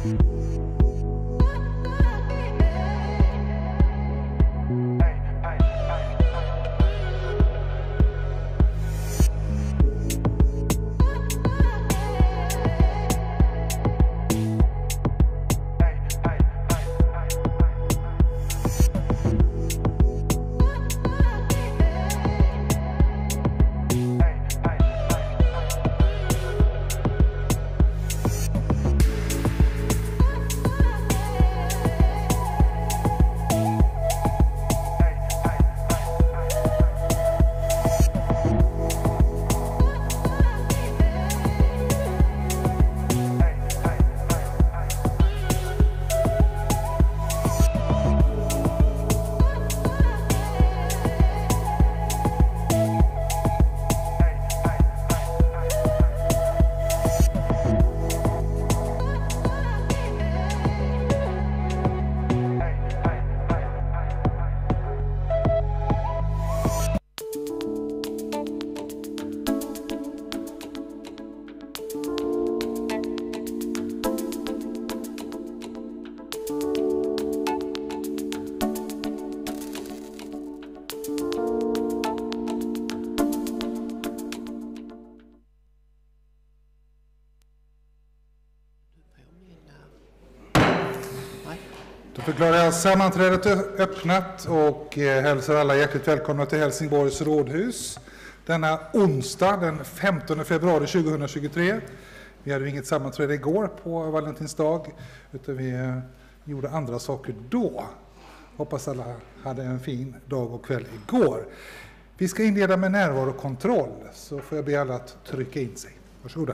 Då förklarar jag sammanträdet öppnat och hälsar alla hjärtligt välkomna till Helsingborgs rådhus. Denna onsdag den 15 februari 2023. Vi hade inget sammanträde igår på Valentinsdag utan vi gjorde andra saker då. Hoppas alla hade en fin dag och kväll igår. Vi ska inleda med närvarokontroll, så får jag be alla att trycka in sig. Varsågoda.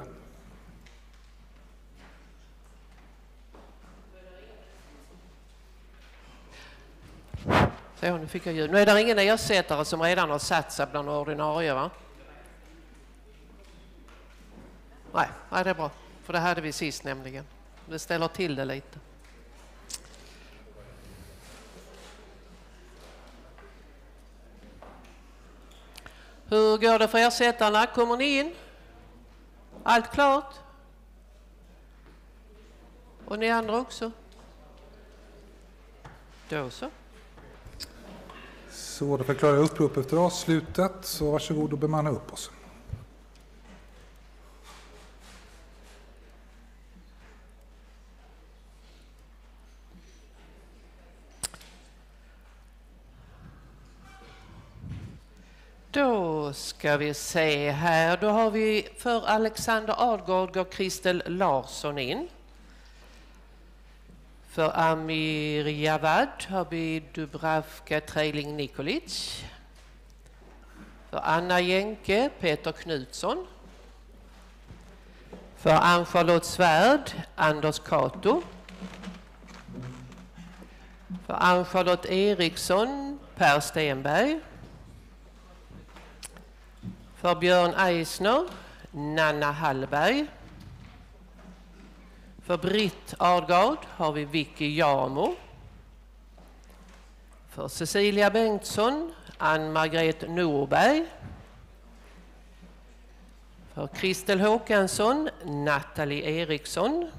Så, nu fick jag ljud. Nu är det ingen ersättare som redan har satt sig bland ordinarie, va? Nej, det är bra. För det hade vi sist nämligen. Det ställer till det lite. Hur går det för ersättarna? Kommer ni in? Allt klart? Och ni andra också? Då så. Så då förklarar jag upprop efter avslutet, så varsågod och bemanna upp oss. Då ska vi se här. Då har vi för Alexander Adgård går Kristel Larsson in. För Amir Javad har vi Dubravka Trailing Nikolic. För Anna Jänke Peter Knutsson. För Ann-Charlotte Svärd Anders Kato. För Ann-Charlotte Eriksson Per Stenberg. För Björn Eisner Nanna Hallberg. För Britt Ardgard har vi Vicky Jamo. För Cecilia Bengtsson Ann-Margret Norberg. För Kristel Håkansson Nathalie Eriksson.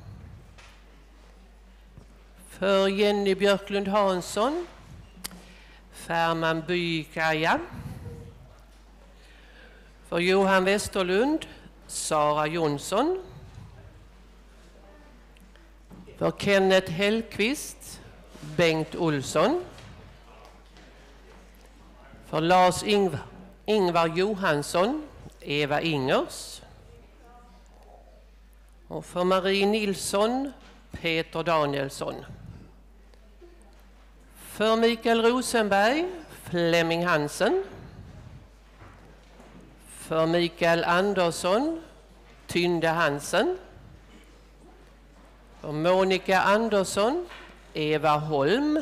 För Jenny Björklund Hansson Färman Bykaja. För Johan Westerlund Sara Jonsson. För Kenneth Hellqvist Bengt Olsson. För Lars Ingvar Johansson Eva Ingers. Och för Marie Nilsson Peter Danielsson. För Mikael Rosenberg Flemming Hansen. För Mikael Andersson Tynde Hansen. För Monica Andersson Eva Holm.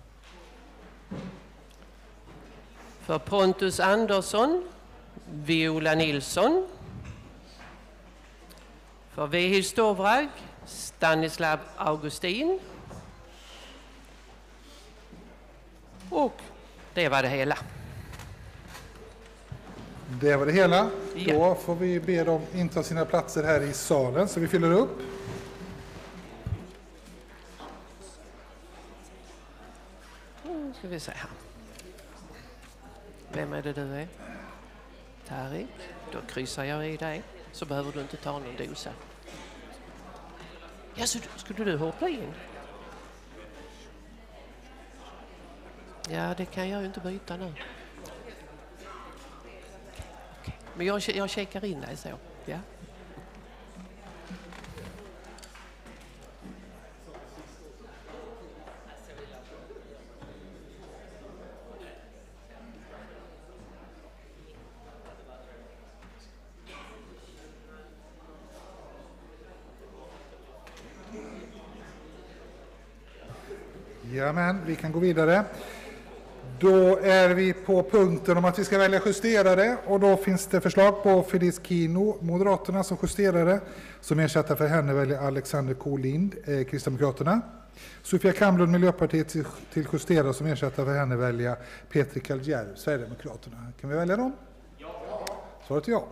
För Pontus Andersson Viola Nilsson. För Vehi Stovrag Stanislav Augustin. Och det var det hela. Det var det hela. Ja. Då får vi be dem inta sina platser här i salen så vi fyller upp. ska vi se här. Vem är det du är? Tarik. Då kryssar jag i dig. Så behöver du inte ta någon dosa. Ja, så skulle du hoppa in? Ja, det kan jag ju inte byta nu. Okej. Men jag checkar in dig så. Ja. Jamen, vi kan gå vidare. Då är vi på punkten om att vi ska välja justerare och då finns det förslag på Felice Kino, Moderaterna, som justerare. Som ersättare för henne väljer Alexander K. Lind, Kristdemokraterna. Sofia Kamlund, Miljöpartiet, till justerare, som ersättare för henne välja Petri Kaldjärv, Sverigedemokraterna. Kan vi välja dem? Ja. Svaret är ja.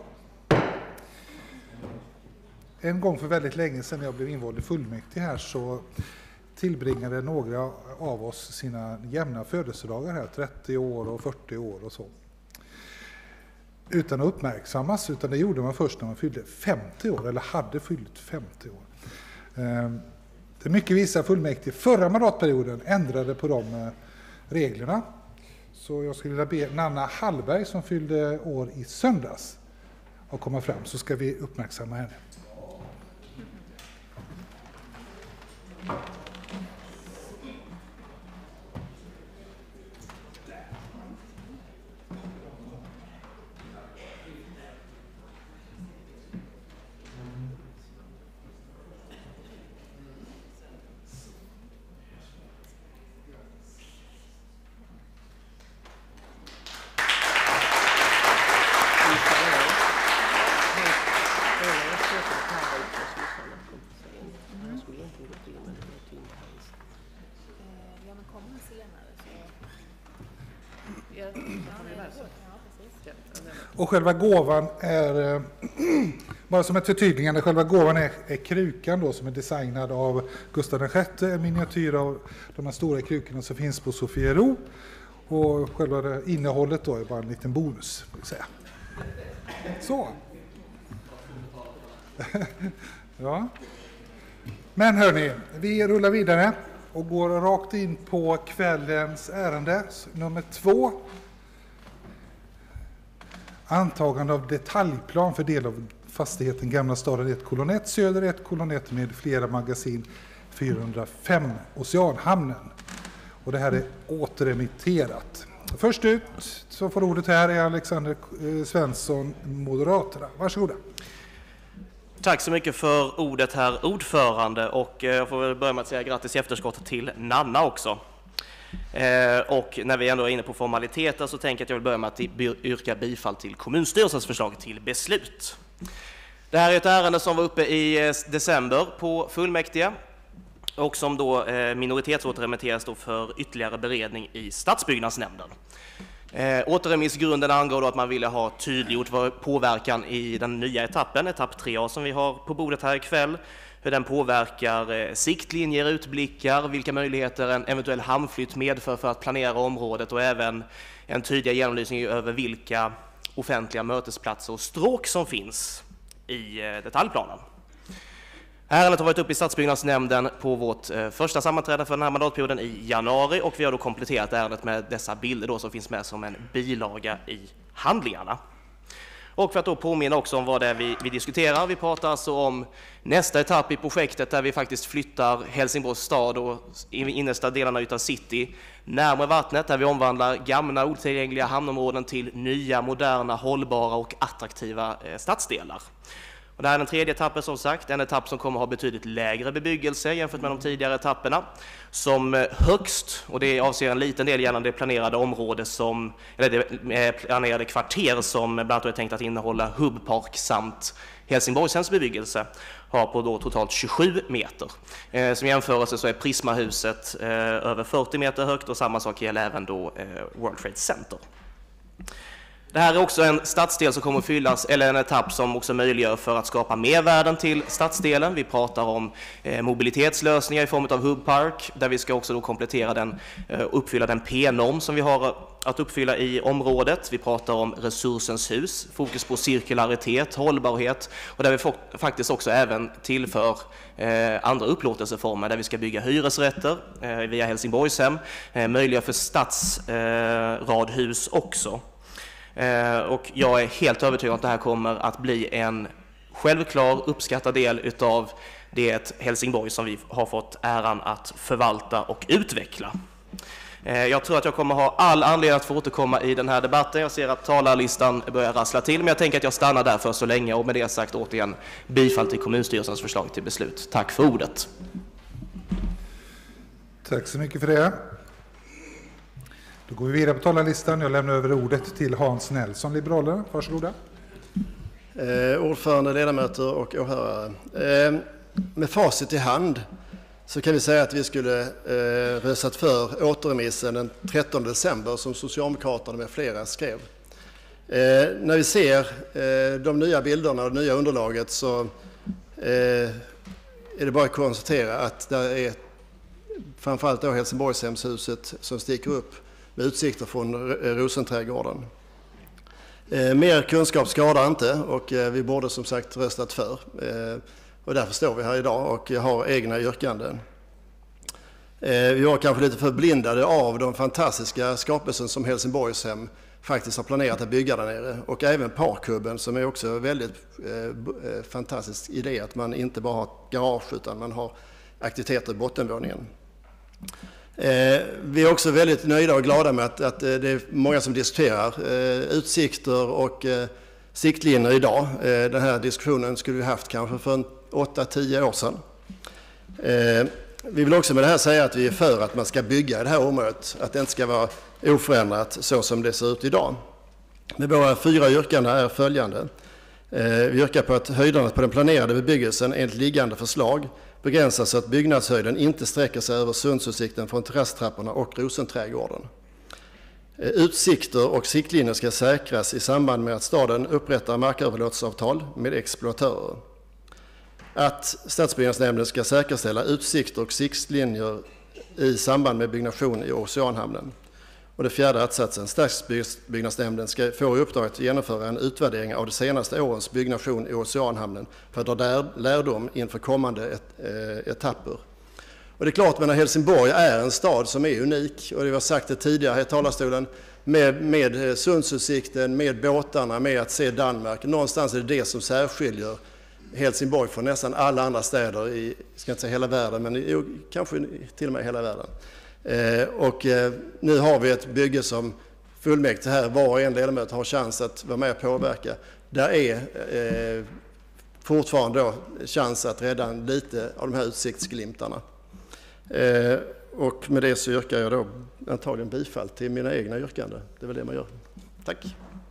En gång för väldigt länge sedan jag blev invald i fullmäktige här så tillbringade några av oss sina jämna födelsedagar här, 30 år och 40 år och så. Utan att uppmärksammas, utan det gjorde man först när man fyllde 50 år, eller hade fyllt 50 år. Det mycket visa fullmäktige förra mandatperioden ändrade på de reglerna. Så jag skulle vilja be Nanna Hallberg, som fyllde år i söndags, att komma fram, så ska vi uppmärksamma henne. Och själva gåvan är, bara som ett förtydligande, själva gåvan är krukan då, som är designad av Gustav VI, en miniatyr av de här stora krukorna som finns på Sofiero. Och själva innehållet då är bara en liten bonus, vill säga. Så. Ja. Men hörni, vi rullar vidare och går rakt in på kvällens ärende, nummer 2. Antagande av detaljplan för del av fastigheten Gamla staden 1:1, Söder 1:1 med flera magasin 405 Oceanhamnen. Och det här är återremitterat. Först ut så får ordet här är Alexander Svensson, Moderaterna. Varsågoda. Tack så mycket för ordet, herr ordförande, och jag får väl börja med att säga grattis i efterskott till Nanna också. Och när vi ändå är inne på formaliteter så tänker jag att jag vill börja med att yrka bifall till kommunstyrelsens förslag till beslut. Det här är ett ärende som var uppe i december på fullmäktige och som då minoritetsåterremitteras då för ytterligare beredning i stadsbyggnadsnämnden. Återremissgrunden angår då att man ville ha tydliggjort påverkan i den nya etappen, etapp 3A som vi har på bordet här ikväll. Hur den påverkar siktlinjer, utblickar, vilka möjligheter en eventuell hamnflytt medför för att planera området och även en tydlig genomlysning över vilka offentliga mötesplatser och stråk som finns i detaljplanen. Ärendet har varit uppe i stadsbyggnadsnämnden på vårt första sammanträde för den här mandatperioden i januari och vi har då kompletterat ärendet med dessa bilder då som finns med som en bilaga i handlingarna. Och för att då påminna också om vad det är vi diskuterar. Vi pratar alltså om nästa etapp i projektet där vi faktiskt flyttar Helsingborgs stad och innersta delarna utav city närmare vattnet, där vi omvandlar gamla otillgängliga hamnområden till nya, moderna, hållbara och attraktiva stadsdelar. Och det här är den tredje etappen som sagt, en etapp som kommer att ha betydligt lägre bebyggelse jämfört med de tidigare etapperna. Som högst, och det avser en liten del gällande det planerade område som, eller det planerade kvarter som bland annat är tänkt att innehålla Hubpark samt Helsingborgshems bebyggelse, har på då totalt 27 meter. Som jämförelse så är Prismahuset över 40 meter högt och samma sak gäller även då World Trade Center. Det här är också en stadsdel som kommer att fyllas, eller en etapp som också möjliggör för att skapa mervärden till stadsdelen. Vi pratar om mobilitetslösningar i form av hubpark, där vi ska också då komplettera den, uppfylla den P-norm som vi har att uppfylla i området. Vi pratar om resursens hus, fokus på cirkularitet, hållbarhet, och där vi faktiskt också även tillför andra upplåtelseformer där vi ska bygga hyresrätter via Helsingborgshem, möjliga för stadsradhus också. Och jag är helt övertygad om att det här kommer att bli en självklar uppskattad del utav det Helsingborg som vi har fått äran att förvalta och utveckla. Jag tror att jag kommer ha all anledning att få återkomma i den här debatten. Jag ser att talarlistan börjar rassla till, men jag tänker att jag stannar där för så länge, och med det sagt återigen bifall till kommunstyrelsens förslag till beslut. Tack för ordet. Tack så mycket för det. Då går vi vidare på talarlistan. Jag lämnar över ordet till Hans Nelson, Liberalerna. Varsågoda. Ordförande, ledamöter och åhörare. Med facit i hand så kan vi säga att vi skulle röstat för återremissen den 13 december som Socialdemokraterna med flera skrev. När vi ser de nya bilderna och det nya underlaget så är det bara att konstatera att det är framförallt då Helsingborgshemshuset som sticker upp med utsikter från Rosenträdgården. Mer kunskap skadar inte, och vi borde som sagt röstat för. Och därför står vi här idag och har egna yrkanden. Vi var kanske lite förblindade av de fantastiska skapelsen som Helsingborgshem faktiskt har planerat att bygga där nere. Och även Parkhubben, som är också en väldigt fantastisk idé, att man inte bara har garage utan man har aktiviteter i bottenvåningen. Vi är också väldigt nöjda och glada med att det är många som diskuterar utsikter och siktlinjer idag. Den här diskussionen skulle vi haft kanske för 8-10 år sedan. Vi vill också med det här säga att vi är för att man ska bygga i det här området, att det inte ska vara oförändrat så som det ser ut idag. Men våra 4 yrkanden är följande. Vi yrkar på att höjderna på den planerade bebyggelsen enligt liggande förslag begränsas så att byggnadshöjden inte sträcker sig över Sundsutsikten från terrasstrapporna och Rosenträdgården. Utsikter och siktlinjer ska säkras i samband med att staden upprättar marköverlåtelseavtal med exploatörer. Att stadsbyggnadsnämnden ska säkerställa utsikter och siktlinjer i samband med byggnation i Oceanhamnen. Och det 4:e attsatsen, stadsbyggnadsnämnden ska få i uppdrag att genomföra en utvärdering av de senaste årens byggnation i Oceanhamnen för att dra lärdom inför kommande etapper. Och det är klart, men Helsingborg är en stad som är unik, och det har sagt det tidigare här i talarstolen, med Sundsutsikten, med båtarna, med att se Danmark. Någonstans är det som särskiljer Helsingborg från nästan alla andra städer i, ska inte säga hela världen, men kanske till och med hela världen. Och nu har vi ett bygge som fullmäktige här, var och en ledamot har chans att vara med och påverka. Där är fortfarande då chans att rädda lite av de här utsiktsglimtarna. Och med det så yrkar jag då antagligen bifall till mina egna yrkanden. Det är väl det man gör. Tack.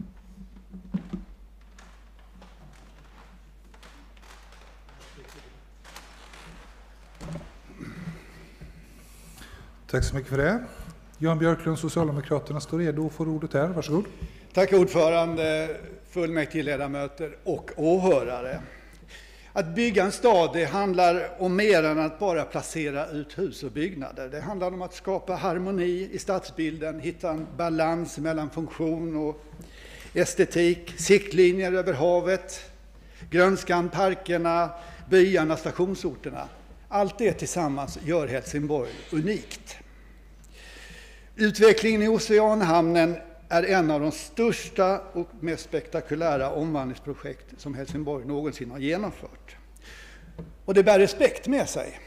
Tack så mycket för det. Jan Björklund, Socialdemokraterna, står redo och får ordet här. Varsågod. Tack ordförande, fullmäktigeledamöter och åhörare. Att bygga en stad, det handlar om mer än att bara placera ut hus och byggnader. Det handlar om att skapa harmoni i stadsbilden, hitta en balans mellan funktion och estetik, siktlinjer över havet, grönskan, parkerna, byarna, stationsorterna. Allt det tillsammans gör Helsingborg unikt. Utvecklingen i Oceanhamnen är en av de största och mest spektakulära omvandlingsprojekt som Helsingborg någonsin har genomfört. Och det bär respekt med sig.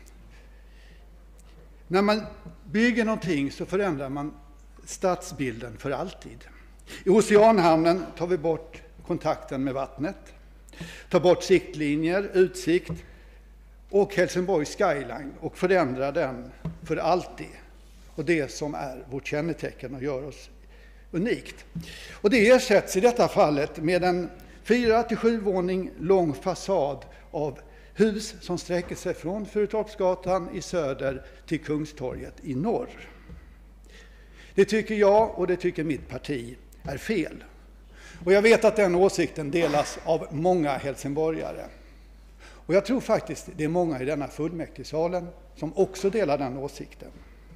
När man bygger någonting så förändrar man stadsbilden för alltid. I Oceanhamnen tar vi bort kontakten med vattnet, tar bort siktlinjer, utsikt och Helsingborgs skyline och förändrar den för alltid. Och det som är vårt kännetecken och gör oss unikt. Och det ersätts i detta fallet med en 4-7 våning lång fasad av hus som sträcker sig från Furutorpsgatan i söder till Kungstorget i norr. Det tycker jag och det tycker mitt parti är fel. Och jag vet att den åsikten delas av många helsingborgare. Och jag tror faktiskt det är många i denna fullmäktigesalen som också delar den åsikten.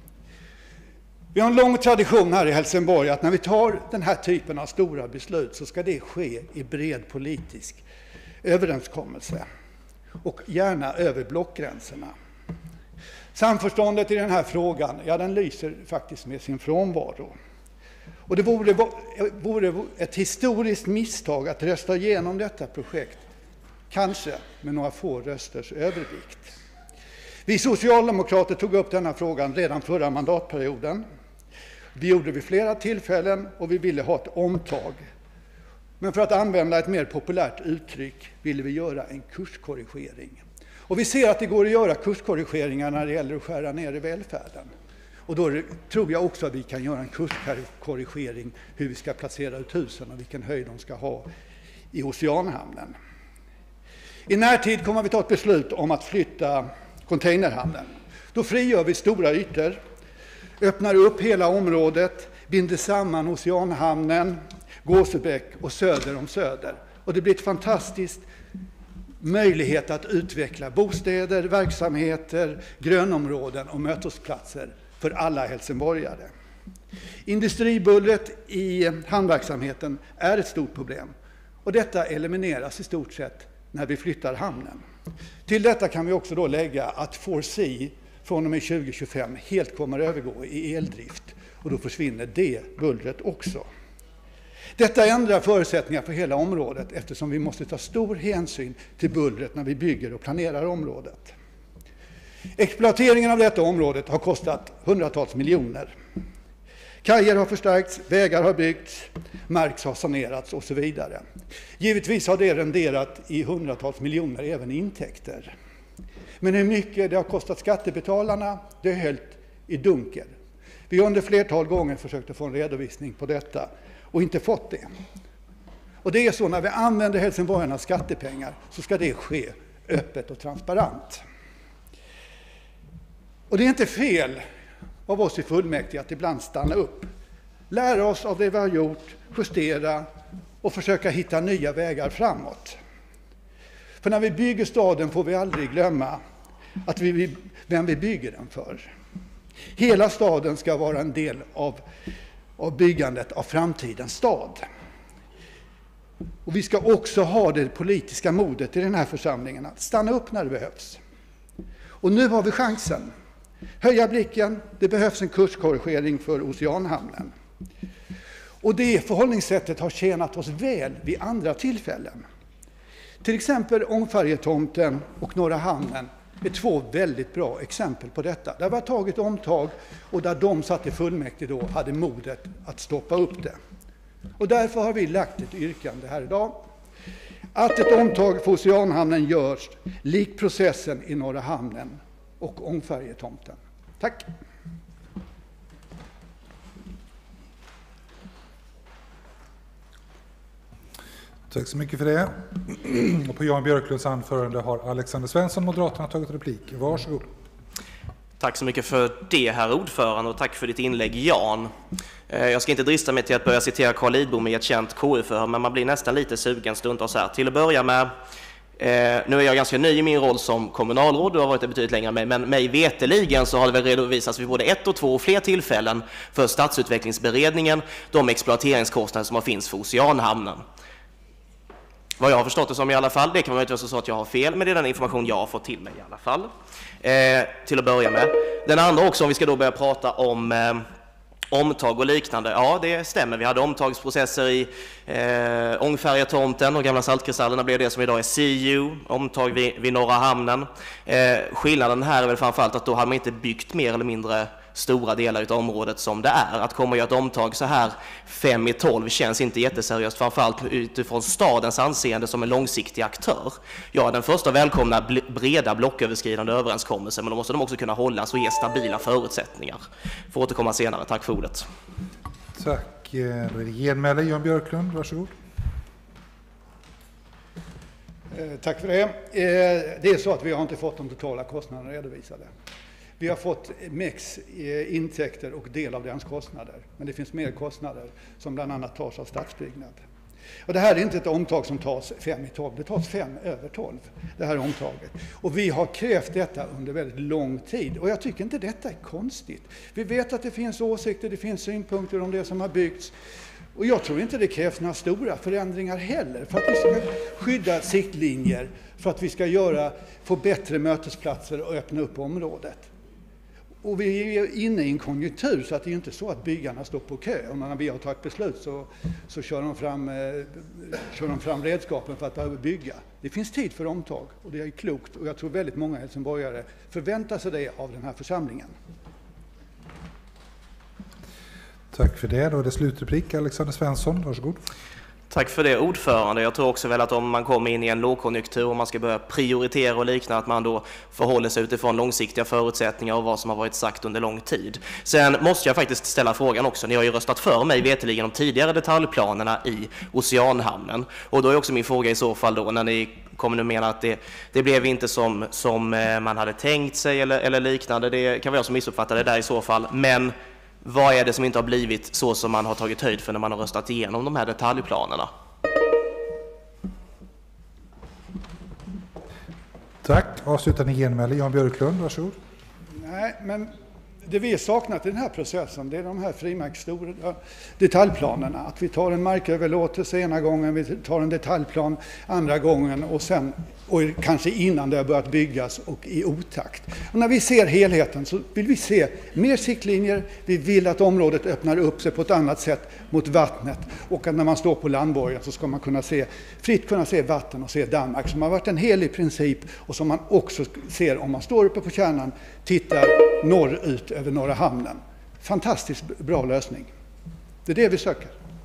Vi har en lång tradition här i Helsingborg att när vi tar den här typen av stora beslut så ska det ske i bred politisk överenskommelse och gärna över blockgränserna. Samförståndet i den här frågan, ja, den lyser faktiskt med sin frånvaro. Och det vore ett historiskt misstag att rösta igenom detta projekt, kanske med några få rösters övervikt. Vi socialdemokrater tog upp denna frågan redan förra mandatperioden. Vi gjorde det vid flera tillfällen och vi ville ha ett omtag. Men för att använda ett mer populärt uttryck ville vi göra en kurskorrigering. Och vi ser att det går att göra kurskorrigeringar när det gäller att skära ner i välfärden. Och då tror jag också att vi kan göra en kurskorrigering hur vi ska placera ut husen och vilken höjd de ska ha i Oceanhamnen. I närtid kommer vi ta ett beslut om att flytta containerhamnen. Då frigör vi stora ytor, öppnar upp hela området, binder samman Oceanhamnen, Gåsebäck och söder om Söder. Och det blir ett fantastiskt möjlighet att utveckla bostäder, verksamheter, grönområden och mötesplatser för alla helsingborgare. Industribullret i hamnverksamheten är ett stort problem och detta elimineras i stort sett när vi flyttar hamnen. Till detta kan vi också då lägga att 4C från och med 2025 helt kommer att övergå i eldrift och då försvinner det bullret också. Detta ändrar förutsättningar för hela området eftersom vi måste ta stor hänsyn till bullret när vi bygger och planerar området. Exploateringen av detta området har kostat hundratals miljoner. Kajer har förstärkts, vägar har byggts, mark har sanerats och så vidare. Givetvis har det renderat i hundratals miljoner även intäkter. Men hur mycket det har kostat skattebetalarna, det är helt i dunkel. Vi har under flertal gånger försökt att få en redovisning på detta och inte fått det. Och det är så när vi använder helsingborgarnas skattepengar så ska det ske öppet och transparent. Och det är inte fel av oss i fullmäktige att ibland stanna upp, lära oss av det vi har gjort, justera och försöka hitta nya vägar framåt. För när vi bygger staden får vi aldrig glömma att vem vi bygger den för. Hela staden ska vara en del av byggandet av framtidens stad. Och vi ska också ha det politiska modet i den här församlingen att stanna upp när det behövs. Och nu har vi chansen. Höja blicken, det behövs en kurskorrigering för Oceanhamnen. Och det förhållningssättet har tjänat oss väl vid andra tillfällen. Till exempel Ångfärjetomten och Norra hamnen är två väldigt bra exempel på detta. Där vi har tagit omtag och där de satt i fullmäktige då hade modet att stoppa upp det. Och därför har vi lagt ett yrkande här idag. Att ett omtag för Oceanhamnen görs lik processen i Norra hamnen och Ångfärjetomten. Tack! Tack så mycket för det. Och på Jan Björklunds anförande har Alexander Svensson, Moderaterna, tagit replik. Varsågod. Tack så mycket för det, herr ordförande, och tack för ditt inlägg, Jan. Jag ska inte drista mig till att börja citera Carl Lidbom i ett känt KU-förhör, men man blir nästan lite sugen stundtals här. Till att börja med, nu är jag ganska ny i min roll som kommunalråd, du har varit det betydligt längre än mig, men mig veteligen så har det väl redovisats vid både 1 och 2 och fler tillfällen för stadsutvecklingsberedningen de exploateringskostnader som finns för Oceanhamnen. Vad jag har förstått det som i alla fall, det kan vara så att jag har fel, men det är den information jag har fått till mig i alla fall. Till att börja med. Den andra också, om vi ska då börja prata om omtag och liknande. Ja, det stämmer. Vi hade omtagsprocesser i Ångfärjetomten och gamla saltkristallerna blev det som idag är CU, omtag vid Norra hamnen. Skillnaden här är väl framförallt att då hade man inte byggt mer eller mindre stora delar av området som det är. Att komma och göra ett omtag så här 5 i 12 känns inte jätteseriöst, framförallt utifrån stadens anseende som en långsiktig aktör. Ja, den första välkomna breda blocköverskridande överenskommelser, men då måste de också kunna hållas och ge stabila förutsättningar. Får återkomma senare. Tack för ordet. Tack. Då är det genmäle. Jan Björklund, varsågod. Tack för det. Det är så att vi har inte fått de totala kostnaderna redovisade. Vi har fått MEX intäkter och del av deras kostnader. Men det finns mer kostnader som bland annat tas av stadsbyggnad. Och det här är inte ett omtag som tas 5 i 12, det tas 5 över 12, det här omtaget. Och vi har krävt detta under väldigt lång tid. Och jag tycker inte detta är konstigt. Vi vet att det finns åsikter, det finns synpunkter om det som har byggts. Och jag tror inte det krävs några stora förändringar heller för att vi ska skydda siktlinjer, för att vi ska få bättre mötesplatser och öppna upp området. Och vi är inne i en konjunktur så att det är inte så att byggarna står på kö. Och när vi har tagit beslut så kör de fram redskapen för att börja bygga. Det finns tid för omtag och det är klokt. Och jag tror väldigt många helsingborgare förväntar sig det av den här församlingen. Tack för det. Då är det slutreplik. Alexander Svensson, varsågod. Tack för det, ordförande. Jag tror också väl att om man kommer in i en lågkonjunktur och man ska börja prioritera och likna, att man då förhåller sig utifrån långsiktiga förutsättningar och vad som har varit sagt under lång tid. Sen måste jag faktiskt ställa frågan också. Ni har ju röstat för mig veteligen om tidigare detaljplanerna i Oceanhamnen. Och då är också min fråga i så fall då, när ni kommer nu mena att det blev inte som man hade tänkt sig eller liknande. Det kan vara jag som missuppfattade det där i så fall. Men vad är det som inte har blivit så som man har tagit höjd för när man har röstat igenom de här detaljplanerna? Tack. Avslutande genmäle. Jan Björklund, varsågod. Nej, men det vi har saknat i den här processen, det är de här frimärksstora detaljplanerna. Att vi tar en marköverlåtelse ena gången, vi tar en detaljplan andra gången och kanske innan det har börjat byggas och i otakt. Och när vi ser helheten så vill vi se mer siktlinjer, vi vill att området öppnar upp sig på ett annat sätt mot vattnet och att när man står på landborgen så ska man fritt kunna se vatten och se Danmark som har varit en helig princip och som man också ser om man står uppe på kärnan, tittar norrut över Norra hamnen. Fantastiskt bra lösning. Det är det vi söker.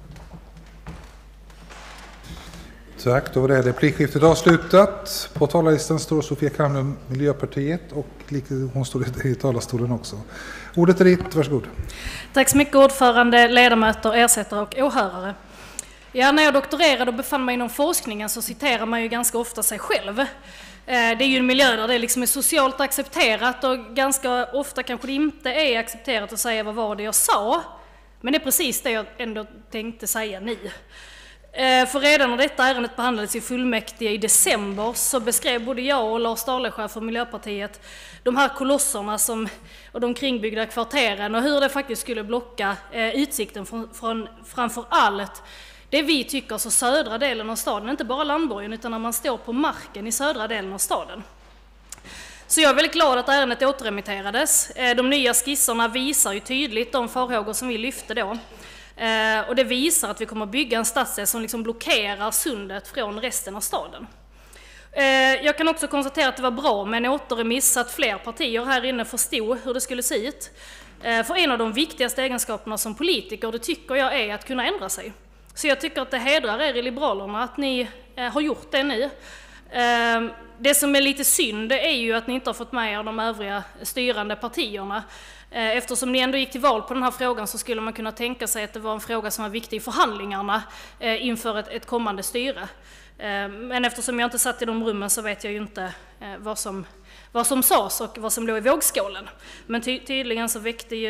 Tack, då var det replikskiftet avslutat. På talarlistan står Sofia Kamlund, Miljöpartiet, och hon står i talarstolen också. Ordet är ditt, varsågod. Tack så mycket, ordförande, ledamöter, ersättare och åhörare. Ja, när jag doktorerade och befann mig inom forskningen så citerar man ju ganska ofta sig själv. Det är ju en miljö där det liksom är socialt accepterat och ganska ofta kanske det inte är accepterat att säga vad var det jag sa. Men det är precis det jag ändå tänkte säga nu. För redan när detta ärendet behandlades i fullmäktige i december så beskrev både jag och Lars Dahlesjö från Miljöpartiet de här kolosserna och de kringbyggda kvarteren och hur det faktiskt skulle blocka utsikten från framför allt det vi tycker så södra delen av staden, inte bara landborgen utan när man står på marken i södra delen av staden. Så jag är väldigt glad att ärendet återremitterades. De nya skisserna visar ju tydligt de farhågor som vi lyfte då. Och det visar att vi kommer att bygga en stadsdel som liksom blockerar sundet från resten av staden. Jag kan också konstatera att det var bra med en återremiss så att fler partier här inne förstod hur det skulle se ut. För en av de viktigaste egenskaperna som politiker, det tycker jag, är att kunna ändra sig. Så jag tycker att det hedrar er i Liberalerna att ni har gjort det nu. Det som är lite synd är ju att ni inte har fått med er de övriga styrande partierna. Eftersom ni ändå gick till val på den här frågan så skulle man kunna tänka sig att det var en fråga som var viktig i förhandlingarna inför ett kommande styre. Men eftersom jag inte satt i de rummen så vet jag ju inte vad som sades och vad som låg i vågskålen. Men tydligen så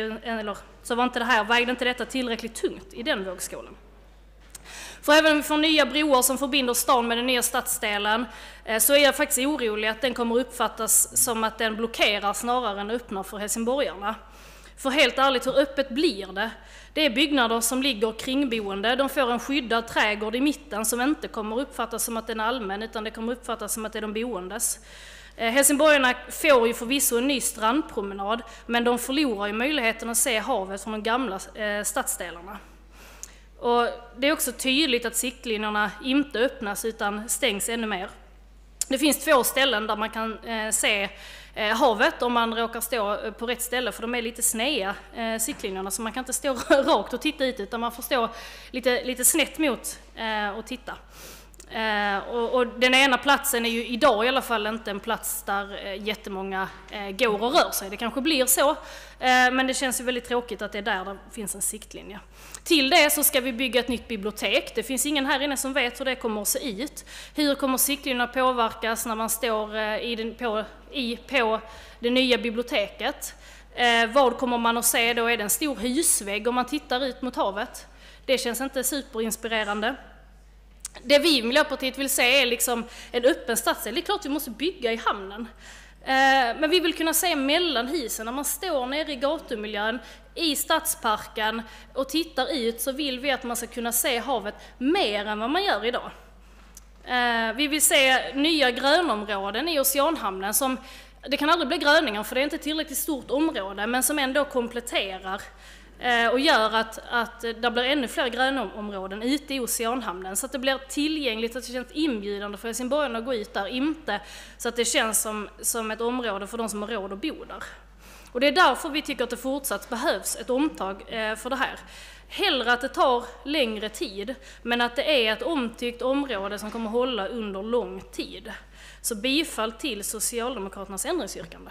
vägde inte detta tillräckligt tungt i den vågskålen. För även om vi får nya broar som förbinder stan med den nya stadsdelen så är jag faktiskt orolig att den kommer uppfattas som att den blockerar snarare än öppnar för helsingborgarna. För helt ärligt, hur öppet blir det? Det är byggnader som ligger kringboende, de får en skyddad trädgård i mitten som inte kommer uppfattas som att den är allmän utan det kommer uppfattas som att det är de boendes. Helsingborgarna får ju förvisso en ny strandpromenad men de förlorar ju möjligheten att se havet från de gamla stadsdelarna. Och det är också tydligt att siktlinjerna inte öppnas utan stängs ännu mer. Det finns 2 ställen där man kan se havet om man råkar stå på rätt ställe för de är lite sneda siktlinjerna så man kan inte stå rakt och titta ut utan man får stå lite snett mot och titta. Och den ena platsen är ju idag i alla fall inte en plats där jättemånga går och rör sig. Det kanske blir så, men det känns ju väldigt tråkigt att det är där det finns en siktlinje. Till det så ska vi bygga ett nytt bibliotek. Det finns ingen här inne som vet hur det kommer att se ut. Hur kommer siktlinjerna påverkas när man står på det nya biblioteket? Vad kommer man att se då? Är det en stor husvägg om man tittar ut mot havet? Det känns inte superinspirerande. Det vi i Miljöpartiet vill se är liksom en öppen stadsdel. Det är klart vi måste bygga i hamnen. Men vi vill kunna se mellan husen, när man står nere i gatumiljön, i stadsparken och tittar ut, så vill vi att man ska kunna se havet mer än vad man gör idag. Vi vill se nya grönområden i Oceanhamnen som, det kan aldrig bli gröningar för det är inte ett tillräckligt stort område, men som ändå kompletterar och gör att det blir ännu fler grönområden ute i Oceanhamnen, så att det blir tillgängligt, att det känns inbjudande för helsingborgarna att gå ut där, inte så att det känns som ett område för de som har råd att bo där. Och det är därför vi tycker att det fortsatt behövs ett omtag för det här. Hellre att det tar längre tid, men att det är ett omtyckt område som kommer hålla under lång tid. Så bifall till Socialdemokraternas ändringsyrkande.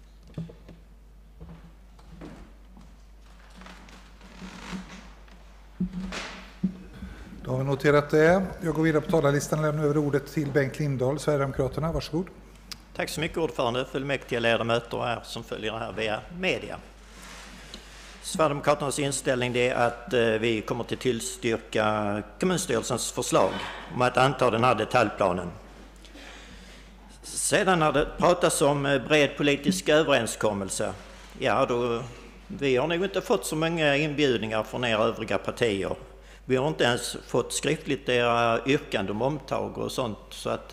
Då har vi noterat det. Jag går vidare på talarlistan och lämnar över ordet till Bengt Lindahl, Sverigedemokraterna. Varsågod. Tack så mycket ordförande, fullmäktige ledamöter och här som följer det här via media. Sverigedemokraternas inställning är att vi kommer att tillstyrka kommunstyrelsens förslag om att anta den här detaljplanen. Sedan när det pratas om bred politisk överenskommelse, ja då, vi har nog inte fått så många inbjudningar från er övriga partier. Vi har inte ens fått skriftligt era yrkanden om omtag och sånt, så att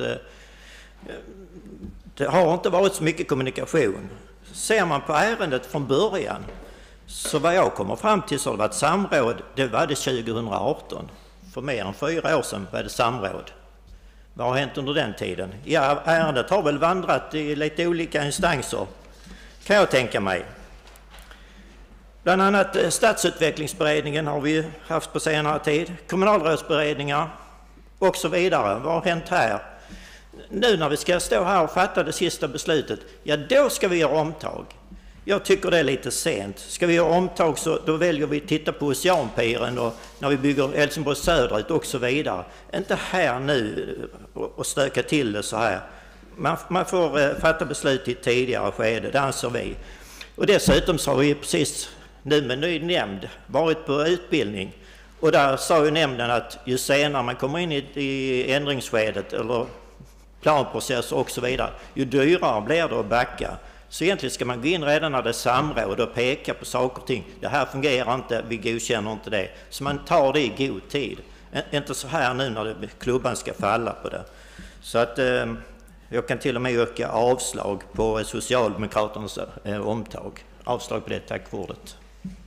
det har inte varit så mycket kommunikation. Ser man på ärendet från början, så vad jag kommer fram till så har det varit samråd, det var det 2018. För mer än 4 år sedan var det samråd. Vad har hänt under den tiden? Ja, ärendet har väl vandrat i lite olika instanser, kan jag tänka mig. Bland annat stadsutvecklingsberedningen har vi haft på senare tid, kommunalrådsberedningar och så vidare. Vad har hänt här? Nu när vi ska stå här och fatta det sista beslutet, ja då ska vi göra omtag. Jag tycker det är lite sent. Ska vi göra omtag så då väljer vi att titta på Oceanpiren och när vi bygger Helsingborg söderut och så vidare. Inte här nu och stöka till det så här. Man får fatta beslut i ett tidigare skede, det anser vi. Och dessutom så har vi precis nu med ny nämnd varit på utbildning. Och där sa ju nämnden att ju senare man kommer in i ändringsskedet eller planprocesser och så vidare, ju dyrare blir det att backa. Så egentligen ska man gå in redan när det är samråd och peka på saker och ting. Det här fungerar inte, vi godkänner inte det. Så man tar det i god tid. Inte så här nu när klubban ska falla på det. Så att jag kan till och med yrka avslag på Socialdemokraternas omtag. Avslag på det, tack för ordet.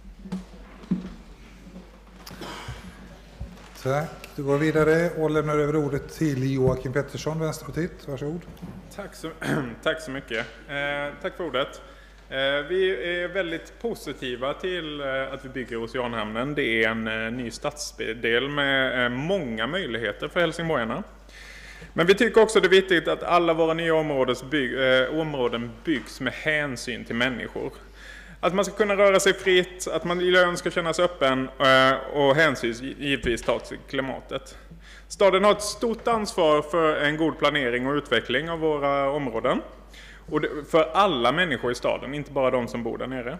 Tack. Du går vidare och lämnar över ordet till Joakim Pettersson, Vänsterpartiet. Varsågod. Tack så mycket. Tack för ordet. Vi är väldigt positiva till att vi bygger Oceanhamnen. Det är en ny stadsdel med många möjligheter för helsingborgarna. Men vi tycker också det är viktigt att alla våra nya områden byggs med hänsyn till människor. Att man ska kunna röra sig fritt, att miljön ska kännas öppen och hänsyn givetvis tas till klimatet. Staden har ett stort ansvar för en god planering och utveckling av våra områden. Och för alla människor i staden, inte bara de som bor där nere.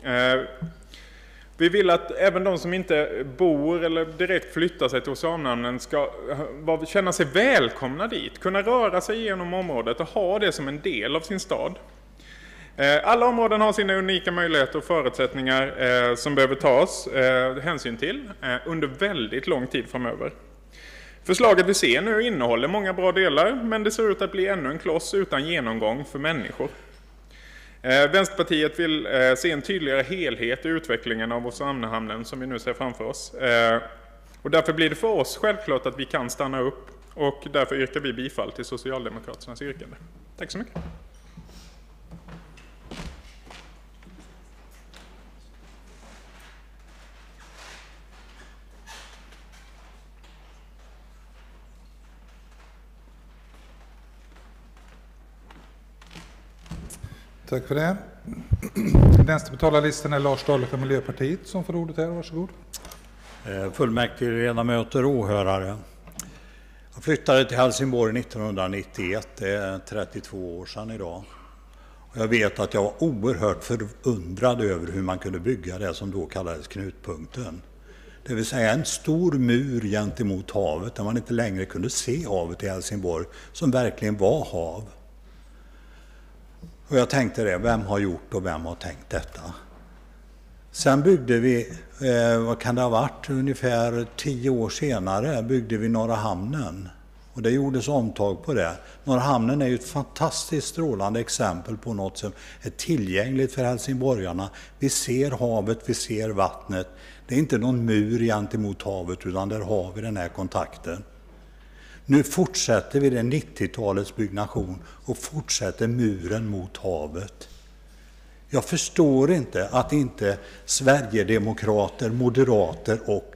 Vi vill att även de som inte bor eller direkt flyttar sig till Oceanhamnen ska känna sig välkomna dit. Kunna röra sig genom området och ha det som en del av sin stad. Alla områden har sina unika möjligheter och förutsättningar som behöver tas hänsyn till under väldigt lång tid framöver. Förslaget vi ser nu innehåller många bra delar, men det ser ut att bli ännu en kloss utan genomgång för människor. Vänsterpartiet vill se en tydligare helhet i utvecklingen av Oceanhamnen som vi nu ser framför oss. Och därför blir det för oss självklart att vi kan stanna upp och därför yrkar vi bifall till Socialdemokraternas yrkande. Tack så mycket. Tack för det. Nästa på talarlistan är Lars Dahle för Miljöpartiet som får ordet här. Varsågod. Fullmäktige, ledamöter och åhörare. Jag flyttade till Helsingborg 1991, det är 32 år sedan idag. Och jag vet att jag var oerhört förundrad över hur man kunde bygga det som då kallades knutpunkten. Det vill säga en stor mur gentemot havet där man inte längre kunde se havet i Helsingborg som verkligen var hav. Och jag tänkte det, vem har gjort och vem har tänkt detta? Sen byggde vi, vad kan det ha varit, ungefär 10 år senare byggde vi Norra hamnen. Och det gjordes omtag på det. Norra hamnen är ju ett fantastiskt strålande exempel på något som är tillgängligt för helsingborgarna. Vi ser havet, vi ser vattnet. Det är inte någon mur gentemot havet utan där har vi den här kontakten. Nu fortsätter vi det 90-talets byggnation och fortsätter muren mot havet. Jag förstår inte att inte Sverigedemokrater, moderater och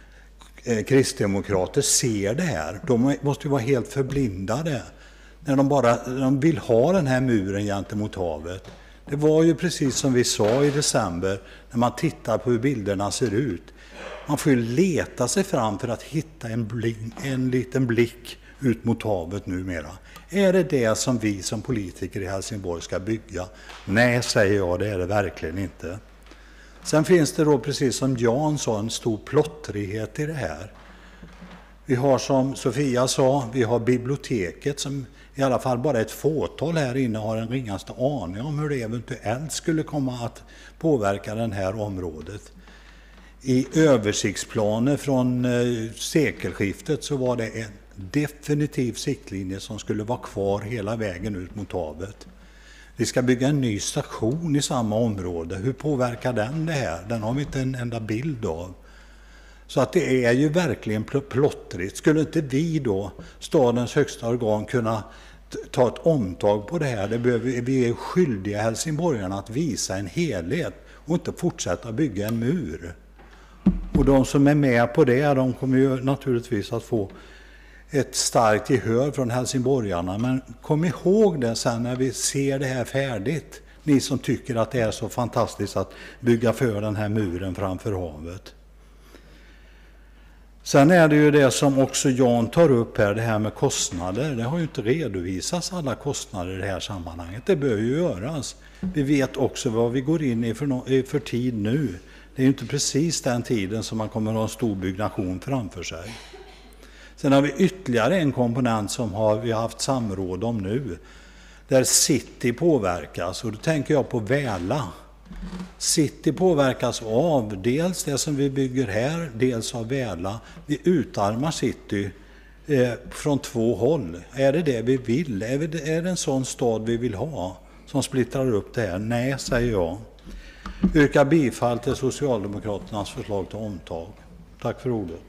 kristdemokrater ser det här. De måste ju vara helt förblindade när de vill ha den här muren gentemot havet. Det var ju precis som vi sa i december när man tittar på hur bilderna ser ut. Man får ju leta sig fram för att hitta en liten blick ut mot havet numera. Är det det som vi som politiker i Helsingborg ska bygga? Nej, säger jag, det är det verkligen inte. Sen finns det då, precis som Jan sa, en stor plottrighet i det här. Vi har, som Sofia sa, vi har biblioteket som i alla fall bara ett fåtal här inne har en ringaste aning om hur det eventuellt skulle komma att påverka det här området. I översiktsplaner från sekelskiftet så var det en definitiv siktlinje som skulle vara kvar hela vägen ut mot havet. Vi ska bygga en ny station i samma område. Hur påverkar den det här? Den har vi inte en enda bild av. Så att det är ju verkligen plottrigt. Skulle inte vi då, stadens högsta organ, kunna ta ett omtag på det här? Vi är skyldiga helsingborgarna att visa en helhet och inte fortsätta bygga en mur. Och de som är med på det, de kommer ju naturligtvis att få ett starkt gehör från helsingborgarna. Men kom ihåg det sen när vi ser det här färdigt. Ni som tycker att det är så fantastiskt att bygga för den här muren framför havet. Sen är det ju det som också Jan tar upp här, det här med kostnader. Det har ju inte redovisats alla kostnader i det här sammanhanget. Det behöver ju göras. Vi vet också vad vi går in i för tid nu. Det är ju inte precis den tiden som man kommer att ha en stor byggnation framför sig. Sen har vi ytterligare en komponent som vi har haft samråd om nu. Där city påverkas, och då tänker jag på Väla. City påverkas av dels det som vi bygger här, dels av Väla. Vi utarmar city från 2 håll. Är det vi vill? Är det en sån stad vi vill ha som splittrar upp det här? Nej, säger jag. Yrkar bifall till Socialdemokraternas förslag till omtag. Tack för ordet.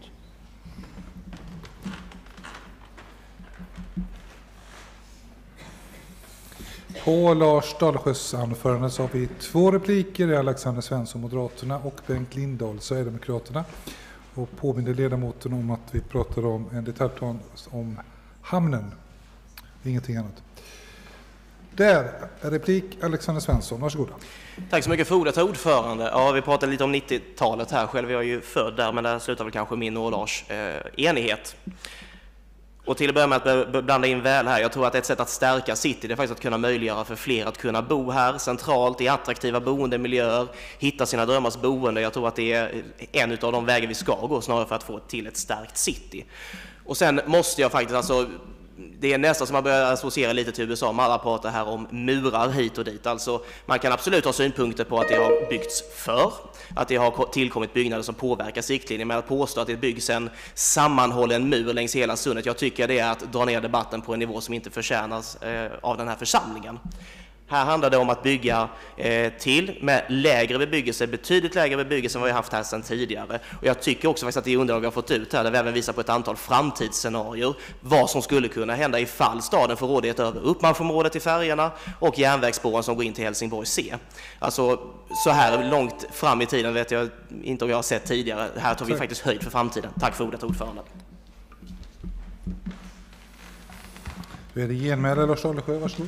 På Lars Dalsjös anförande så har vi 2 repliker. Det är Alexander Svensson, Moderaterna, och Bengt Lindahl, Sverigedemokraterna. Och påminner ledamoten om att vi pratar om en detaljplan om hamnen. Ingenting annat. Där är replik Alexander Svensson. Varsågoda. Tack så mycket för ordet, ordförande. Ja, vi pratade lite om 90-talet här. Själv är jag ju född där, men där slutar väl kanske min och Lars enighet. Och till att börja med att blanda in väl här, jag tror att ett sätt att stärka city det är faktiskt att kunna möjliggöra för fler att kunna bo här centralt i attraktiva boendemiljöer, hitta sina drömmars boende. Jag tror att det är en av de vägar vi ska gå snarare för att få till ett starkt city. Och sen måste jag faktiskt, det är nästan som man börjar associera lite till USA, man alla pratar här om murar hit och dit. Alltså, man kan absolut ha synpunkter på att det har byggts för, att det har tillkommit byggnader som påverkar siktlinjen, men att påstå att det byggs en sammanhållen mur längs hela sundet, jag tycker det är att dra ner debatten på en nivå som inte förtjänas av den här församlingen. Här handlar det om att bygga till med lägre bebyggelse, betydligt lägre bebyggelse än vad vi haft här sedan tidigare. Och jag tycker också faktiskt att det underlag vi har fått ut här, där vi även visar på ett antal framtidsscenarier, vad som skulle kunna hända ifall staden får rådighet över uppmarschområdet i färgerna och järnvägsspåren som går in till Helsingborg C. Alltså så här långt fram i tiden vet jag inte om jag har sett tidigare. Här tar vi faktiskt höjd för framtiden. Tack för ordet, ordförande. Då är det genmäle Lars Dalsjö, varsågod.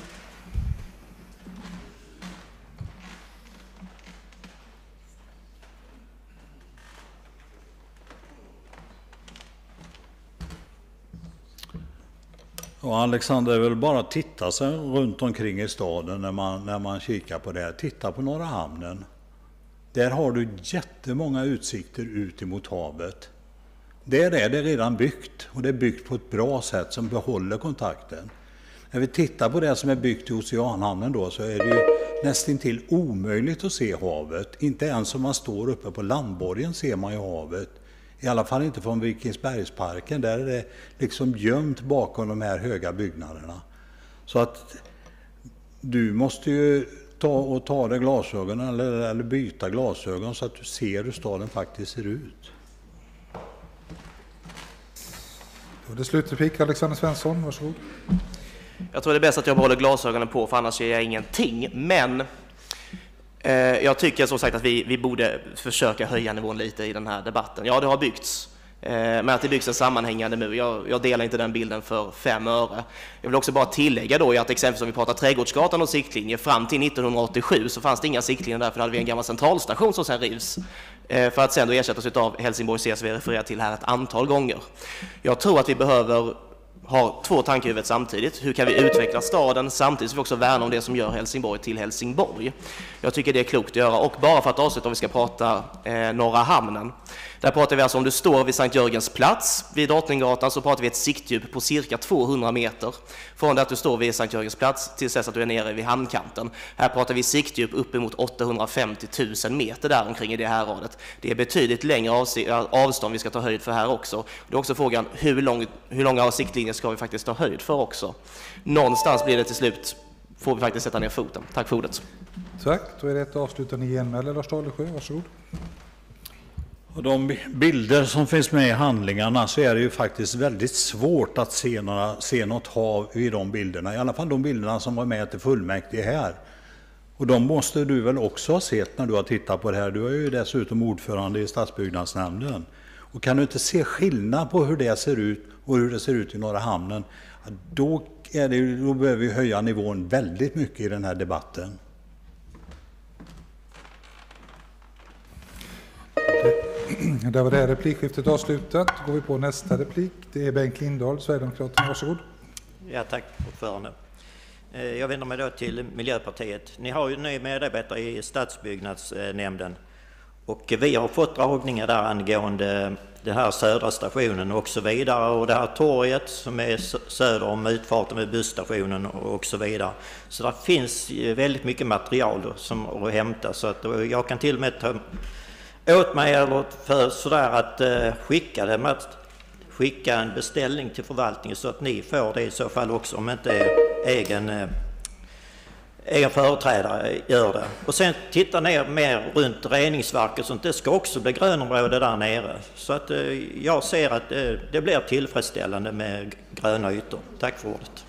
Och Alexander vill bara titta sig runt omkring i staden när man kikar på det här. Titta på Norra hamnen. Där har du jättemånga utsikter ut emot havet. Där är det redan byggt och det är byggt på ett bra sätt som behåller kontakten. När vi tittar på det som är byggt i Oceanhamnen då, så är det ju nästintill omöjligt att se havet. Inte ens om man står uppe på landborgen ser man ju havet. I alla fall inte från Vikingsbergsparken, där är det liksom gömt bakom de här höga byggnaderna. Så att du måste ju ta dig glasögonen eller byta glasögon så att du ser hur staden faktiskt ser ut. Och det slutreplik, Alexander Svensson, varsågod. Jag tror det är bäst att jag behåller glasögonen på, för annars ser jag ingenting. Men jag tycker som sagt att vi borde försöka höja nivån lite i den här debatten. Ja, det har byggts. Men att det byggs en sammanhängande mur, jag delar inte den bilden för 5 öre. Jag vill också bara tillägga då att exempelvis om vi pratar Trädgårdsgatan och siktlinjer, fram till 1987 så fanns det inga siktlinjer där, för då hade vi en gammal centralstation som sen rivs. För att sen då ersättas av Helsingborg CS vi refererar till här ett antal gånger. Jag tror att vi behöver ha 2 tankar i huvudet samtidigt. Hur kan vi utveckla staden samtidigt som vi också värnar om det som gör Helsingborg till Helsingborg? Jag tycker det är klokt att göra. Och bara för att avsluta, om vi ska prata Norra hamnen. Där pratar vi alltså, om du står vid Sankt Jörgens plats vid Drottninggatan, så pratar vi ett siktdjup på cirka 200 meter från det att du står vid Sankt Jörgens plats tills dess att du är nere vid hamnkanten. Här pratar vi siktdjup uppemot 850 000 meter där omkring i det här radet. Det är betydligt längre avstånd vi ska ta höjd för här också. Det är också frågan hur långa siktlinjer ska vi faktiskt ta höjd för också. Någonstans blir det till slut, får vi faktiskt sätta ner foten. Tack för ordet. Tack, då är det ett avslutande genmäle. Lars Dalesjö, varsågod. Och de bilder som finns med i handlingarna, så är det ju faktiskt väldigt svårt att se något hav i de bilderna. I alla fall de bilderna som var med till fullmäktige här. Och de måste du väl också ha sett när du har tittat på det här. Du är ju dessutom ordförande i stadsbyggnadsnämnden. Och kan du inte se skillnad på hur det ser ut och hur det ser ut i Norra hamnen, då behöver vi höja nivån väldigt mycket i den här debatten. Där var det här replikskiftet avslutat. Går vi på nästa replik. Det är Bengt Lindahl, Sverigedemokraterna. Varsågod. Ja, tack ordförande. Jag vänder mig då till Miljöpartiet. Ni har ju ny medarbetare i stadsbyggnadsnämnden. Och vi har fått dragningar där angående den här södra stationen och så vidare. Och det här torget som är söder om utfarten vid busstationen och så vidare. Så det finns väldigt mycket material då som att hämta. Så att jag kan till och med ta åt mig eller för sådär att skicka en beställning till förvaltningen så att ni får det i så fall också, om inte egen företrädare gör det. Och sen titta ner mer runt reningsverket och sånt. Det ska också bli grönområde där nere. Så att jag ser att det blir tillfredsställande med gröna ytor. Tack för ordet.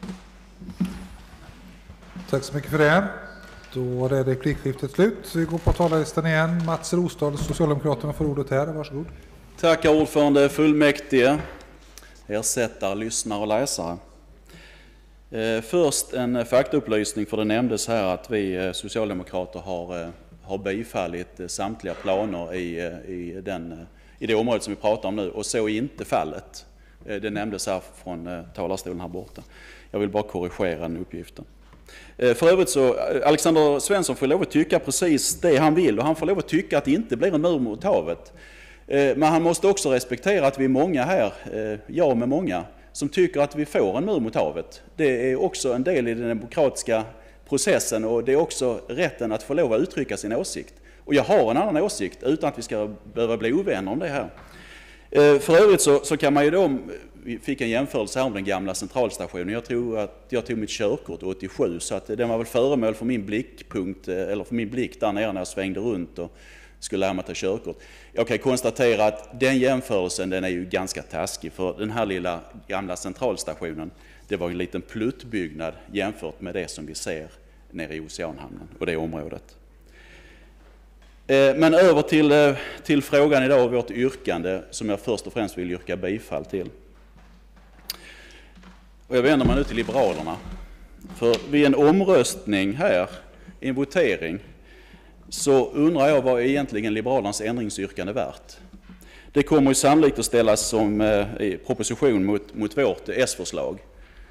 Tack så mycket för det. Då är det replikskiftet slut. Vi går på talarlistan igen. Mats Rosdahl, Socialdemokraterna, får ordet här. Varsågod. Tack ordförande, fullmäktige, ersättare, lyssnare och läsare. Först en faktaupplysning, för det nämndes här att vi socialdemokrater har bifallit samtliga planer i det området som vi pratar om nu, och så är inte fallet. Det nämndes här från talarstolen här borta. Jag vill bara korrigera den uppgiften. För övrigt så, Alexander Svensson får lov att tycka precis det han vill, och han får lov att tycka att det inte blir en mur mot havet. Men han måste också respektera att vi är många här, jag med många, som tycker att vi får en mur mot havet. Det är också en del i den demokratiska processen, och det är också rätten att få lov att uttrycka sin åsikt. Och jag har en annan åsikt utan att vi ska behöva bli ovänner om det här. För övrigt så kan man ju då, vi fick en jämförelse här om den gamla centralstationen. Jag tror att jag tog mitt körkort 87, så att den var väl föremål för min blickpunkt, eller för min blick där nere när jag svängde runt och skulle lära mig ta körkort. Jag kan konstatera att den jämförelsen, den är ju ganska taskig, för den här lilla gamla centralstationen, det var en liten pluttbyggnad jämfört med det som vi ser nere i Oceanhamnen och det området. Men över till frågan idag, vårt yrkande som jag först och främst vill yrka bifall till. Och jag vänder mig nu till Liberalerna. För vid en omröstning här, i en votering, så undrar jag vad egentligen Liberalernas ändringsyrkande värt. Det kommer ju sannolikt att ställas som proposition mot vårt S-förslag,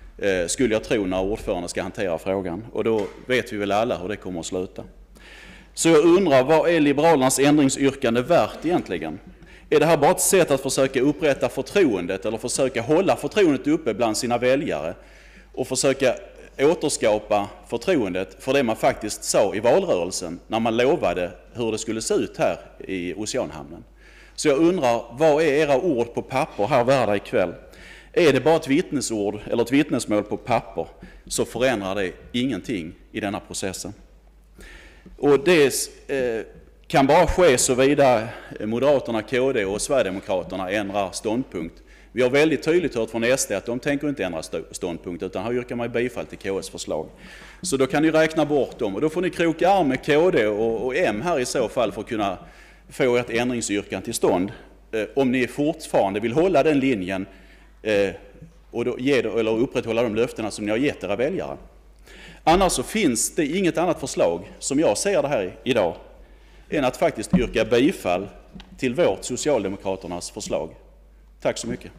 skulle jag tro, när ordförande ska hantera frågan. Och då vet vi väl alla hur det kommer att sluta. Så jag undrar, vad är Liberalernas ändringsyrkande värt egentligen? Är det här bara ett sätt att försöka upprätta förtroendet eller försöka hålla förtroendet uppe bland sina väljare och försöka återskapa förtroendet för det man faktiskt sa i valrörelsen när man lovade hur det skulle se ut här i Oceanhamnen? Så jag undrar, vad är era ord på papper här värda ikväll? Är det bara ett vittnesord eller ett vittnesmål på papper så förändrar det ingenting i denna processen. Och det kan bara ske såvida Moderaterna, KD och Sverigedemokraterna ändrar ståndpunkt. Vi har väldigt tydligt hört från SD att de tänker inte ändra ståndpunkt, utan här yrkar man bifall till KS förslag. Så då kan ni räkna bort dem och då får ni kroka arm med KD och M här i så fall för att kunna få ett ändringsyrkande till stånd. Om ni fortfarande vill hålla den linjen och då eller upprätthålla de löftena som ni har gett era väljare. Annars så finns det inget annat förslag som jag ser det här idag än att faktiskt yrka bifall till vårt Socialdemokraternas förslag. Tack så mycket.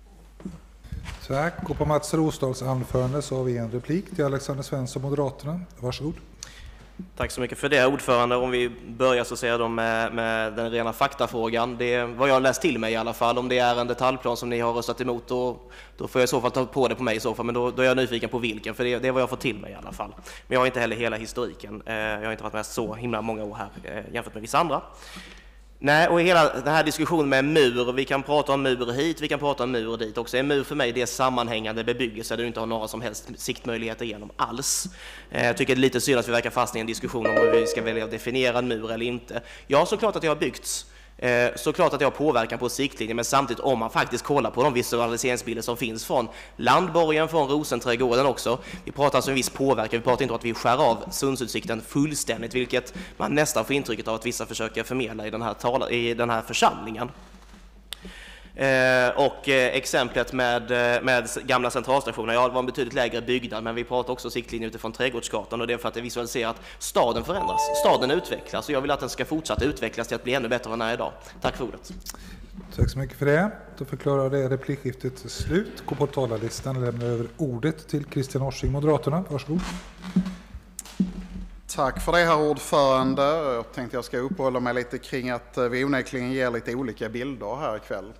Tack. Och på Mats Rosdahls anförande så har vi en replik till Alexander Svensson, Moderaterna. Varsågod. Tack så mycket för det, ordförande. Om vi börjar så säger de med den rena faktafrågan. Det är vad jag har läst till mig i alla fall. Om det är en detaljplan som ni har röstat emot, då får jag i så fall ta på det på mig i så fall. Men då är jag nyfiken på vilken, för det är vad jag får till mig i alla fall. Men jag har inte heller hela historiken. Jag har inte varit med så himla många år här jämfört med vissa andra. Nej, och hela den här diskussionen med mur, vi kan prata om mur hit, vi kan prata om mur dit också. En mur för mig, det är sammanhängande bebyggelse där du inte har några som helst siktmöjligheter igenom alls. Jag tycker det är lite synd att vi verkar fast i en diskussion om hur vi ska välja att definiera en mur eller inte. Ja, såklart att det har byggts. Såklart att det har påverkan på siktlinjen, men samtidigt om man faktiskt kollar på de visualiseringsbilder som finns från Landborgen, från Rosenträdgården också. Vi pratar alltså en viss påverkan, vi pratar inte om att vi skär av Sundsutsikten fullständigt, vilket man nästan får intrycket av att vissa försöker förmedla i den här församlingen. Och exemplet med gamla centralstationen, ja, det var en betydligt lägre byggnad, men vi pratar också siktlinje utifrån Trädgårdsgatan, och det är för att det visualiserar att staden förändras, staden utvecklas, och jag vill att den ska fortsätta utvecklas till att bli ännu bättre än den är idag. Tack för ordet. Tack så mycket för det. Då förklarar det replikskiftet slut. Gå på talarlistan och lämna över ordet till Christian Orsing, Moderaterna. Varsågod. Tack för det, herr ordförande. Jag tänkte jag ska uppehålla mig lite kring att vi onekligen ger lite olika bilder här ikväll.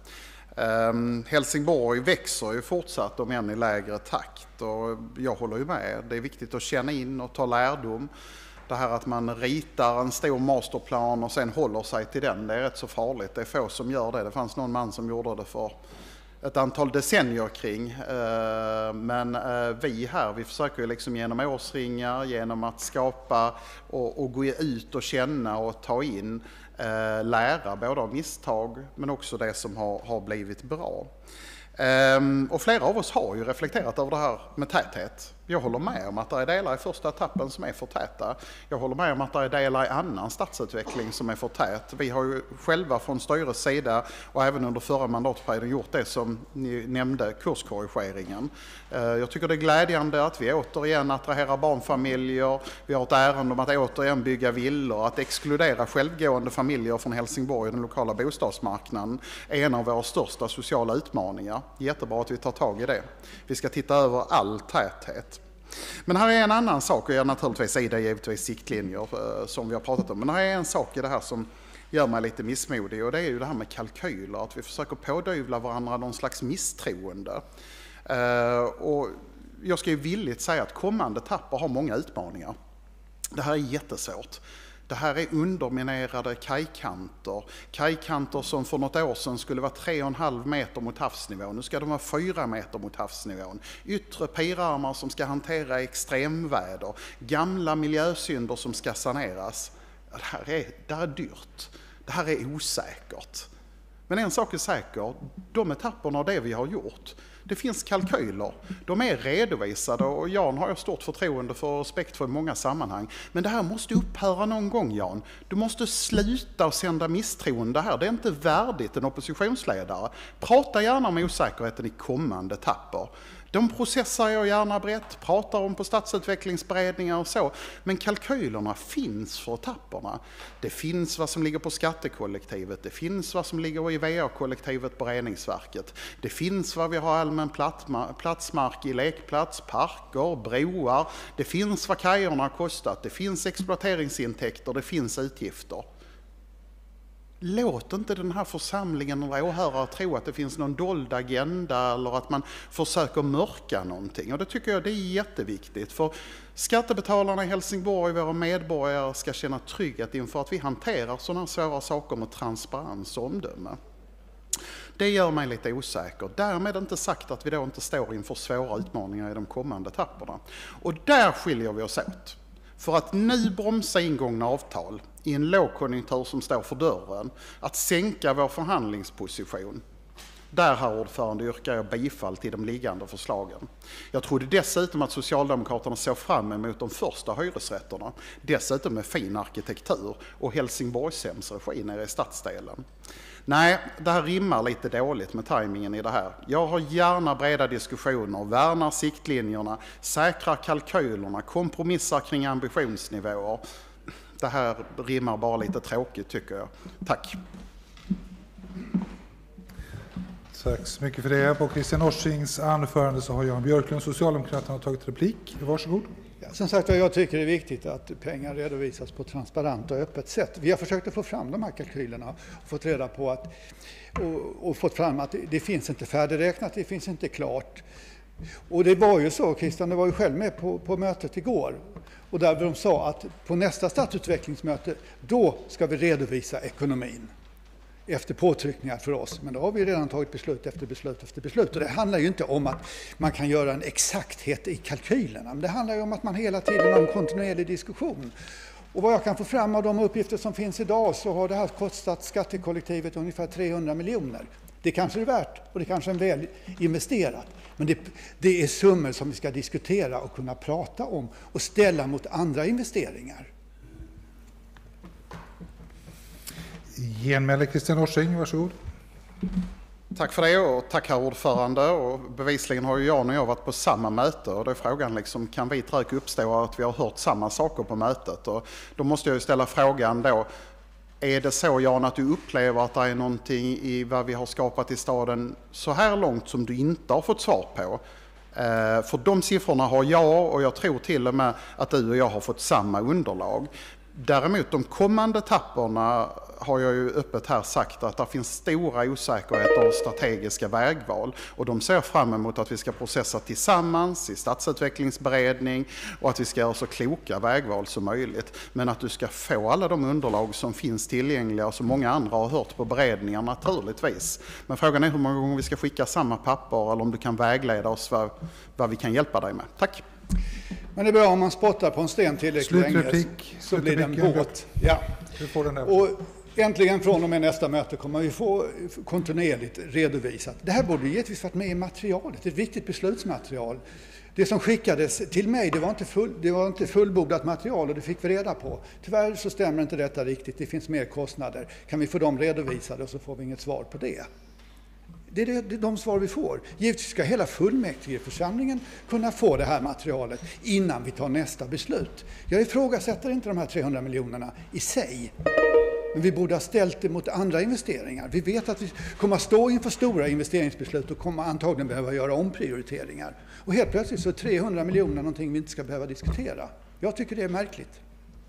Helsingborg växer ju fortsatt, om än i lägre takt, och jag håller ju med. Det är viktigt att känna in och ta lärdom. Det här att man ritar en stor masterplan och sen håller sig till den, det är rätt så farligt. Det är få som gör det. Det fanns någon man som gjorde det för ett antal decennier kring. Men vi försöker ju liksom genom årsringar, genom att skapa och gå ut och känna och ta in, lära både av misstag men också det som har blivit bra. Och flera av oss har ju reflekterat över det här med täthet. Jag håller med om att det är delar i första etappen som är för täta. Jag håller med om att det är delar i annan stadsutveckling som är för tät. Vi har ju själva från styrets sida och även under förra mandatperioden gjort det som ni nämnde, kurskorrigeringen. Jag tycker det är glädjande att vi återigen attraherar barnfamiljer. Vi har ett ärende om att återigen bygga villor. Att exkludera självgående familjer från Helsingborg och den lokala bostadsmarknaden är en av våra största sociala utmaningar. Jättebra att vi tar tag i det. Vi ska titta över all täthet. Men här är en annan sak, och jag naturligtvis är det givetvis siktlinjer som vi har pratat om. Men här är en sak i det här som gör mig lite missmodig, och det är ju det här med kalkyler. Att vi försöker pådyvla varandra någon slags misstroende. Och jag ska ju villigt säga att kommande etapper har många utmaningar. Det här är jättesvårt. Det här är underminerade kajkanter. Kajkanter som för något år sedan skulle vara 3,5 meter mot havsnivån. Nu ska de vara 4 meter mot havsnivån. Yttre pirarmar som ska hantera extremväder. Gamla miljösynder som ska saneras. Det här är dyrt. Det här är osäkert. Men en sak är säker. De etapperna och det vi har gjort. Det finns kalkyler, de är redovisade, och Jan har jag stort förtroende för och respekt för i många sammanhang. Men det här måste upphöra någon gång, Jan. Du måste sluta och sända misstroende här. Det är inte värdigt en oppositionsledare. Prata gärna om osäkerheten i kommande etapper. De processar jag gärna brett, pratar om på stadsutvecklingsberedningar och så. Men kalkylerna finns för etapperna. Det finns vad som ligger på skattekollektivet, det finns vad som ligger i VA-kollektivet på reningsverket. Det finns vad vi har allmän platsmark i lekplats, parker, broar. Det finns vad kajerna har kostat, det finns exploateringsintäkter, det finns utgifter. Låt inte den här församlingen eller åhörare tro att det finns någon dold agenda eller att man försöker mörka någonting. Och det tycker jag det är jätteviktigt. För skattebetalarna i Helsingborg, våra medborgare, ska känna trygghet inför att vi hanterar sådana svåra saker med transparens och omdöme. Det gör mig lite osäker. Därmed inte sagt att vi då inte står inför svåra utmaningar i de kommande etapperna. Och där skiljer vi oss åt. För att nu bromsa ingångna avtal i en lågkonjunktur som står för dörren, att sänka vår förhandlingsposition. Där, herr ordförande, yrkar jag bifall till de liggande förslagen. Jag trodde dessutom att Socialdemokraterna såg fram emot de första hyresrätterna, dessutom med fin arkitektur och Helsingborgshems regi nere i stadsdelen. Nej, det här rimmar lite dåligt med tajmingen i det här. Jag har gärna breda diskussioner, värnar siktlinjerna, säkrar kalkylerna, kompromissar kring ambitionsnivåer. Det här rimmar bara lite tråkigt tycker jag. Tack. Tack så mycket för det. På Christian Orsings anförande så har Jan Björklund, Socialdemokraterna, tagit replik. Varsågod. Ja, som sagt, jag tycker det är viktigt att pengar redovisas på transparent och öppet sätt. Vi har försökt att få fram de här kalkylerna och fått reda på att, och fått fram att det finns inte färdigräknat, det finns inte klart. Och det var ju så, Christian, det var ju själv med på mötet igår. Och där de sa att på nästa stadsutvecklingsmöte, då ska vi redovisa ekonomin. Efter påtryckningar för oss. Men då har vi redan tagit beslut efter beslut efter beslut. Och det handlar ju inte om att man kan göra en exakthet i kalkylerna. Men det handlar ju om att man hela tiden har en kontinuerlig diskussion. Och vad jag kan få fram av de uppgifter som finns idag så har det här kostat skattekollektivet ungefär 300 miljoner. Det kanske är värt och det kanske är väl investerat. Men det är summor som vi ska diskutera och kunna prata om och ställa mot andra investeringar. Genmäle Christian Orsing, varsågod. Tack för det och tack herr ordförande. Och bevisligen har ju Jan och jag varit på samma möte och då är frågan liksom, kan vi trök uppstå att vi har hört samma saker på mötet? Och då måste jag ju ställa frågan då, är det så Jan att du upplever att det är någonting i vad vi har skapat i staden så här långt som du inte har fått svar på? För de siffrorna har jag och jag tror till och med att du och jag har fått samma underlag. Däremot de kommande etapperna har jag ju öppet här sagt att det finns stora osäkerheter och strategiska vägval. Och de ser fram emot att vi ska processa tillsammans i stadsutvecklingsberedning och att vi ska göra så kloka vägval som möjligt. Men att du ska få alla de underlag som finns tillgängliga och som många andra har hört på beredningar naturligtvis. Men frågan är hur många gånger vi ska skicka samma papper eller om du kan vägleda oss vad vi kan hjälpa dig med. Tack! Men det är bra om man spottar på en sten tillräckligt länge så blir det en båt. Ja. Och äntligen från och med nästa möte kommer vi få kontinuerligt redovisat. Det här borde givetvis varit med i materialet, ett viktigt beslutsmaterial. Det som skickades till mig, det var inte fullbordat material och det fick vi reda på. Tyvärr så stämmer inte detta riktigt, det finns mer kostnader. Kan vi få dem redovisade och så får vi inget svar på det. Det är de svar vi får. Givetvis ska hela fullmäktigeförsamlingen kunna få det här materialet innan vi tar nästa beslut. Jag ifrågasätter inte de här 300 miljonerna i sig. Men vi borde ha ställt det mot andra investeringar. Vi vet att vi kommer att stå inför stora investeringsbeslut och kommer antagligen behöva göra omprioriteringar. Och helt plötsligt så är 300 miljoner någonting vi inte ska behöva diskutera. Jag tycker det är märkligt.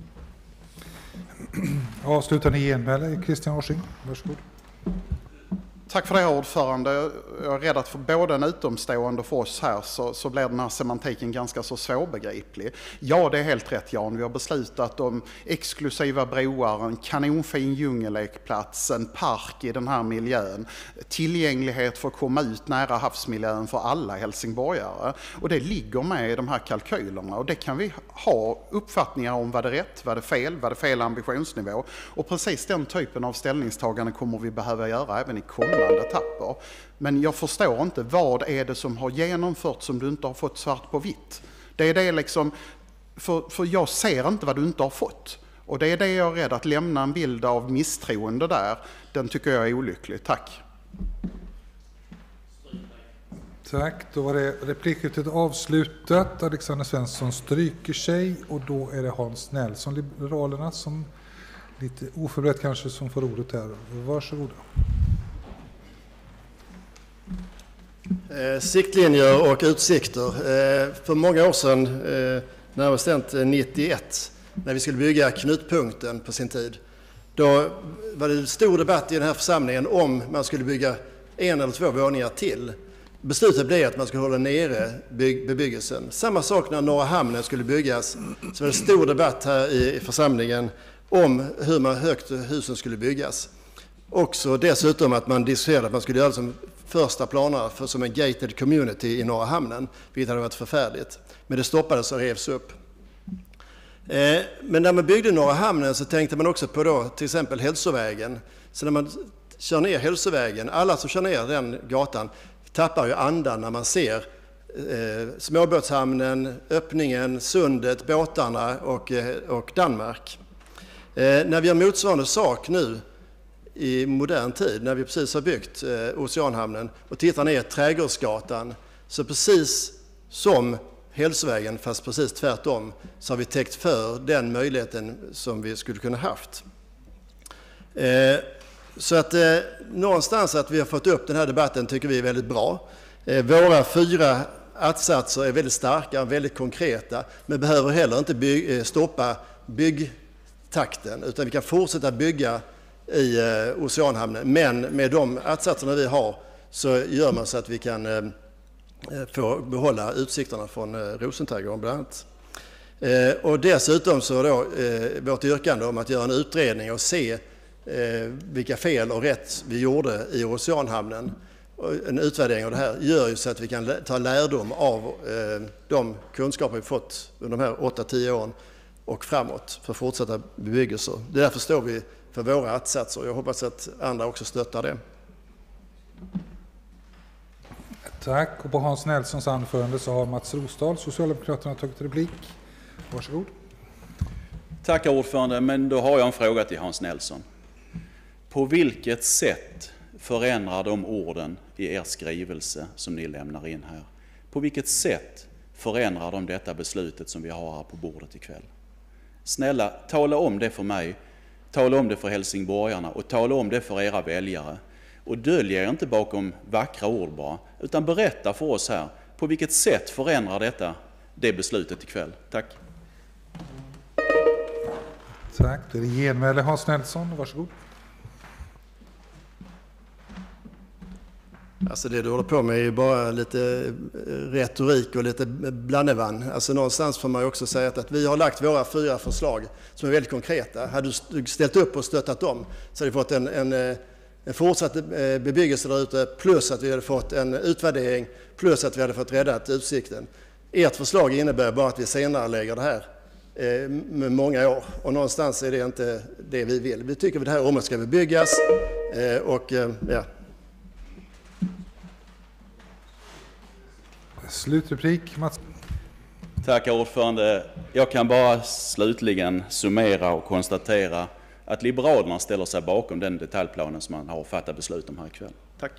Avslutande genmäle, Christian Orsing. Varsågod. Tack för det här ordförande. Jag är rädd att för både en utomstående och för oss här så blir den här semantiken ganska så svårbegriplig. Ja, det är helt rätt Jan. Vi har beslutat om exklusiva broar, en kanonfin djungellekplats, en park i den här miljön, tillgänglighet för att komma ut nära havsmiljön för alla helsingborgare. Och det ligger med i de här kalkylerna och det kan vi ha uppfattningar om vad det är rätt, vad det är fel ambitionsnivå. Och precis den typen av ställningstagande kommer vi behöva göra även i kommande etapper. Men jag förstår inte, vad är det som har genomförts som du inte har fått svart på vitt? Det är det liksom, för jag ser inte vad du inte har fått. Och det är det jag är rädd att lämna en bild av misstroende där. Den tycker jag är olycklig. Tack. Tack, då var det replikskiftet avslutat. Alexander Svensson stryker sig och då är det Hans Nelsson, Liberalerna, som lite oförberett kanske som får ordet här. Varsågoda. Siktlinjer och utsikter. För många år sedan, närmare bestämt 91, när vi skulle bygga knutpunkten på sin tid, då var det en stor debatt i den här församlingen om man skulle bygga 1 eller 2 våningar till. Beslutet blev att man skulle hålla nere bebyggelsen. Samma sak när Norra Hamnen skulle byggas, så var det stor debatt här i församlingen om hur högt husen skulle byggas. Också dessutom att man diskuterade att man skulle göra det som första planerna som en gated community i Norra Hamnen, vilket hade varit förfärligt. Men det stoppades och revs upp. Men när man byggde Norra Hamnen så tänkte man också på då, till exempel hälsovägen. Så när man kör ner hälsovägen, alla som kör ner den gatan tappar ju andan när man ser småbåtshamnen, öppningen, sundet, båtarna och Danmark. När vi har motsvarande sak nu i modern tid, när vi precis har byggt Oceanhamnen och tittar ner Trädgårdsgatan, så precis som hälsovägen, fast precis tvärtom, så har vi täckt för den möjligheten som vi skulle kunna haft. Så att någonstans att vi har fått upp den här debatten tycker vi är väldigt bra. Våra 4 att-satser är väldigt starka och väldigt konkreta, men behöver heller inte stoppa byggtakten, utan vi kan fortsätta bygga i Oceanhamnen. Men med de att-satserna vi har så gör man så att vi kan få behålla utsikterna från Rosenträdgården bland annat. Och dessutom så då vårt yrkande om att göra en utredning och se vilka fel och rätt vi gjorde i Oceanhamnen. En utvärdering av det här gör ju så att vi kan ta lärdom av de kunskaper vi fått under de här 8-10 åren och framåt för fortsatta bebyggelser. Därför står vi för våra att-satser. Jag hoppas att andra också stöttar det. Tack. Och på Hans Nelsons anförande så har Mats Rosdahl, Socialdemokraterna, tagit replik. Varsågod. Tackar ordförande, men då har jag en fråga till Hans Nelsson. På vilket sätt förändrar de orden i er skrivelse som ni lämnar in här? På vilket sätt förändrar de detta beslutet som vi har här på bordet ikväll? Snälla, tala om det för mig, tala om det för helsingborgarna och tala om det för era väljare. Och dölja er inte bakom vackra ord bara, utan berätta för oss här, på vilket sätt förändrar detta det beslutet ikväll? Tack. Tack. Det är genmäle Hans Nelsson. Varsågod. Alltså det du håller på med är ju bara lite retorik och lite blandevann. Alltså någonstans får man ju också säga att vi har lagt våra 4 förslag som är väldigt konkreta. Hade du ställt upp och stöttat dem så hade vi fått en fortsatt bebyggelse där ute, plus att vi hade fått en utvärdering, plus att vi hade fått räddat utsikten. Ert förslag innebär bara att vi senare lägger det här med många år. Och någonstans är det inte det vi vill. Vi tycker att det här området ska bebyggas och ja. Slutreplik, Mats. Tackar ordförande. Jag kan bara slutligen summera och konstatera att Liberalerna ställer sig bakom den detaljplanen som man har fattat beslut om här ikväll. Tack.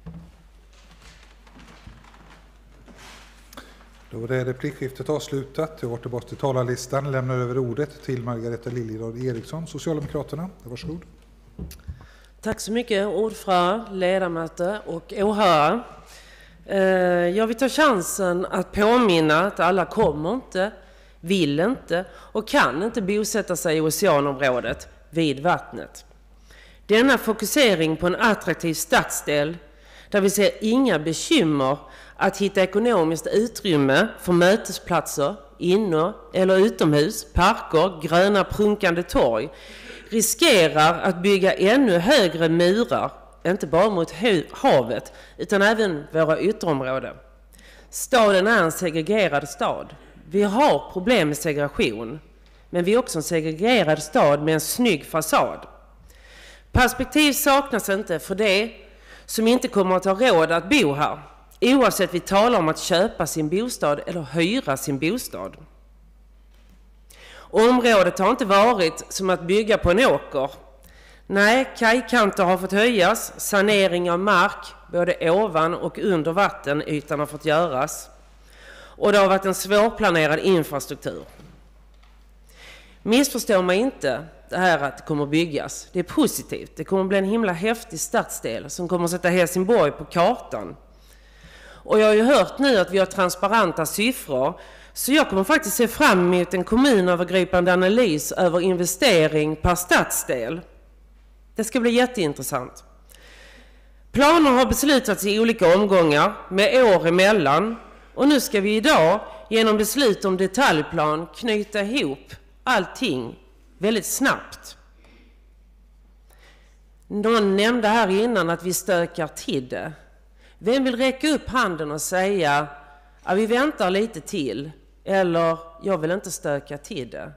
Då är replikskiftet avslutat. Jag går tillbaka till talarlistan. Lämnar över ordet till Margareta Liljedahl Eriksson, Socialdemokraterna. Varsågod. Tack så mycket ordförande, ledamöter och åhörare. Jag vill ta chansen att påminna att alla kommer inte, vill inte och kan inte bosätta sig i oceanområdet vid vattnet. Denna fokusering på en attraktiv stadsdel där vi ser inga bekymmer att hitta ekonomiskt utrymme för mötesplatser, inne- eller utomhus, parker, gröna prunkande torg, riskerar att bygga ännu högre murar, inte bara mot havet utan även våra ytterområden. Staden är en segregerad stad. Vi har problem med segregation, men vi är också en segregerad stad med en snygg fasad. Perspektiv saknas inte för det som inte kommer att ha råd att bo här, oavsett vi talar om att köpa sin bostad eller hyra sin bostad. Området har inte varit som att bygga på en åker. Nej, kajkanter har fått höjas, sanering av mark, både ovan och under vattenytan har fått göras. Och det har varit en svårplanerad infrastruktur. Missförstå mig inte det här att det kommer att byggas. Det är positivt. Det kommer att bli en himla häftig stadsdel som kommer att sätta Helsingborg på kartan. Och jag har ju hört nu att vi har transparenta siffror. Så jag kommer faktiskt se fram emot en kommunövergripande analys över investering per stadsdel. Det ska bli jätteintressant. Planer har beslutats i olika omgångar med år emellan. Och nu ska vi idag genom beslut om detaljplan knyta ihop allting väldigt snabbt. Någon nämnde här innan att vi stökar till det. Vem vill räcka upp handen och säga att vi väntar lite till, eller jag vill inte stöka till det?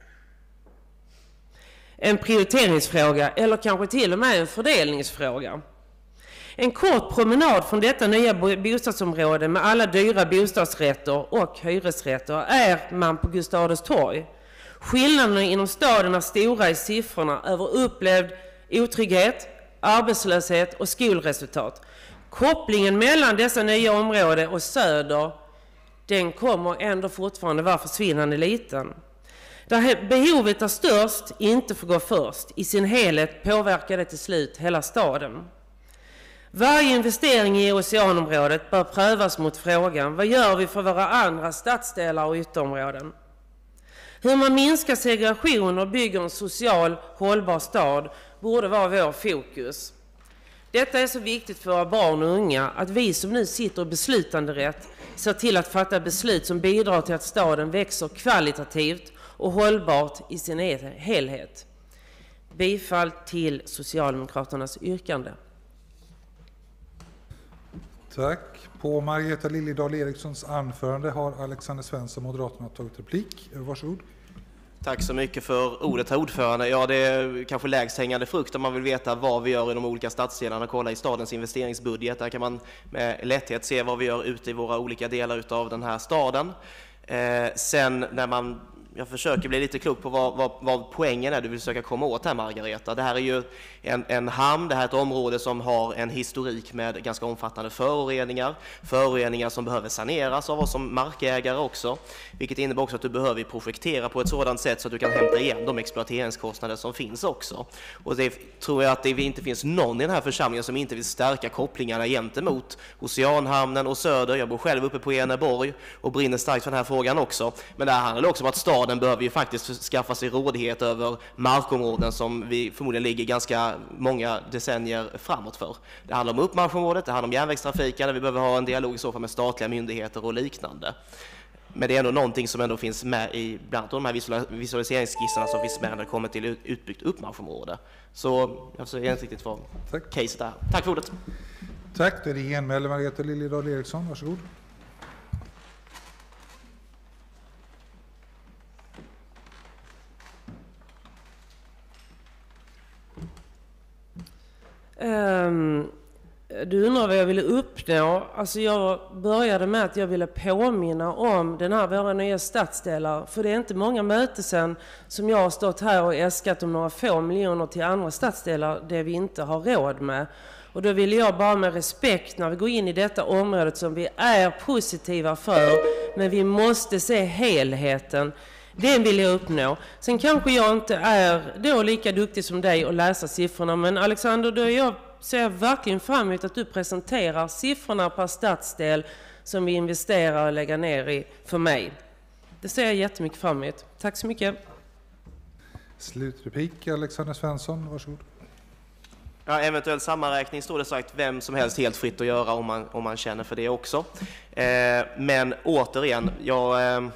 En prioriteringsfråga eller kanske till och med en fördelningsfråga. En kort promenad från detta nya bostadsområde med alla dyra bostadsrätter och hyresrätter är man på Gustav Adolfs torg. Skillnaderna inom staden är stora i siffrorna över upplevd otrygghet, arbetslöshet och skolresultat. Kopplingen mellan dessa nya områden och söder, den kommer ändå fortfarande vara försvinnande liten. Där behovet är störst, inte får gå först. I sin helhet påverkar det till slut hela staden. Varje investering i oceanområdet bör prövas mot frågan: vad gör vi för våra andra stadsdelar och ytterområden? Hur man minskar segregation och bygger en social hållbar stad borde vara vår fokus. Detta är så viktigt för våra barn och unga att vi som nu sitter i beslutanderätt ser till att fatta beslut som bidrar till att staden växer kvalitativt och hållbart i sin helhet. Bifall till Socialdemokraternas yrkande. Tack. På Margareta Liljedahl Erikssons anförande har Alexander Svensson, Moderaterna, tagit replik. Varsågod. Tack så mycket för ordet, herr ordförande. Ja, det är kanske lägst hängande frukt om man vill veta vad vi gör i de olika stadsdelarna. Kolla i stadens investeringsbudget. Där kan man med lätthet se vad vi gör ute i våra olika delar av den här staden. Sen när jag försöker bli lite klok på vad poängen är du vill försöka komma åt här, Margareta. Det här är ju en hamn, det här är ett område som har en historik med ganska omfattande föroreningar som behöver saneras av oss som markägare också, vilket innebär också att du behöver projektera på ett sådant sätt så att du kan hämta igen de exploateringskostnader som finns också. Och det tror jag att det inte finns någon i den här församlingen som inte vill stärka kopplingarna gentemot Oceanhamnen och söder. Jag bor själv uppe på Eneborg och brinner starkt för den här frågan också. Men det här handlar också om att staden behöver ju faktiskt skaffa sig rådighet över markområden som vi förmodligen ligger ganska många decennier framåt för. Det handlar om uppmarschområdet, det handlar om järnvägstrafiken, där vi behöver ha en dialog i så fall med statliga myndigheter och liknande. Men det är ändå någonting som ändå finns med i bland de här visualiseringsskisserna som finns med när det kommer till utbyggt uppmarschområde. Så jag ser inte riktigt vad caset är. Tack för ordet. Tack, det är genmäle Margareta Liljedahl Eriksson. Varsågod. Du undrar vad jag ville uppnå. Alltså jag började med att jag ville påminna om våra nya stadsdelar. För det är inte många möten sedan som jag har stått här och äskat om några få miljoner till andra stadsdelar det vi inte har råd med. Och då vill jag bara med respekt när vi går in i detta området som vi är positiva för, men vi måste se helheten. Det vill jag uppnå. Sen kanske jag inte är då lika duktig som dig att läsa siffrorna, men Alexander, då ser jag verkligen fram emot att du presenterar siffrorna per stadsdel som vi investerar och lägger ner i för mig. Det ser jag jättemycket fram emot. Tack så mycket. Slutreplik, Alexander Svensson, varsågod. Ja, eventuell sammanräkning står det sagt vem som helst helt fritt att göra om man känner för det också. Men återigen, jag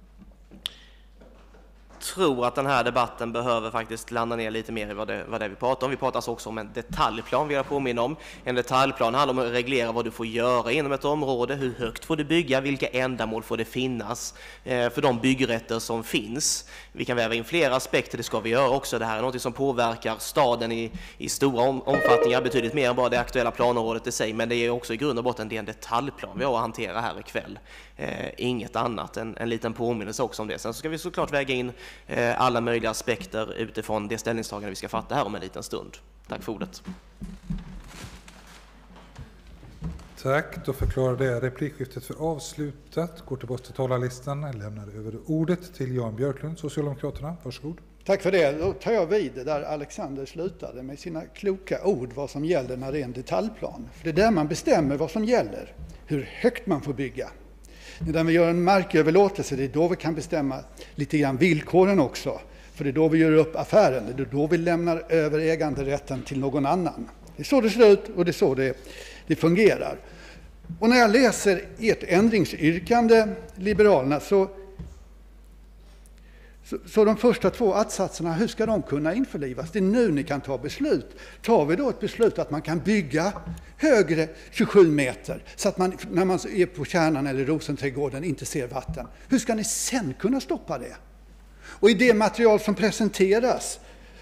tror att den här debatten behöver faktiskt landa ner lite mer i vad det vi pratar om. Vi pratar alltså också om en detaljplan, vill jag påminna om. En detaljplan handlar om att reglera vad du får göra inom ett område, hur högt får du bygga, vilka ändamål får det finnas för de byggrätter som finns. Vi kan väva in flera aspekter, det ska vi göra också. Det här är något som påverkar staden i stora omfattningar, betydligt mer än bara det aktuella planområdet i sig, men det är också i grund och botten en detaljplan vi har att hantera här ikväll. Inget annat än en liten påminnelse också om det. Sen så ska vi såklart väga in alla möjliga aspekter utifrån det ställningstagande vi ska fatta här om en liten stund. Tack för ordet. Tack, då förklarar det replikskiftet för avslutat. Går tillbaka till talarlistan. Jag lämnar över ordet till Jan Björklund, Socialdemokraterna. Varsågod. Tack för det. Då tar jag vid där Alexander slutade med sina kloka ord vad som gäller när det är en detaljplan. För det är där man bestämmer vad som gäller, hur högt man får bygga. När vi gör en marköverlåtelse, det är då vi kan bestämma lite grann villkoren också. För det är då vi gör upp affären, det är då vi lämnar över äganderätten till någon annan. Det är så det ser ut och det är så det fungerar. Och när jag läser ert ändringsyrkande, Liberalerna, så de första 2 attsatserna, hur ska de kunna införlivas? Det är nu ni kan ta beslut. Tar vi då ett beslut att man kan bygga högre 27 meter så att man när man är på Kärnan eller Rosenträdgården inte ser vatten. Hur ska ni sen kunna stoppa det? Och i det material som presenteras,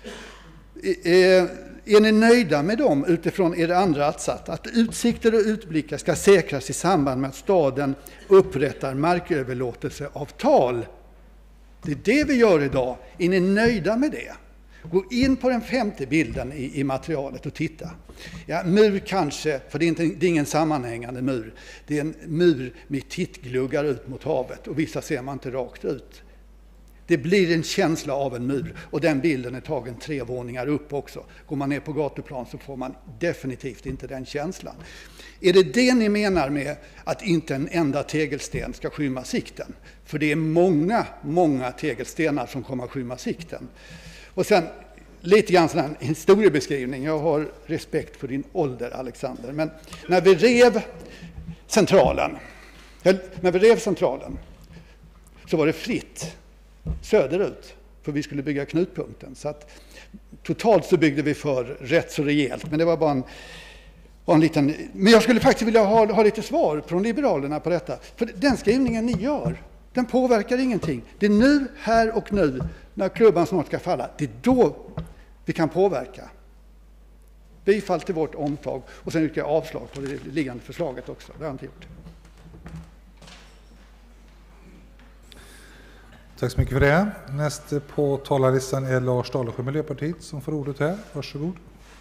är ni nöjda med dem utifrån er andra attsats? Att utsikter och utblickar ska säkras i samband med att staden upprättar marköverlåtelseavtal. Det är det vi gör idag. Är ni nöjda med det? Gå in på den 5:e bilden i materialet och titta. Ja, mur kanske, för det är ingen sammanhängande mur. Det är en mur med tittgluggar ut mot havet och vissa ser man inte rakt ut. Det blir en känsla av en mur och den bilden är tagen 3 våningar upp också. Går man ner på gatuplan så får man definitivt inte den känslan. Är det ni menar med att inte en enda tegelsten ska skymma sikten? För det är många tegelstenar som kommer att skymma sikten. Och sen lite grann sån här historiebeskrivning. Jag har respekt för din ålder, Alexander. Men när vi rev centralen så var det fritt söderut, för vi skulle bygga knutpunkten. Så att totalt så byggde vi för rätt så rejält, men det var bara en liten... Men jag skulle faktiskt vilja ha lite svar från Liberalerna på detta. För den skrivningen ni gör, den påverkar ingenting. Det är nu, här och nu, när klubban snart ska falla, det är då vi kan påverka. Bifall till vårt omtag och sen yrkar jag avslag på det liggande förslaget också. Det har jag inte gjort. Tack så mycket för det. Nästa på talarlistan är Lars Dahlsjö, Miljöpartiet, som får ordet här. Varsågod.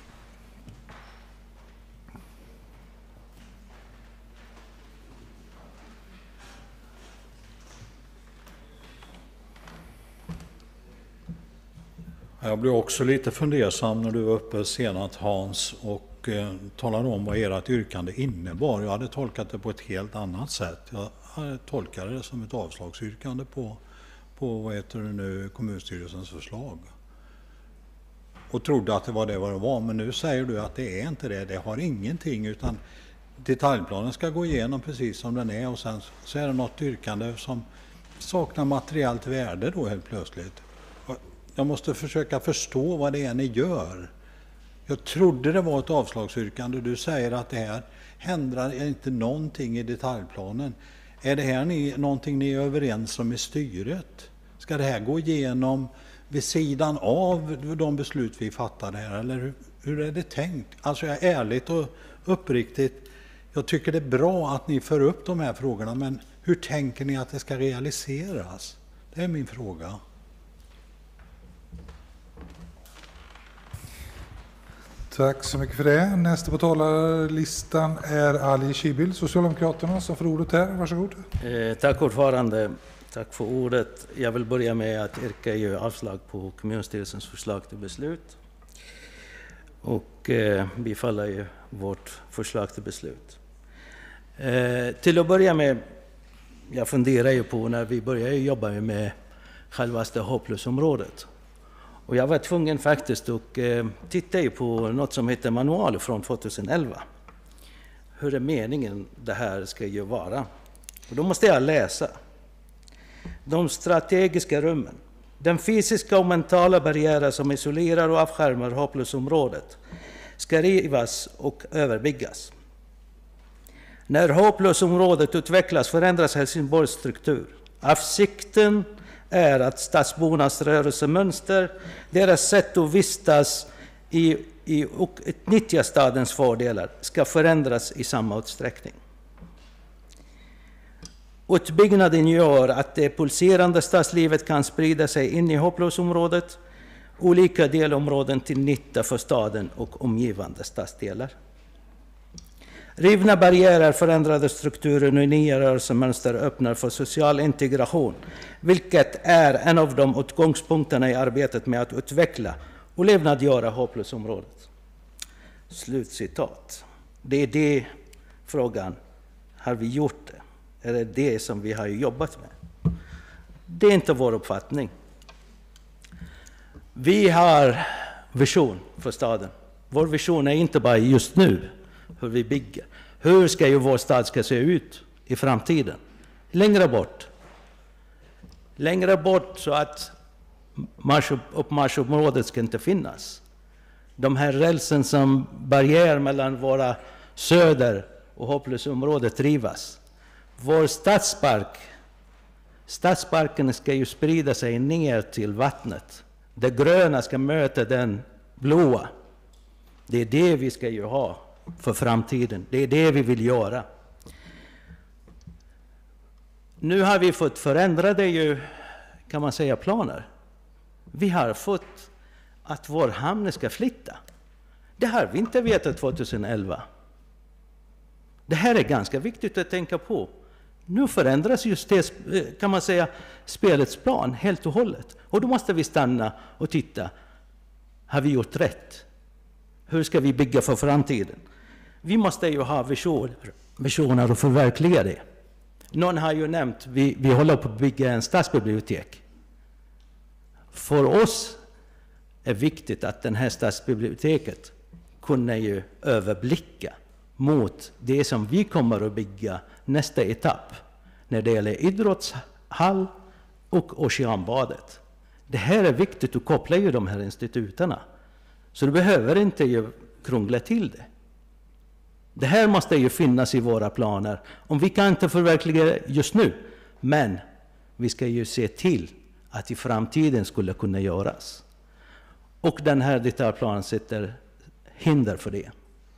Jag blev också lite fundersam när du var uppe senast, Hans, och talade om vad ert yrkande innebar. Jag hade tolkat det på ett helt annat sätt. Jag hade tolkat det som ett avslagsyrkande på kommunstyrelsens förslag. Och trodde att det var det vad det var. Men nu säger du att det är inte det. Det har ingenting, utan detaljplanen ska gå igenom precis som den är. Och sen så är det något yrkande som saknar materiellt värde då helt plötsligt. Jag måste försöka förstå vad det är ni gör. Jag trodde det var ett avslagsyrkande. Du säger att det här ändrar inte någonting i detaljplanen. Är det här någonting ni är överens om i styret? Ska det här gå igenom vid sidan av de beslut vi fattade här? Eller hur är det tänkt? Alltså jag är ärligt och uppriktigt. Jag tycker det är bra att ni för upp de här frågorna. Men hur tänker ni att det ska realiseras? Det är min fråga. Tack så mycket för det. Nästa på talarlistan är Ali Shibil, Socialdemokraterna, som får ordet här. Varsågod. Tack ordförande. Tack för ordet. Jag vill börja med att yrka avslag på kommunstyrelsens förslag till beslut och bifalla vårt förslag till beslut. Till att börja med, jag funderar på när vi började jobba med självaste H+-området. Och jag var tvungen faktiskt att titta på något som heter manual från 2011. Hur är meningen det här ska ju vara? Och då måste jag läsa. De strategiska rummen. Den fysiska och mentala barriärer som isolerar och avskärmar H+-området ska rivas och överbyggas. När H+-området utvecklas förändras Helsingborgs struktur. Avsikten är att stadsbornas rörelsemönster, deras sätt att vistas och nyttja stadens fördelar ska förändras i samma utsträckning. Utbyggnaden gör att det pulserande stadslivet kan sprida sig in i H+-området, olika delområden till nytta för staden och omgivande stadsdelar. Rivna barriärer, förändrade strukturer och nya rörelsemönster öppnar för social integration, vilket är en av de utgångspunkterna i arbetet med att utveckla och levnadsgöra H+-området. Slutcitat. Det är det frågan, har vi gjort det? Är det det som vi har jobbat med? Det är inte vår uppfattning. Vi har vision för staden. Vår vision är inte bara just nu hur vi bygger. Hur ska ju vår stad ska se ut i framtiden? Längre bort. Längre bort så att uppmarschområdet ska inte finnas. De här rälsen som barriär mellan våra söder och H+-området rivas. Vår stadsparken ska ju sprida sig ner till vattnet. Det gröna ska möta den blåa. Det är det vi ska ju ha för framtiden. Det är det vi vill göra. Nu har vi fått förändrade kan man säga, planer. Vi har fått att vår hamn ska flytta. Det har vi inte vetat 2011. Det här är ganska viktigt att tänka på. Nu förändras just det, kan man säga, spelets plan helt och hållet. Och då måste vi stanna och titta. Har vi gjort rätt? Hur ska vi bygga för framtiden? Vi måste ju ha visioner och förverkliga det. Någon har ju nämnt, vi håller på att bygga en stadsbibliotek. För oss är viktigt att den här stadsbiblioteket kunna ju överblicka mot det som vi kommer att bygga nästa etapp när det gäller idrottshall och oceanbadet. Det här är viktigt att koppla ju de här instituterna. Så du behöver inte ju krångla till det. Det här måste ju finnas i våra planer. Om vi kan inte förverkliga det just nu, men vi ska ju se till att i framtiden skulle kunna göras. Och den här detaljplanen sätter hinder för det.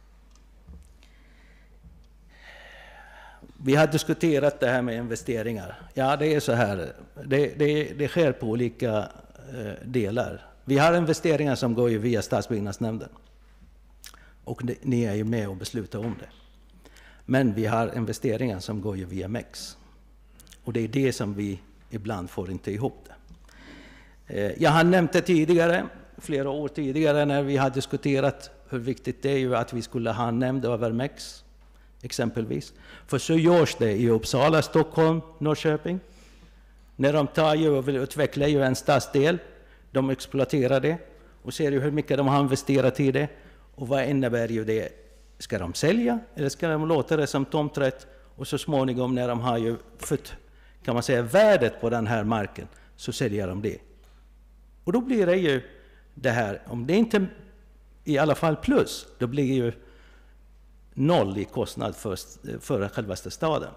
Vi har diskuterat det här med investeringar. Ja, det är så här. Det sker på olika delar. Vi har investeringar som går ju via stadsbyggnadsnämnden. Och ni är ju med och beslutar om det. Men vi har investeringar som går ju via MEX. Och det är det som vi ibland får inte ihop det. Jag har nämnt det tidigare, flera år tidigare, när vi har diskuterat hur viktigt det är ju att vi skulle ha en nämnd över MEX, exempelvis. För så görs det i Uppsala, Stockholm, Norrköping. När de tar ju och vill utveckla ju en stadsdel, de exploaterar det och ser ju hur mycket de har investerat i det. Och vad innebär ju det? Ska de sälja eller ska de låta det som tomträtt? Och så småningom när de har ju fått, kan man säga, värdet på den här marken, så säljer de det. Och då blir det ju det här, om det inte i alla fall plus, då blir det ju noll i kostnad för själva staden.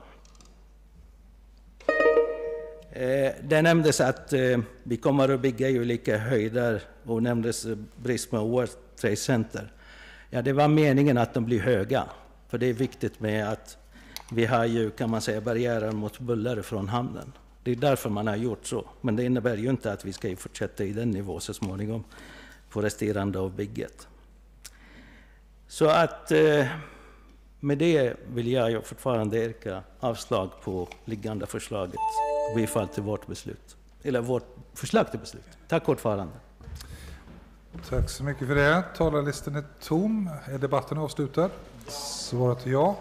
Det nämndes att vi kommer att bygga ju olika höjder och nämndes brist med World Trade Center. Ja, det var meningen att de blir höga, för det är viktigt med att vi har ju, kan man säga, barriärer mot buller från hamnen. Det är därför man har gjort så, men det innebär ju inte att vi ska fortsätta i den nivå så småningom på resterande av bygget. Så att med det vill jag ju fortfarande yrka avslag på liggande förslaget och bifall till vårt beslut, eller vårt förslag till beslut. Tack ordförande. Tack så mycket för det. Talarlistan är tom. Är debatten avslutad? Svaret är ja.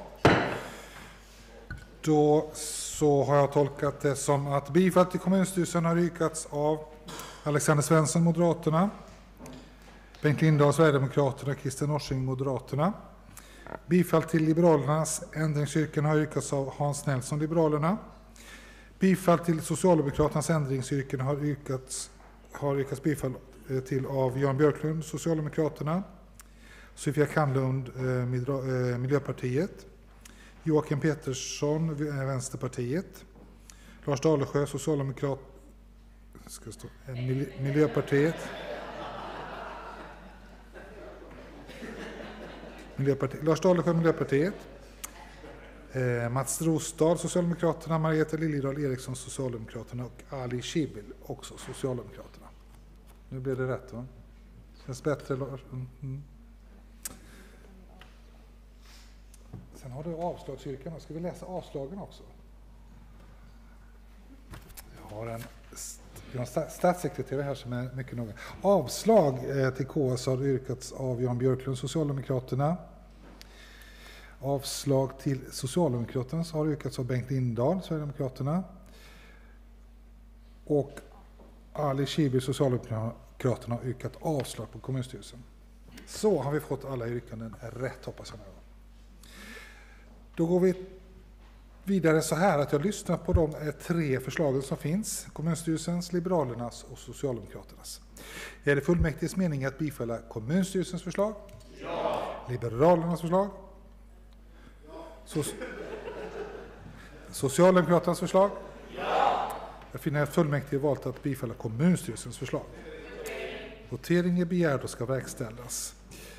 Då så har jag tolkat det som att bifall till kommunstyrelsen har yrkats av Alexander Svensson, Moderaterna, Bengt Lindahl, Sverigedemokraterna, Christer Norsing, Moderaterna. Bifall till Liberalernas ändringsyrkan har yrkats av Hans Nelson, Liberalerna. Bifall till Socialdemokraternas ändringsyrkan har yrkats bifall till av Jan Björklund, Socialdemokraterna, Sofia Kanlund, Miljöpartiet, Joakim Petersson, Vänsterpartiet, Lars Dalesjö, Miljöpartiet, Lars Dalesjö, Miljöpartiet, Mats Rostad, Socialdemokraterna, Margareta Liljedahl Eriksson, Socialdemokraterna och Ali Shibil, också Socialdemokraterna. Nu blev det rätt, va? Känns bättre, Lars. Sen har du avslagsyrkanden. Ska vi läsa avslagen också? Jag har en statssekreterare här som är mycket noga. Avslag till KS har yrkats av Jan Björklund, Socialdemokraterna. Avslag till Socialdemokraterna har yrkats av Bengt Lindahl, Sverigedemokraterna. Och Ali Shibi, Socialdemokraterna, har yrkat avslag på kommunstyrelsen. Så har vi fått alla yrkanden rätt, hoppas jag. Då går vi vidare så här att jag lyssnar på de 3 förslagen som finns. Kommunstyrelsens, Liberalernas och Socialdemokraternas. Är det fullmäktiges mening att bifalla kommunstyrelsens förslag? Ja. Liberalernas förslag? Ja. Socialdemokraternas förslag? Ja. Jag finner att fullmäktige valt att bifalla kommunstyrelsens förslag. Votering är begärd och ska verkställas.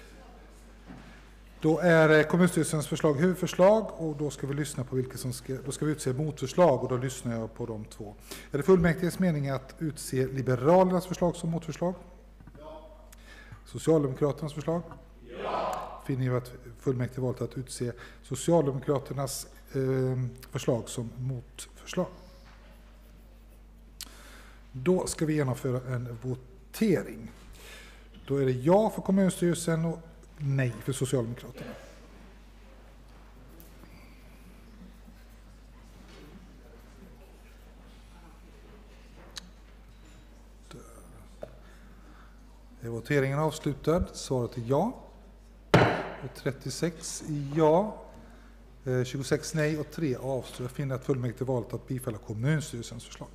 Då är kommunstyrelsens förslag huvudförslag och då ska vi lyssna på vilka som ska, då ska vi utse motförslag och då lyssnar jag på de 2. Är det fullmäktiges mening att utse Liberalernas förslag som motförslag? Ja. Socialdemokraternas förslag? Ja. Finner jag att fullmäktige valt att utse Socialdemokraternas förslag som motförslag. Då ska vi genomföra en votering. Då är det ja för kommunstyrelsen och nej för Socialdemokraterna. Är voteringen avslutad? Svaret är ja. 36 ja, 26 nej och 3 avstår. Jag finner att fullmäktige valt att bifalla kommunstyrelsens förslag.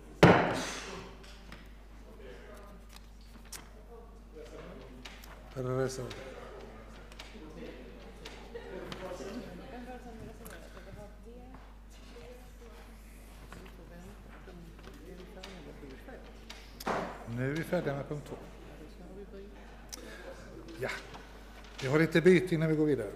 Nu är vi färdiga med punkt 2. Ja, vi har lite byte innan vi går vidare.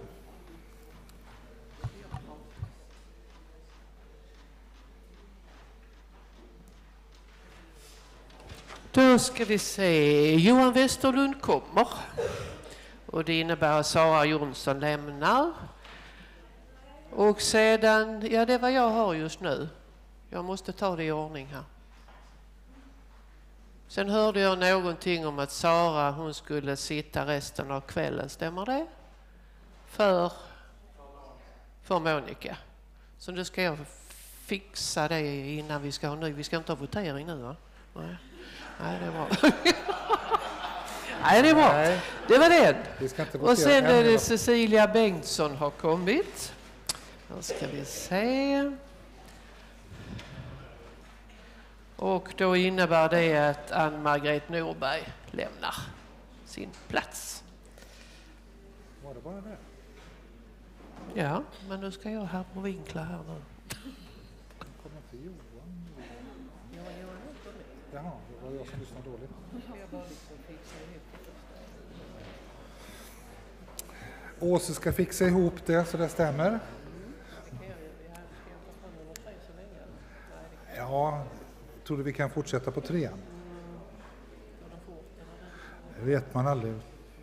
Då ska vi se. Johan Westerlund kommer. Och det innebär att Sara Jonsson lämnar. Och sedan, ja det är vad jag har just nu. Jag måste ta det i ordning här. Sen hörde jag någonting om att Sara, hon skulle sitta resten av kvällen. Stämmer det? För Monica. Så då ska jag fixa det innan vi ska ha ny. Vi ska inte ha votering nu, va? Nej. Nej, det är bra. Nej, det är bra. Nej. Det var det. Och sen är det Cecilia Bengtsson har kommit. Då ska vi se. Och då innebär det att Ann-Margret Norberg lämnar sin plats. Var det bara det? Ja, men nu ska jag här på vinkla här nu. Kommer inte Johan? Jaha, det var jag som lyssnade dåligt. Åse ska fixa ihop det så det stämmer. Ja, tror du vi kan fortsätta på 3? Det vet man aldrig.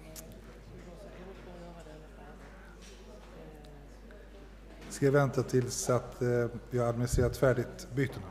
Ska jag vänta tills att vi har administrerat färdigt bytena.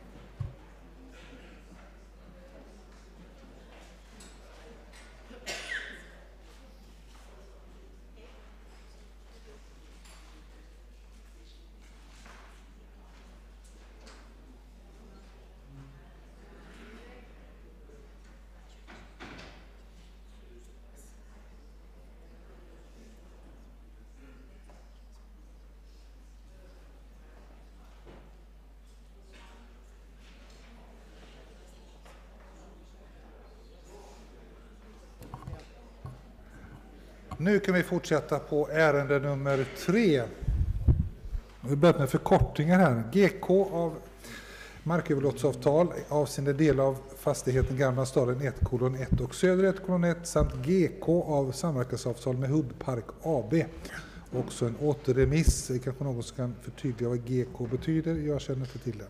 Nu kan vi fortsätta på ärende nummer 3. Vi börjar med förkortningar här. GK av marköverlåtelseavtal avseende del av fastigheten Gamla staden 1:1 och Söder 1:1 samt GK av samverkansavtal med Hub Park AB. Också en återremiss. Det kanske någon som kan förtydliga vad GK betyder. Jag känner inte till det.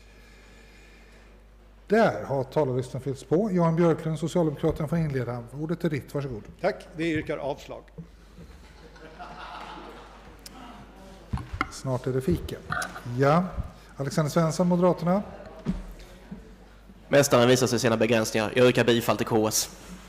Där har talarlistan fyllts på. Jan Björklund, Socialdemokraterna, får inleda. Ordet är ditt, varsågod. Tack, vi yrkar avslag. Snart är det fika. Ja, Alexander Svensson, Moderaterna. Mästaren visar sig sina begränsningar. Jag yrkar bifall till KS.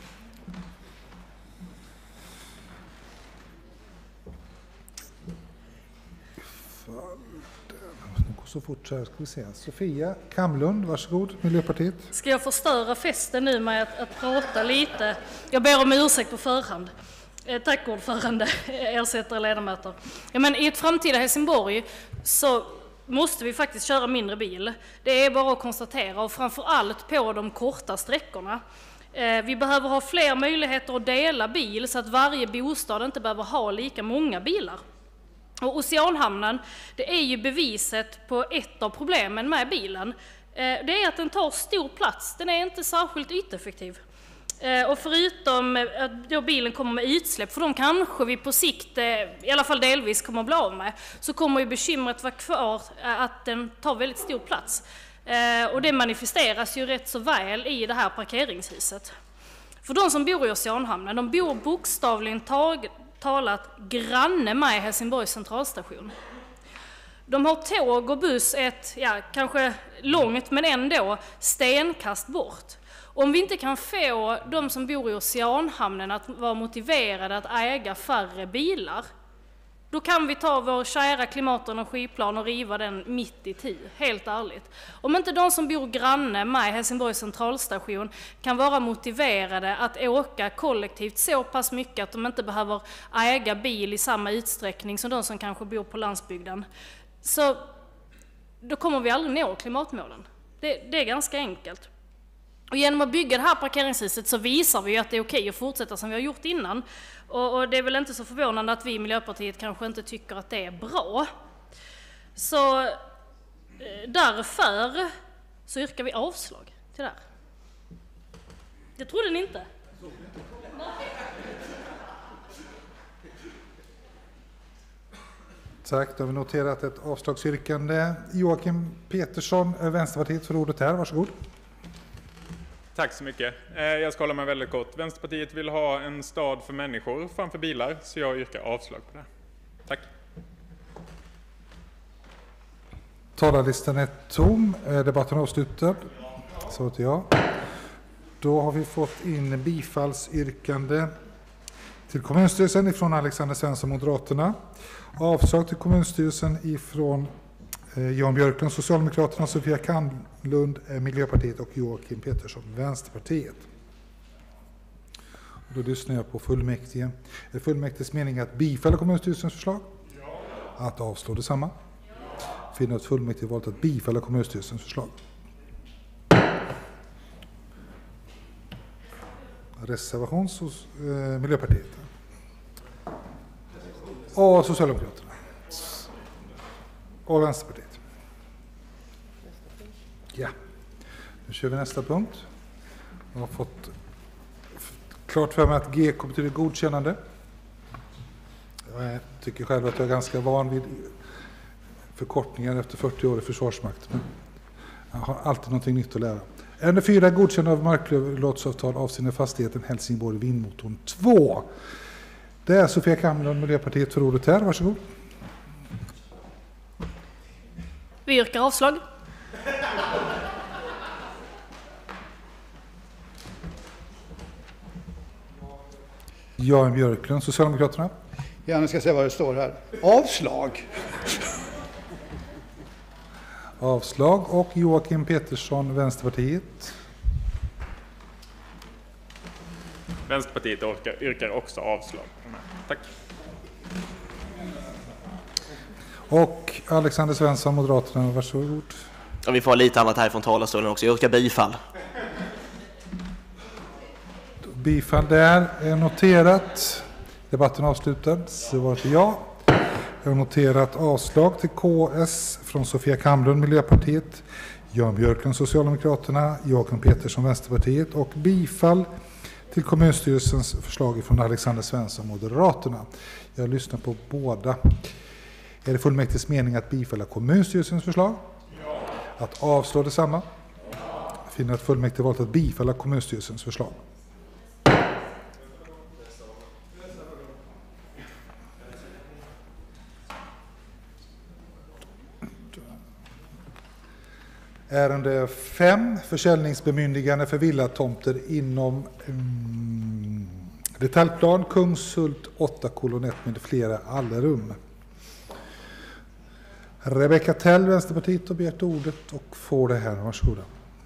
Så fort så här ska vi se. Sofia Kamlund, varsågod, Miljöpartiet. Ska jag förstöra festen nu med att prata lite? Jag ber om ursäkt på förhand. Tack ordförande, ersättare ledamöter. Ja, men i ett framtida Helsingborg så måste vi faktiskt köra mindre bil. Det är bara att konstatera, och framför allt på de korta sträckorna. Vi behöver ha fler möjligheter att dela bil så att varje bostad inte behöver ha lika många bilar. Och Oceanhamnen, det är ju beviset på ett av problemen med bilen. Det är att den tar stor plats, den är inte särskilt yteffektiv. Och förutom att då bilen kommer med utsläpp, för de kanske vi på sikt, i alla fall delvis, kommer att bli av med, så kommer ju bekymret vara kvar att den tar väldigt stor plats. Och det manifesteras ju rätt så väl i det här parkeringshuset. För de som bor i Oceanhamnen, de bor bokstavligen talat granne med Helsingborgs centralstation. De har tåg och buss kanske långt men ändå stenkast bort. Om vi inte kan få de som bor i Oceanhamnen att vara motiverade att äga färre bilar, då kan vi ta vår kära klimat- och energiplan och riva den mitt i tid, helt ärligt. Om inte de som bor granne med Helsingborgs centralstation kan vara motiverade att åka kollektivt så pass mycket att de inte behöver äga bil i samma utsträckning som de som kanske bor på landsbygden, så då kommer vi aldrig nå klimatmålen. Det är ganska enkelt. Och genom att bygga det här parkeringshuset så visar vi att det är okej att fortsätta som vi har gjort innan. Och det är väl inte så förvånande att vi i Miljöpartiet kanske inte tycker att det är bra. Så därför så yrkar vi avslag till det här. Det trodde ni inte. Tack, då har vi noterat ett avslagsyrkande. Joakim Petersson, Vänsterpartiet, för ordet här. Varsågod. Tack så mycket. Jag ska hålla mig väldigt kort. Vänsterpartiet vill ha en stad för människor framför bilar, så jag yrkar avslag på det. Tack. Talarlistan är tom. Debatten är avslutad. Så att ja. Då har vi fått in bifallsyrkande till kommunstyrelsen ifrån Alexander Svensson, Moderaterna. Avslag till kommunstyrelsen ifrån Jan Björklund, Socialdemokraterna, Sofia Kamlund, Miljöpartiet och Joakim Petersson, Vänsterpartiet. Och då lyssnar jag på fullmäktige. Är fullmäktiges mening att bifalla kommunstyrelsens förslag? Ja. Att avslå detsamma? Ja. Finner att fullmäktige valt att bifalla kommunstyrelsens förslag? Reservation hos Miljöpartiet. Och Socialdemokraterna. Och Vänsterpartiet. Ja, nu kör vi nästa punkt. Jag har fått klart för mig att GK betyder godkännande. Jag tycker själv att jag är ganska van vid förkortningar efter 40 år i Försvarsmakten. Jag har alltid någonting nytt att lära. Ärende 4, godkännande av marklåtsavtal avseende fastigheten Helsingborg Vindmotorn 2. Det är Sofia Kamlund, Miljöpartiet, för ordet här. Varsågod. Vi yrkar avslag. Jan Björklund, Socialdemokraterna. Ja, nu ska jag se vad det står här. Avslag. Avslag. Och Joakim Petersson, Vänsterpartiet. Vänsterpartiet yrkar också avslag. Tack. Och Alexander Svensson, Moderaterna, varsågod. Och vi får lite annat här från talarstolen också. Jag yrkar bifall. Bifall där är noterat. Debatten avslutad. Så var det ja. Jag har noterat avslag till KS från Sofia Kamlund, Miljöpartiet, Jan Björklund, Socialdemokraterna, Joakim Petersson, Vänsterpartiet och bifall till kommunstyrelsens förslag från Alexander Svensson, Moderaterna. Jag lyssnar på båda. Är det fullmäktiges mening att bifalla kommunstyrelsens förslag? Ja. Att avslå detsamma? Ja. Finner att fullmäktige valt att bifalla kommunstyrelsens förslag. Ärende 5, försäljningsbemyndigande för villatomter inom detaljplan Kungshult 8:1 med flera Allerum. Rebecka Tell, Vänsterpartiet, har begärt ordet och får det här. Varsågoda.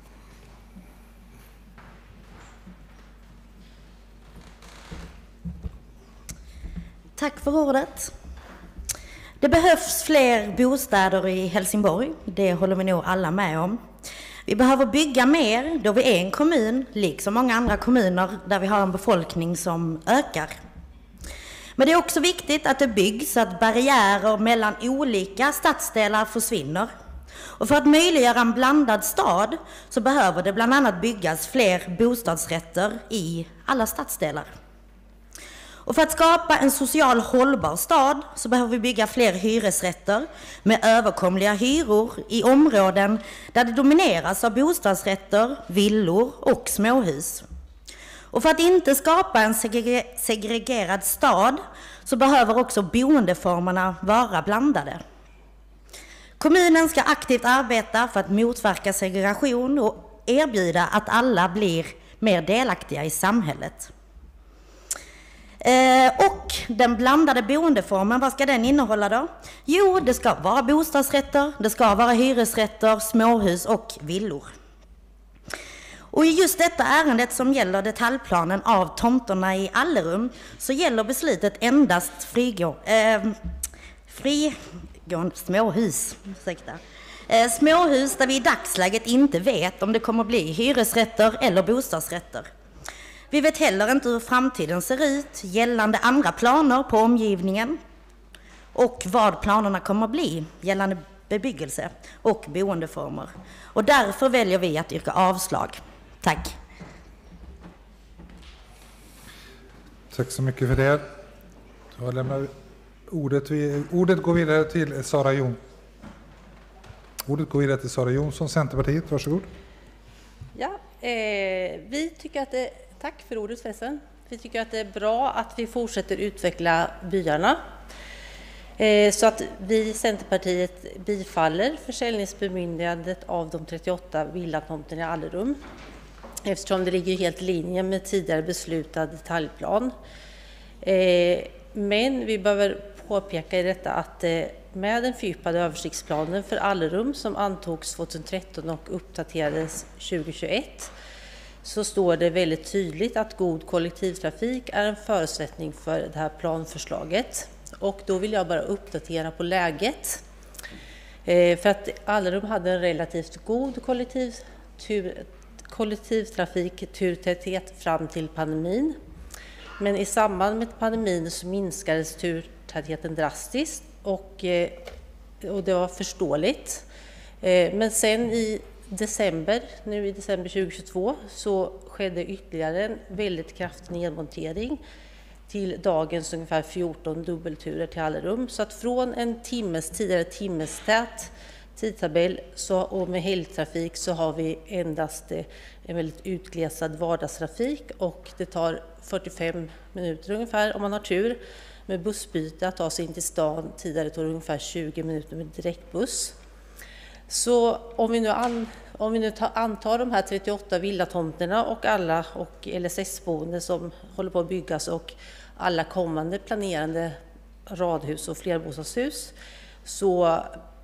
Tack för ordet. Det behövs fler bostäder i Helsingborg. Det håller vi nog alla med om. Vi behöver bygga mer då vi är en kommun, liksom många andra kommuner där vi har en befolkning som ökar. Men det är också viktigt att det byggs så att barriärer mellan olika stadsdelar försvinner. Och för att möjliggöra en blandad stad så behöver det bland annat byggas fler bostadsrätter i alla stadsdelar. Och för att skapa en social hållbar stad så behöver vi bygga fler hyresrätter med överkomliga hyror i områden där det domineras av bostadsrätter, villor och småhus. Och för att inte skapa en segregerad stad så behöver också boendeformerna vara blandade. Kommunen ska aktivt arbeta för att motverka segregation och erbjuda att alla blir mer delaktiga i samhället. Och den blandade boendeformen, vad ska den innehålla då? Jo, det ska vara bostadsrätter, det ska vara hyresrätter, småhus och villor. Och i just detta ärendet som gäller detaljplanen av tomterna i Allerum så gäller beslutet endast frigående småhus. Småhus där vi i dagsläget inte vet om det kommer att bli hyresrätter eller bostadsrätter. Vi vet heller inte hur framtiden ser ut gällande andra planer på omgivningen och vad planerna kommer att bli gällande bebyggelse och boendeformer. Och därför väljer vi att yrka avslag. Tack. Tack så mycket för det. Jag lämnar ordet går vidare till Sara Jonsson. Ordet går vidare till Sara Jonsson, Centerpartiet. Varsågod. Ja, vi tycker att det... Tack för ordet förresten. Vi tycker att det är bra att vi fortsätter utveckla byarna. Så att vi i Centerpartiet bifaller försäljningsbemyndigandet av de 38 villatomterna i Allerum. Eftersom det ligger helt i linje med tidigare beslutad detaljplan. Men vi behöver påpeka i detta att med den fördjupade översiktsplanen för Allerum som antogs 2013 och uppdaterades 2021 så står det väldigt tydligt att god kollektivtrafik är en förutsättning för det här planförslaget. Och då vill jag bara uppdatera på läget. För att Allerum hade en relativt god kollektivtrafikturtäthet fram till pandemin. Men i samband med pandemin så minskades turtätheten drastiskt och det var förståeligt. Men sen i december 2022 så skedde ytterligare en väldigt kraftig nedmontering till dagens ungefär 14 dubbelturer till Allerum. Så att från en tidigare timmestät tidtabell och med helgtrafik så har vi endast en väldigt utglesad vardagstrafik och det tar 45 minuter ungefär om man har tur med bussbyte att ta sig in till stan. Tidigare tog det ungefär 20 minuter med direktbuss. Så om vi nu antar de här 38 villatomterna och LSS-boende som håller på att byggas och alla kommande planerande radhus och flerbostadshus så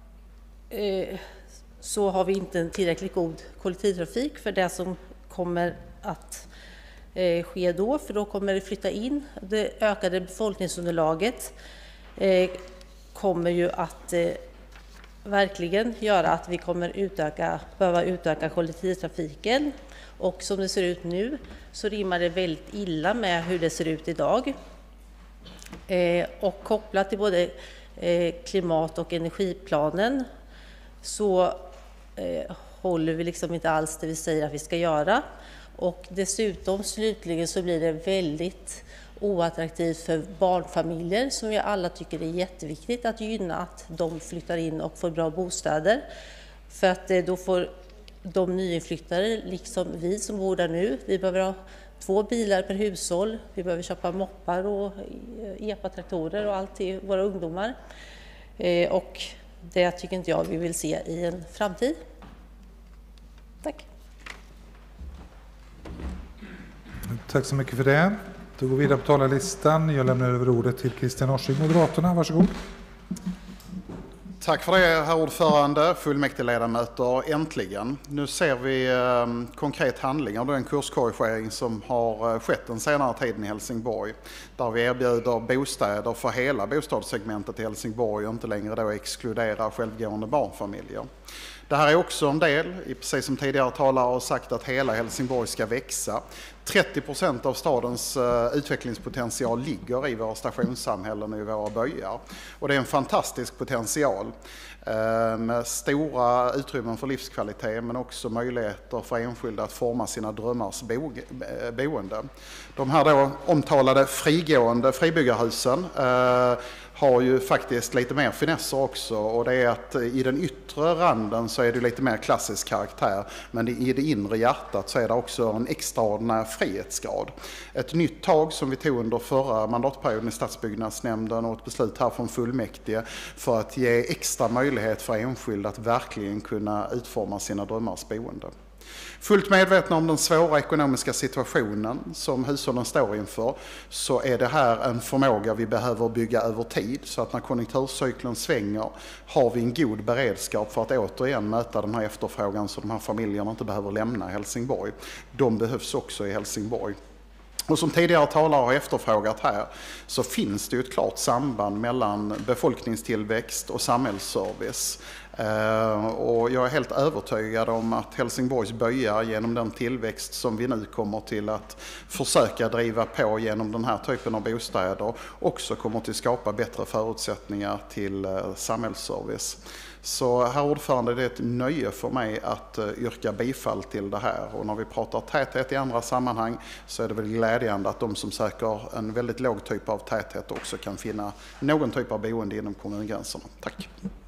har vi inte en tillräckligt god kollektivtrafik för det som kommer att ske då. För då kommer det flytta in. Det ökade befolkningsunderlaget kommer ju att verkligen göra att vi kommer behöva utöka kollektivtrafiken. Och som det ser ut nu så rimmar det väldigt illa med hur det ser ut idag. Och kopplat till både klimat- och energiplanen så håller vi liksom inte alls det vi säger att vi ska göra. Och dessutom slutligen så blir det väldigt oattraktivt för barnfamiljer som vi alla tycker är jätteviktigt att gynna att de flyttar in och får bra bostäder. För att då får de nyinflyttade, liksom vi som bor där nu, vi behöver ha 2 bilar per hushåll, vi behöver köpa moppar och EPA-traktorer och allt till våra ungdomar. Och det tycker inte jag vi vill se i en framtid. Tack så mycket för det. Då går vi vidare på talarlistan. Jag lämnar över ordet till Christian Orsing, Moderaterna. Varsågod. Tack för det, herr ordförande, fullmäktigeledamöter. Äntligen. Nu ser vi konkret handling av den kurskorrigering som har skett den senare tiden i Helsingborg. Där vi erbjuder bostäder för hela bostadssegmentet i Helsingborg och inte längre då exkluderar självgående barnfamiljer. Det här är också en del, precis som tidigare talare har sagt, att hela Helsingborg ska växa. 30% av stadens utvecklingspotential ligger i våra stationssamhällen och i våra byar. Och det är en fantastisk potential med stora utrymmen för livskvalitet men också möjligheter för enskilda att forma sina drömmars boende. De här då omtalade frigående fribyggarhusen har ju faktiskt lite mer finesser också, och det är att i den yttre randen så är det lite mer klassisk karaktär, men i det inre hjärtat så är det också en extraordinär frihetsgrad. Ett nytt tag som vi tog under förra mandatperioden i stadsbyggnadsnämnden och ett beslut här från fullmäktige för att ge extra möjlighet för enskilda att verkligen kunna utforma sina drömmars boende. Fullt medvetna om den svåra ekonomiska situationen som hushållen står inför, så är det här en förmåga vi behöver bygga över tid, så att när konjunkturcykeln svänger har vi en god beredskap för att återigen möta den här efterfrågan, så de här familjerna inte behöver lämna Helsingborg. De behövs också i Helsingborg. Och som tidigare talare har efterfrågat här, så finns det ju ett klart samband mellan befolkningstillväxt och samhällsservice. Och jag är helt övertygad om att Helsingborgs byar genom den tillväxt som vi nu kommer till att försöka driva på genom den här typen av bostäder också kommer till skapa bättre förutsättningar till samhällsservice. Så herr ordförande, det är ett nöje för mig att yrka bifall till det här. Och när vi pratar täthet i andra sammanhang så är det väl glädjande att de som söker en väldigt låg typ av täthet också kan finna någon typ av boende inom kommungränserna. Tack.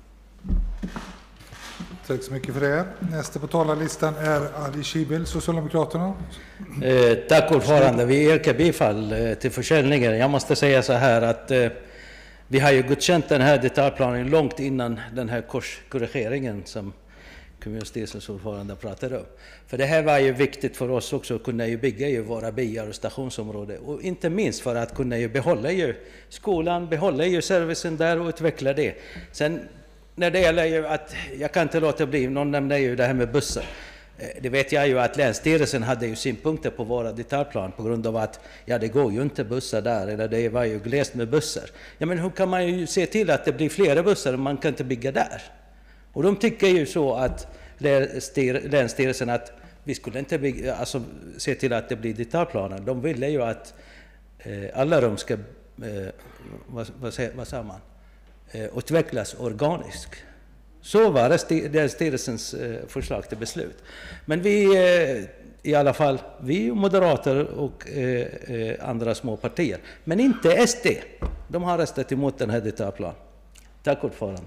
Tack så mycket för det. Nästa på talarlistan är Ali Shibel, Socialdemokraterna. Tack ordförande. Vi yrkar bifall till försäljningen. Jag måste säga så här att vi har ju godkänt den här detaljplanen långt innan den här kurskorrigeringen som kommunstyrelsens ordförande pratade om. För det här var ju viktigt för oss också att kunna bygga ju våra byar och stationsområden. Och inte minst för att kunna behålla ju skolan, behålla ju servicen där och utveckla det. Sen när det gäller ju att, jag kan inte låta bli, någon nämnde ju det här med bussar. Det vet jag ju att Länsstyrelsen hade ju synpunkter på våra detaljplan på grund av att det går ju inte bussar där, eller det var ju glest med bussar. Ja, men hur kan man ju se till att det blir flera bussar om man kan inte bygga där? Och de tycker ju så att Länsstyrelsen att vi skulle inte bygga, alltså, se till att det blir detaljplaner. De ville ju att alla de ska vad sa man? Utvecklas organiskt. Så var det styrelsens förslag till beslut. Men vi, i alla fall, vi moderater och andra små partier, men inte SD. De har röstat emot den här detaljplanen. Tack ordförande.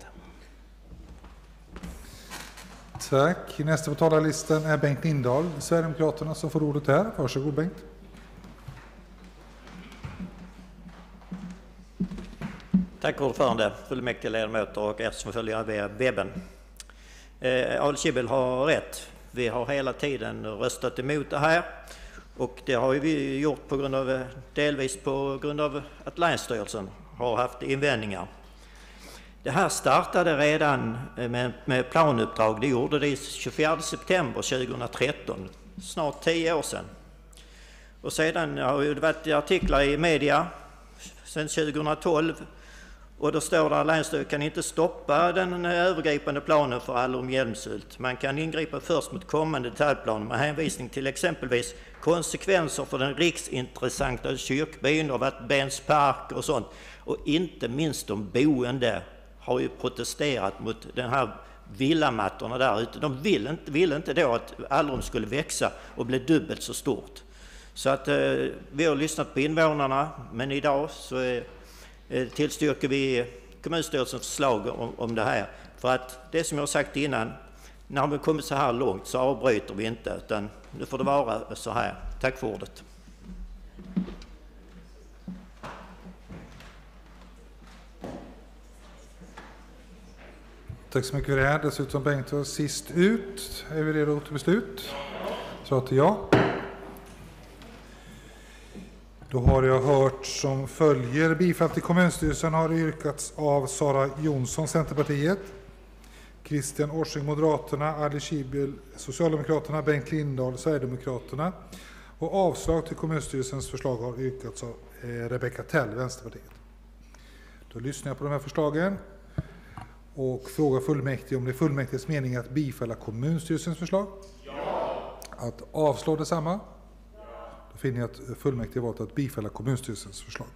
Tack. Nästa på talarlistan är Bengt Lindahl, Sverigedemokraterna, som får ordet här. Varsågod Bengt. Tack ordförande, fullmäktigeledamöter och er som följer via webben. Ali Shibel har rätt. Vi har hela tiden röstat emot det här, och det har vi gjort delvis på grund av att Länsstyrelsen har haft invändningar. Det här startade redan med planuppdrag. Det gjorde det 24 september 2013, snart 10 år sedan. Och sedan har det varit artiklar i media sedan 2012. Och då står det att Länsstyrelsen kan inte stoppa den övergripande planen för Allrum-Hjälmshult. Man kan ingripa först mot kommande detaljplan med hänvisning till exempelvis konsekvenser för den riksintressanta kyrkbyn och Bens park och sånt. Och inte minst de boende har ju protesterat mot den här villamattorna där ute. De ville inte då att Allrum skulle växa och bli dubbelt så stort. Så att vi har lyssnat på invånarna, men idag så tillstyrker vi kommunstyrelsens förslag om det här. För att det som jag har sagt innan, när vi kommit så här långt så avbryter vi inte, utan nu får det vara så här. Tack för ordet. Tack så mycket för det här. Dessutom Bengt var sist ut. Är vi redo till beslut? Så att ja. Då har jag hört som följer. Bifall till kommunstyrelsen har yrkats av Sara Jonsson, Centerpartiet, Christian Årsing, Moderaterna, Ali Kibel, Socialdemokraterna, Bengt Lindahl, Sverigedemokraterna. Och avslag till kommunstyrelsens förslag har yrkats av Rebecca Tell, Vänsterpartiet. Då lyssnar jag på de här förslagen och frågar fullmäktige om det är fullmäktiges mening att bifalla kommunstyrelsens förslag. Ja. Att avslå detsamma. Ja. Då finner jag att fullmäktige valt att bifalla kommunstyrelsens förslag.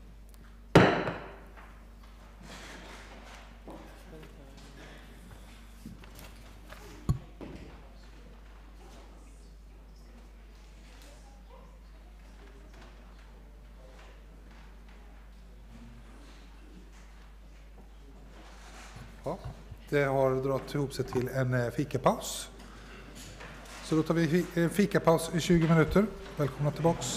Ja, det har dragit ihop sig till en fikapaus. Så då tar vi en fikapaus i 20 minuter. Välkomna tillbaks.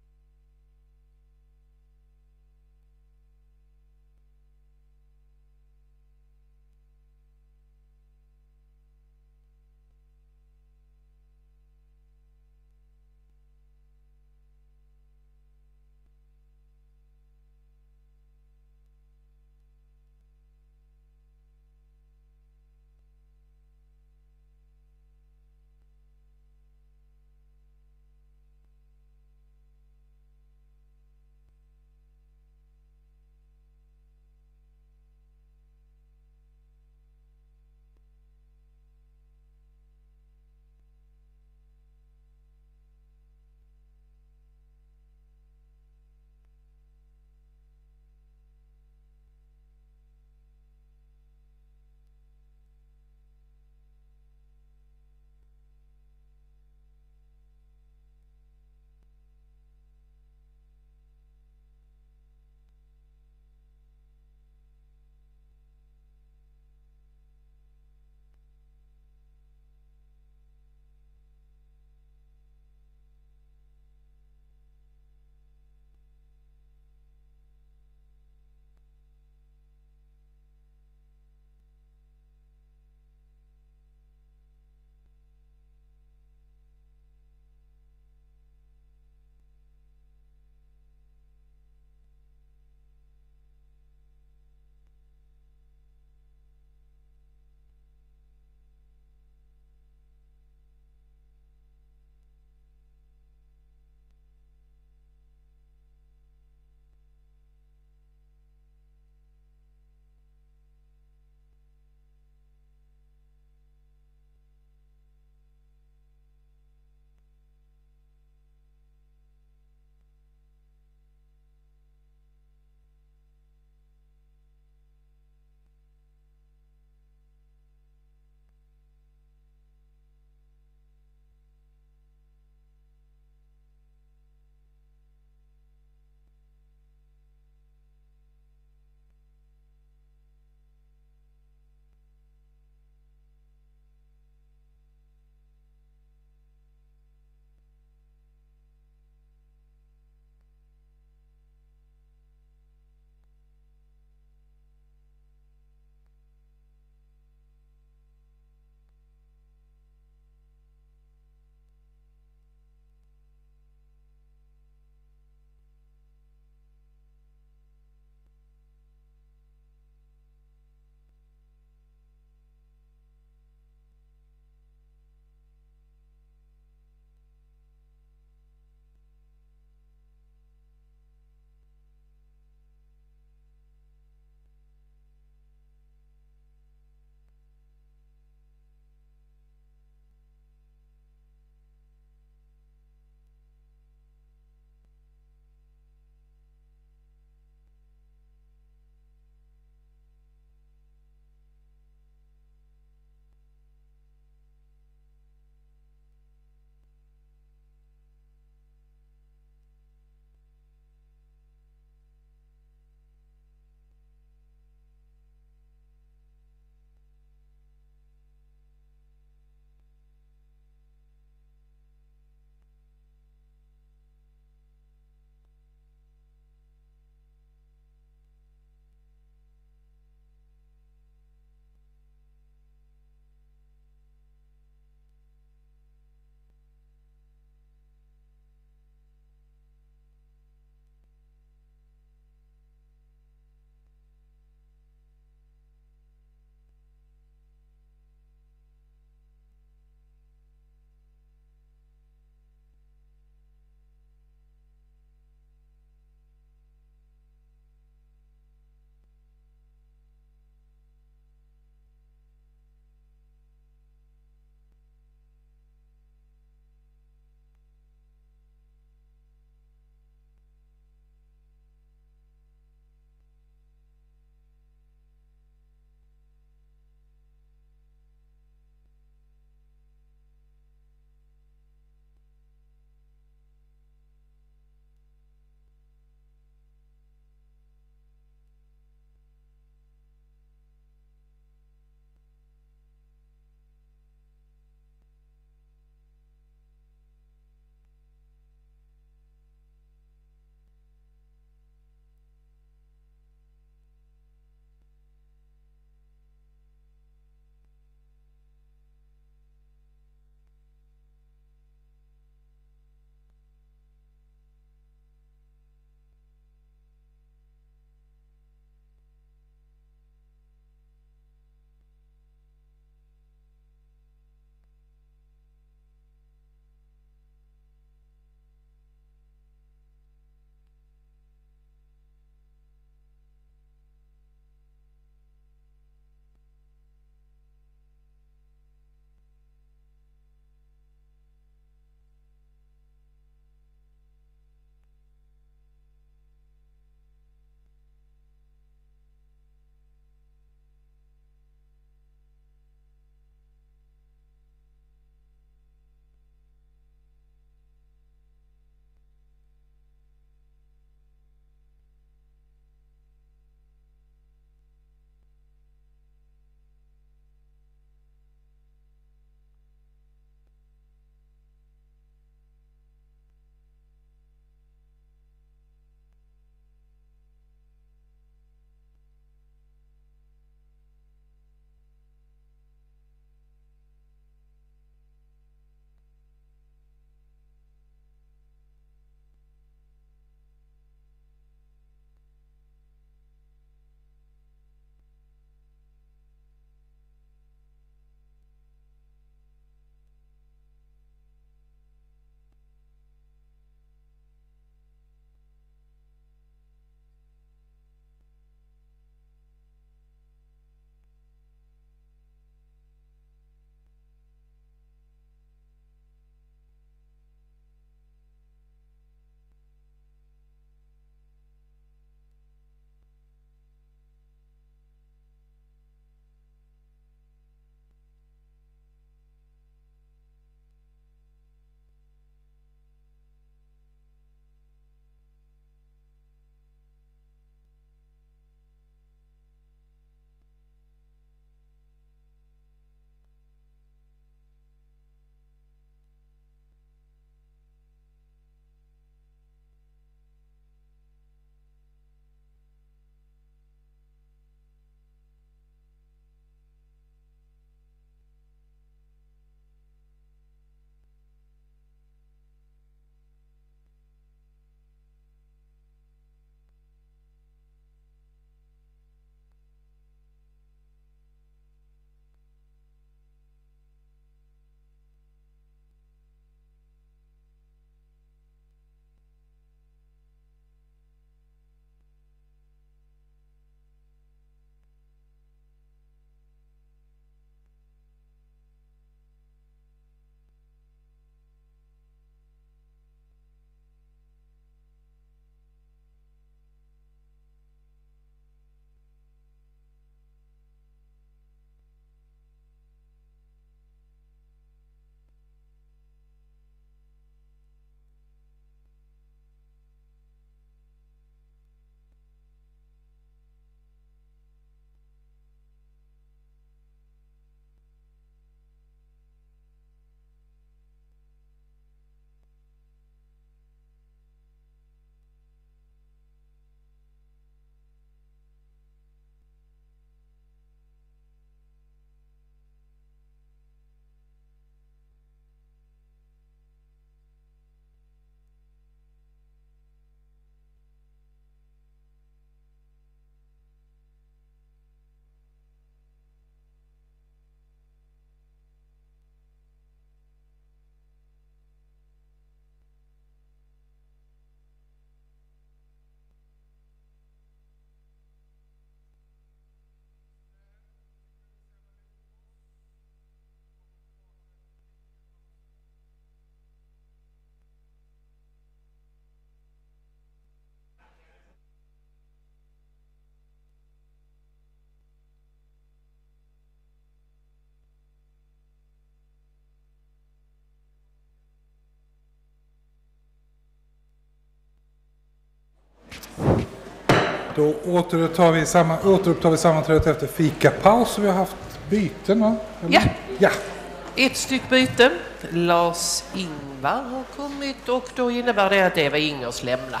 Då återupptar vi sammanträdet efter fikapaus. Vi har haft byten, va? Ja. Ett styck byte. Lars-Ingvar har kommit och då innebär det att Eva Ingers lämnar.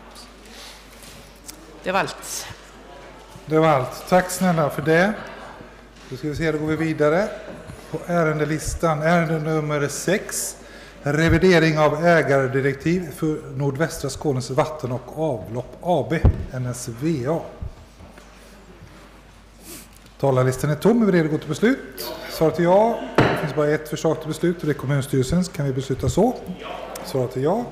Det var allt. Det var allt. Tack snälla för det. Då ska vi se, då går vi vidare på ärendelistan. Ärende nummer 6. Revidering av ägardirektiv för Nordvästra Skånes vatten- och avlopp AB, NSVA. Talarlistan är tom. Är vi redo att gå till beslut? Svaret är ja. Det finns bara ett förslag till beslut och det är kommunstyrelsens. Kan vi besluta så? Svaret är ja.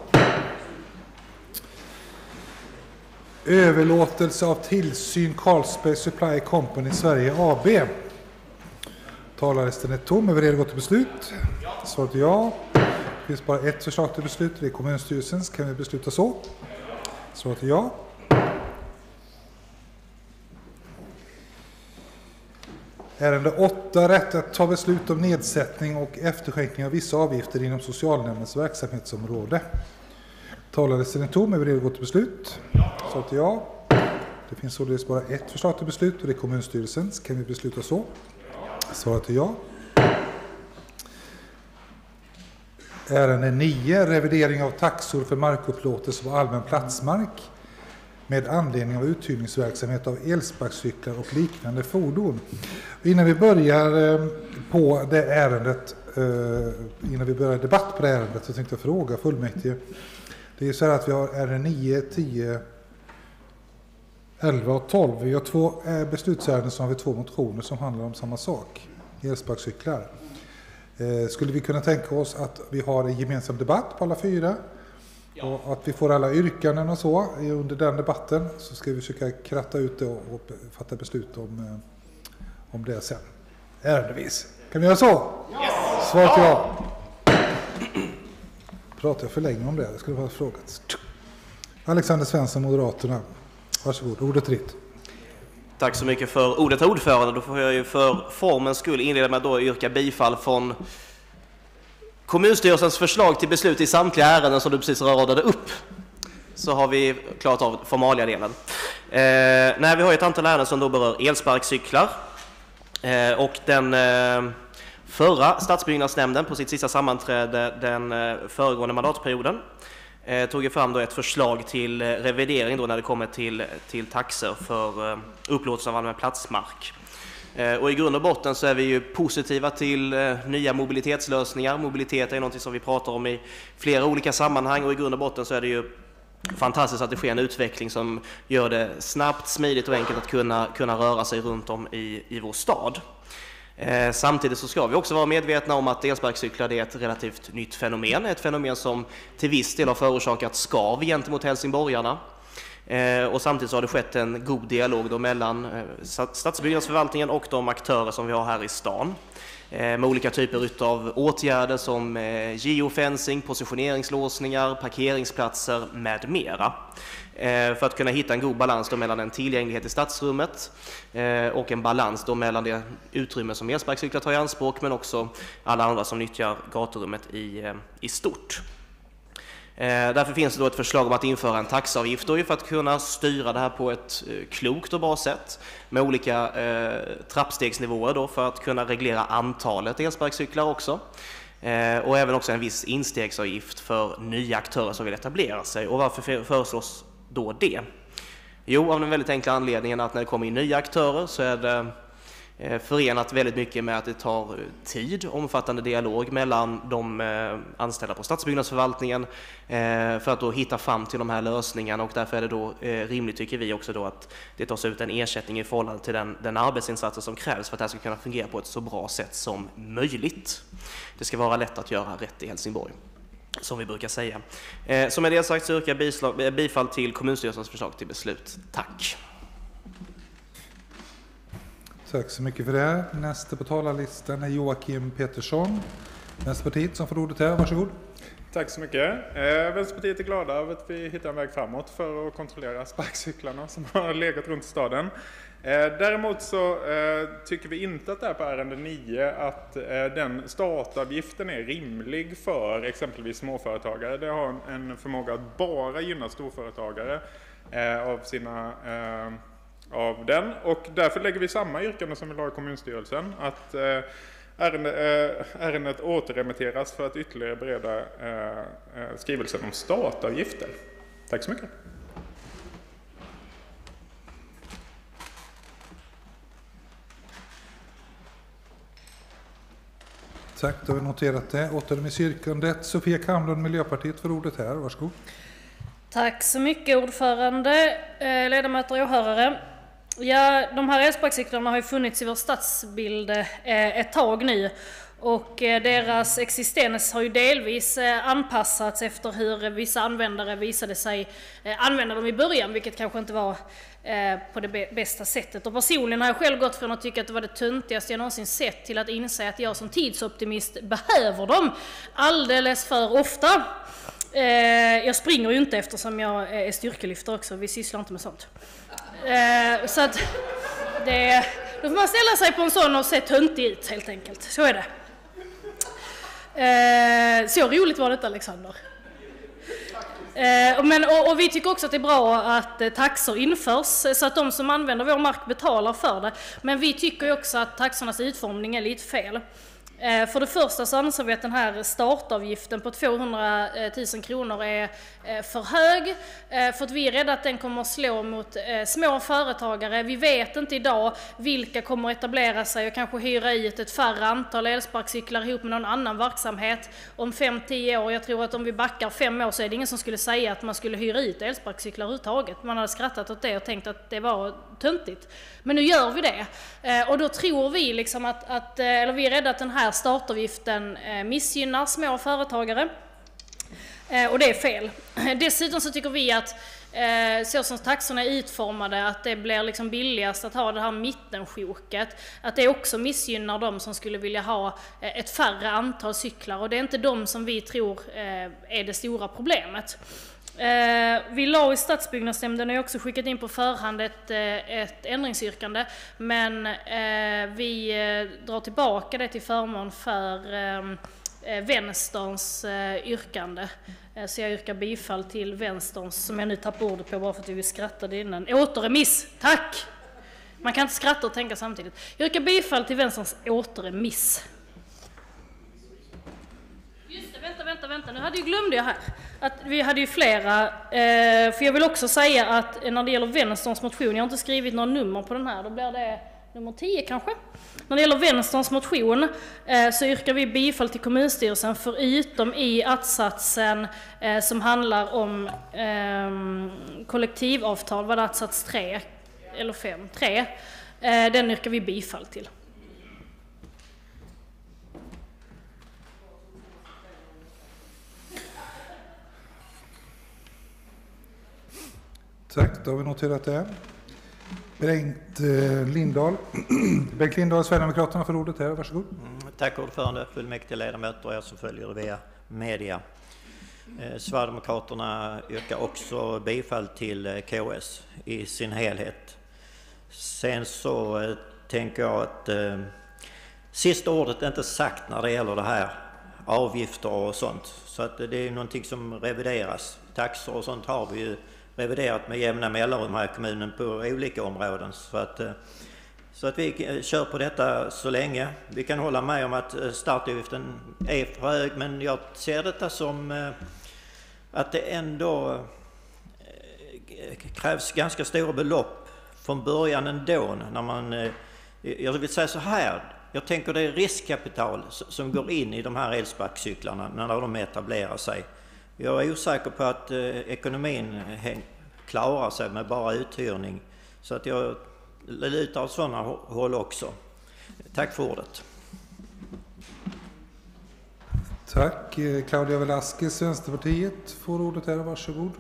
Överlåtelse av tillsyn Carlsberg Supply Company Sverige AB. Talarlistan är tom. Är vi redo att gå till beslut? Svaret är ja. Det finns bara ett förslag till beslut. Det är kommunstyrelsens. Kan vi besluta så? Svaret är ja. Ärende 8. Rätt att ta beslut om nedsättning och efterskänkning av vissa avgifter inom socialnämndens verksamhetsområde. Talarlistan är tom. Är vi redo att gå till beslut? Svaret är ja. Det finns således bara ett förslag till beslut och det är kommunstyrelsens. Kan vi besluta så? Svaret är ja. Ärende 9. Revidering av taxor för markupplåtelse på allmän platsmark med anledning av uthyrningsverksamhet av elsparkcyklar och liknande fordon. Innan vi börjar på det ärendet, innan vi börjar debatt på det ärendet, så tänkte jag fråga fullmäktige. Det är så här att vi har ärende 9, 10, 11 och 12. Vi har 2 beslutsärenden som har vi 2 motioner som handlar om samma sak. Elsparkcyklar. Skulle vi kunna tänka oss att vi har en gemensam debatt på alla 4? Ja. Och att vi får alla yrkanden och så under den debatten, så ska vi försöka kratta ut det och fatta beslut om det sen. Ärendevis. Kan vi göra så? Yes. Svaret ja. Pratar jag för länge om det? Det skulle vara frågat. Alexander Svensson, Moderaterna. Varsågod, ordet är ditt. Tack så mycket för ordet, ordförande. Då får jag ju för formens skull inleda med att då yrka bifall från kommunstyrelsens förslag till beslut i samtliga ärenden som du precis radade upp. Så har vi klarat av formalia-delen. Vi har ett antal ärenden som då berör elsparkcyklar. Och den förra stadsbyggnadsnämnden på sitt sista sammanträde den föregående mandatperioden tog jag fram då ett förslag till revidering då när det kommer till taxor för upplåtelse av allmän platsmark. Och i grund och botten så är vi ju positiva till nya mobilitetslösningar. Mobilitet är något som vi pratar om i flera olika sammanhang och i grund och botten så är det ju fantastiskt att det sker en utveckling som gör det snabbt, smidigt och enkelt att kunna röra sig runt om i vår stad. Samtidigt så ska vi också vara medvetna om att elsparkcyklar är ett relativt nytt fenomen. Ett fenomen som till viss del har förorsakat skav gentemot helsingborgarna. Och samtidigt så har det skett en god dialog då mellan stadsbyggnadsförvaltningen och de aktörer som vi har här i stan. Med olika typer av åtgärder som geofencing, positioneringslåsningar, parkeringsplatser med mera. För att kunna hitta en god balans då mellan en tillgänglighet i stadsrummet och en balans då mellan det utrymme som elsparkcyklar tar i anspråk men också alla andra som nyttjar gaturummet i stort. Därför finns det då ett förslag om att införa en taxavgift för att kunna styra det här på ett klokt och bra sätt med olika trappstegsnivåer då för att kunna reglera antalet elsparkcyklar också. Och även också en viss instegsavgift för nya aktörer som vill etablera sig. Och varför föreslås då det? Jo, av den väldigt enkla anledningen att när det kommer in nya aktörer så är det förenat väldigt mycket med att det tar tid, omfattande dialog mellan de anställda på stadsbyggnadsförvaltningen för att då hitta fram till de här lösningarna, och därför är det då rimligt, tycker vi också då, att det tas ut en ersättning i förhållande till den arbetsinsatser som krävs för att det här ska kunna fungera på ett så bra sätt som möjligt. Det ska vara lätt att göra rätt i Helsingborg, som vi brukar säga. Som med det sagt så yrkar jag bifall till kommunstyrelsens förslag till beslut. Tack! Tack så mycket för det. Nästa på talarlistan är Joakim Petersson, Vänsterpartiet, som får ordet här. Varsågod. Tack så mycket. Vänsterpartiet är glada över att vi hittar en väg framåt för att kontrollera sparkcyklarna som har legat runt staden. Däremot så tycker vi inte att det är på ärende 9 att den startavgiften är rimlig för exempelvis småföretagare. Det har en förmåga att bara gynna storföretagare. av den. Och därför lägger vi samma yrkande som vi la i kommunstyrelsen, att ärendet återremitteras för att ytterligare bereda skrivelsen om startavgifter. Tack så mycket. Tack, då har vi noterat det. Återremissyrkandet. Sofia Kamlund, Miljöpartiet, för ordet här. Varsågod. Tack så mycket, ordförande, ledamöter och åhörare. Ja, de här elsparkcyklarna har ju funnits i vår stadsbild ett tag nu. Och deras existens har ju delvis anpassats efter hur vissa användare visade sig använda dem i början, vilket kanske inte var på det bästa sättet. Och personligen har jag själv gått från att tycka att det var det töntigaste jag någonsin sett till att inse att jag som tidsoptimist behöver dem alldeles för ofta. Jag springer ju inte eftersom jag är styrkelyftare också, vi sysslar inte med sånt. Så att då får man ställa sig på en sån och se töntig ut helt enkelt, så är det. Så roligt var det inte, Alexander. Och vi tycker också att det är bra att taxor införs så att de som använder vår mark betalar för det. Men vi tycker ju också att taxornas utformning är lite fel. För det första så anser vi att den här startavgiften på 200 000 kronor är för hög. För att vi är rädda att den kommer att slå mot små företagare. Vi vet inte idag vilka kommer att etablera sig och kanske hyra ut ett färre antal elsparkcyklar ihop med någon annan verksamhet om 5-10 år. Jag tror att om vi backar 5 år så är det ingen som skulle säga att man skulle hyra ut elsparkcyklar överhuvudtaget. Man hade skrattat åt det och tänkt att det var töntigt. Men nu gör vi det. Och då tror vi liksom eller vi är rädda att den här startavgiften missgynnar små företagare. Och det är fel. Dessutom så tycker vi att så som taxorna är utformade, att det blir liksom billigast att ha det här mittensjoket, att det också missgynnar de som skulle vilja ha ett färre antal cyklar, och det är inte de som vi tror är det stora problemet. Vi la i stadsbyggnadsnämnden och också skickat in på förhand ett ändringsyrkande, men vi drar tillbaka det till förmån för vänsterns yrkande. Så jag yrkar bifall till vänsterns, som jag nu tappar ordet på bara för att vi skrattade innan. Återremiss, tack! Man kan inte skratta och tänka samtidigt. Jag yrkar bifall till vänsterns återremiss. Just det, vänta. Nu glömde jag här att vi hade ju flera. För jag vill också säga att när det gäller vänsterns motion, jag har inte skrivit någon nummer på den här, då blir det nummer 10 kanske. När det gäller vänsterns motion så yrkar vi bifall till kommunstyrelsen förutom i attsatsen som handlar om kollektivavtal, var det atsats 3 eller 5? 3. Den yrkar vi bifall till. Tack, då har vi noterat det. Bengt Lindahl, Sverigedemokraterna, för ordet här. Varsågod. Tack ordförande, fullmäktige ledamöter och jag som följer det via media. Sverigedemokraterna yrkar också bifall till KS i sin helhet. Sen så tänker jag att sista ordet är inte sagt när det gäller det här, avgifter och sånt. Så att det är någonting som revideras. Taxor och sånt har vi ju reviderat med jämna mellanrum här i kommunen på olika områden. Så att vi kör på detta så länge. Vi kan hålla med om att startavgiften är för hög, men jag ser detta som att det ändå krävs ganska stora belopp från början ändå. När man, jag vill säga så här, jag tänker det är riskkapital som går in i de här elsparkcyklarna när de etablerar sig. Jag är osäker på att ekonomin klarar sig med bara uthyrning. Så att jag lutar åt sådana håll också. Tack för ordet. Tack. Claudia Velasquez, Vänsterpartiet, får ordet här. Varsågod.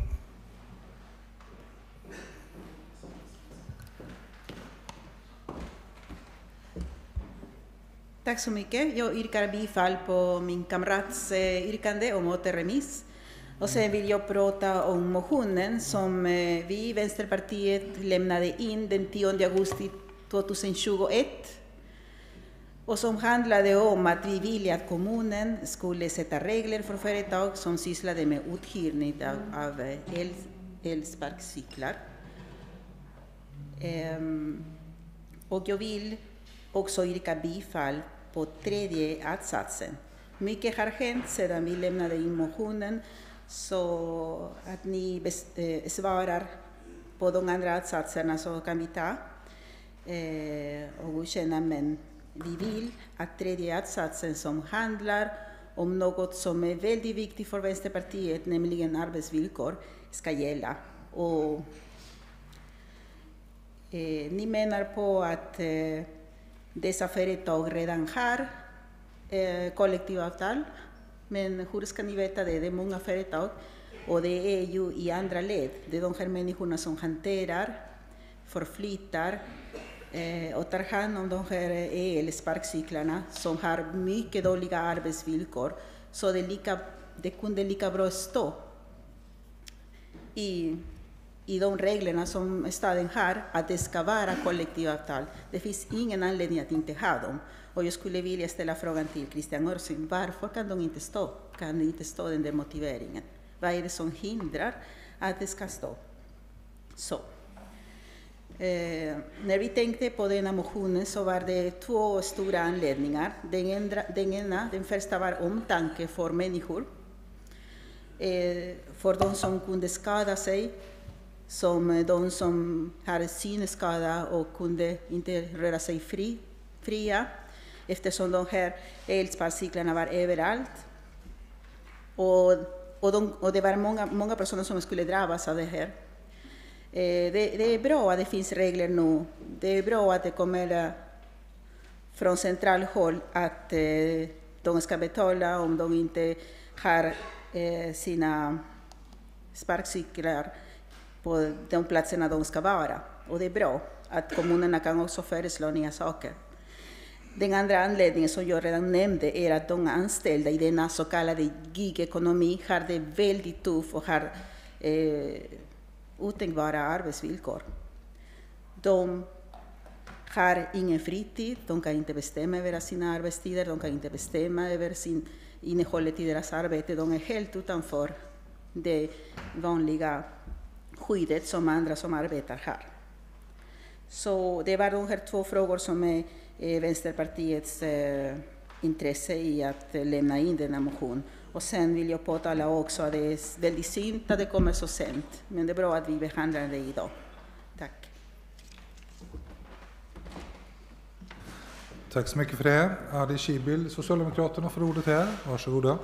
Tack så mycket. Jag yrkar bifall på min kamrats yrkande om återremiss. Och sen vill jag prata om motionen som vi i Vänsterpartiet lämnade in den 10 augusti 2021. Och som handlade om att vi ville att kommunen skulle sätta regler för företag som sysslade med uthyrning av elsparkcyklar. Och jag vill också yrka bifall på tredje att-satsen. Mycket har hänt sedan vi lämnade in motionen, så att ni svarar på de andra att-satserna så kan vi ta och godkänna, men vi vill att tredje att-satsen som handlar om något som är väldigt viktigt för Vänsterpartiet, nämligen arbetsvillkor, ska gälla. Och ni menar på att dessa företag redan har kollektivavtal, men hur ska ni veta det? Det är många företag och det är ju i andra led. Det är de här människorna som hanterar, förflyttar och tar hand om de här elsparkcyklarna som har mycket dåliga arbetsvillkor. Så det kunde lika bra stå i de reglerna som staden har att det ska vara kollektivavtal. Det finns ingen anledning att inte ha dem. Och jag skulle vilja ställa frågan till Christian Örsing, varför kan de inte stå? Kan det inte stå den där motiveringen? Vad är det som hindrar att det ska stå så? När vi tänkte på denna motionen så var det två stora anledningar. Den första var omtanke för människor. För de som kunde skada sig, som de som har synskada och kunde inte röra sig fria, eftersom de här elsparkcyklarna var överallt. Och det var många personer som skulle drabbas av det här. Det är bra att det finns regler nu. Det är bra att det kommer från central håll att de ska betala om de inte har sina sparkcyklar på de platserna de ska vara. Och det är bra att kommunerna kan också föreslå nya saker. Den andra anledningen som jag redan nämnde är att de anställda i denna så kallade gig-ekonomi har det väldigt tufft och har otänkbara arbetsvillkor. De har ingen fritid, de kan inte bestämma över sina arbetstider, de kan inte bestämma över innehållet i deras arbete. De är helt utanför det vanliga skyddet som andra som arbetar har. Så det var de här två frågor som är Vänsterpartiets intresse i att lämna in denna motion. Och sen vill jag påtala också att det är väldigt synd att det kommer så sent. Men det är bra att vi behandlar det idag. Tack. Tack så mycket för det. Adi Kibil, Socialdemokraterna, får ordet här. Varsågoda.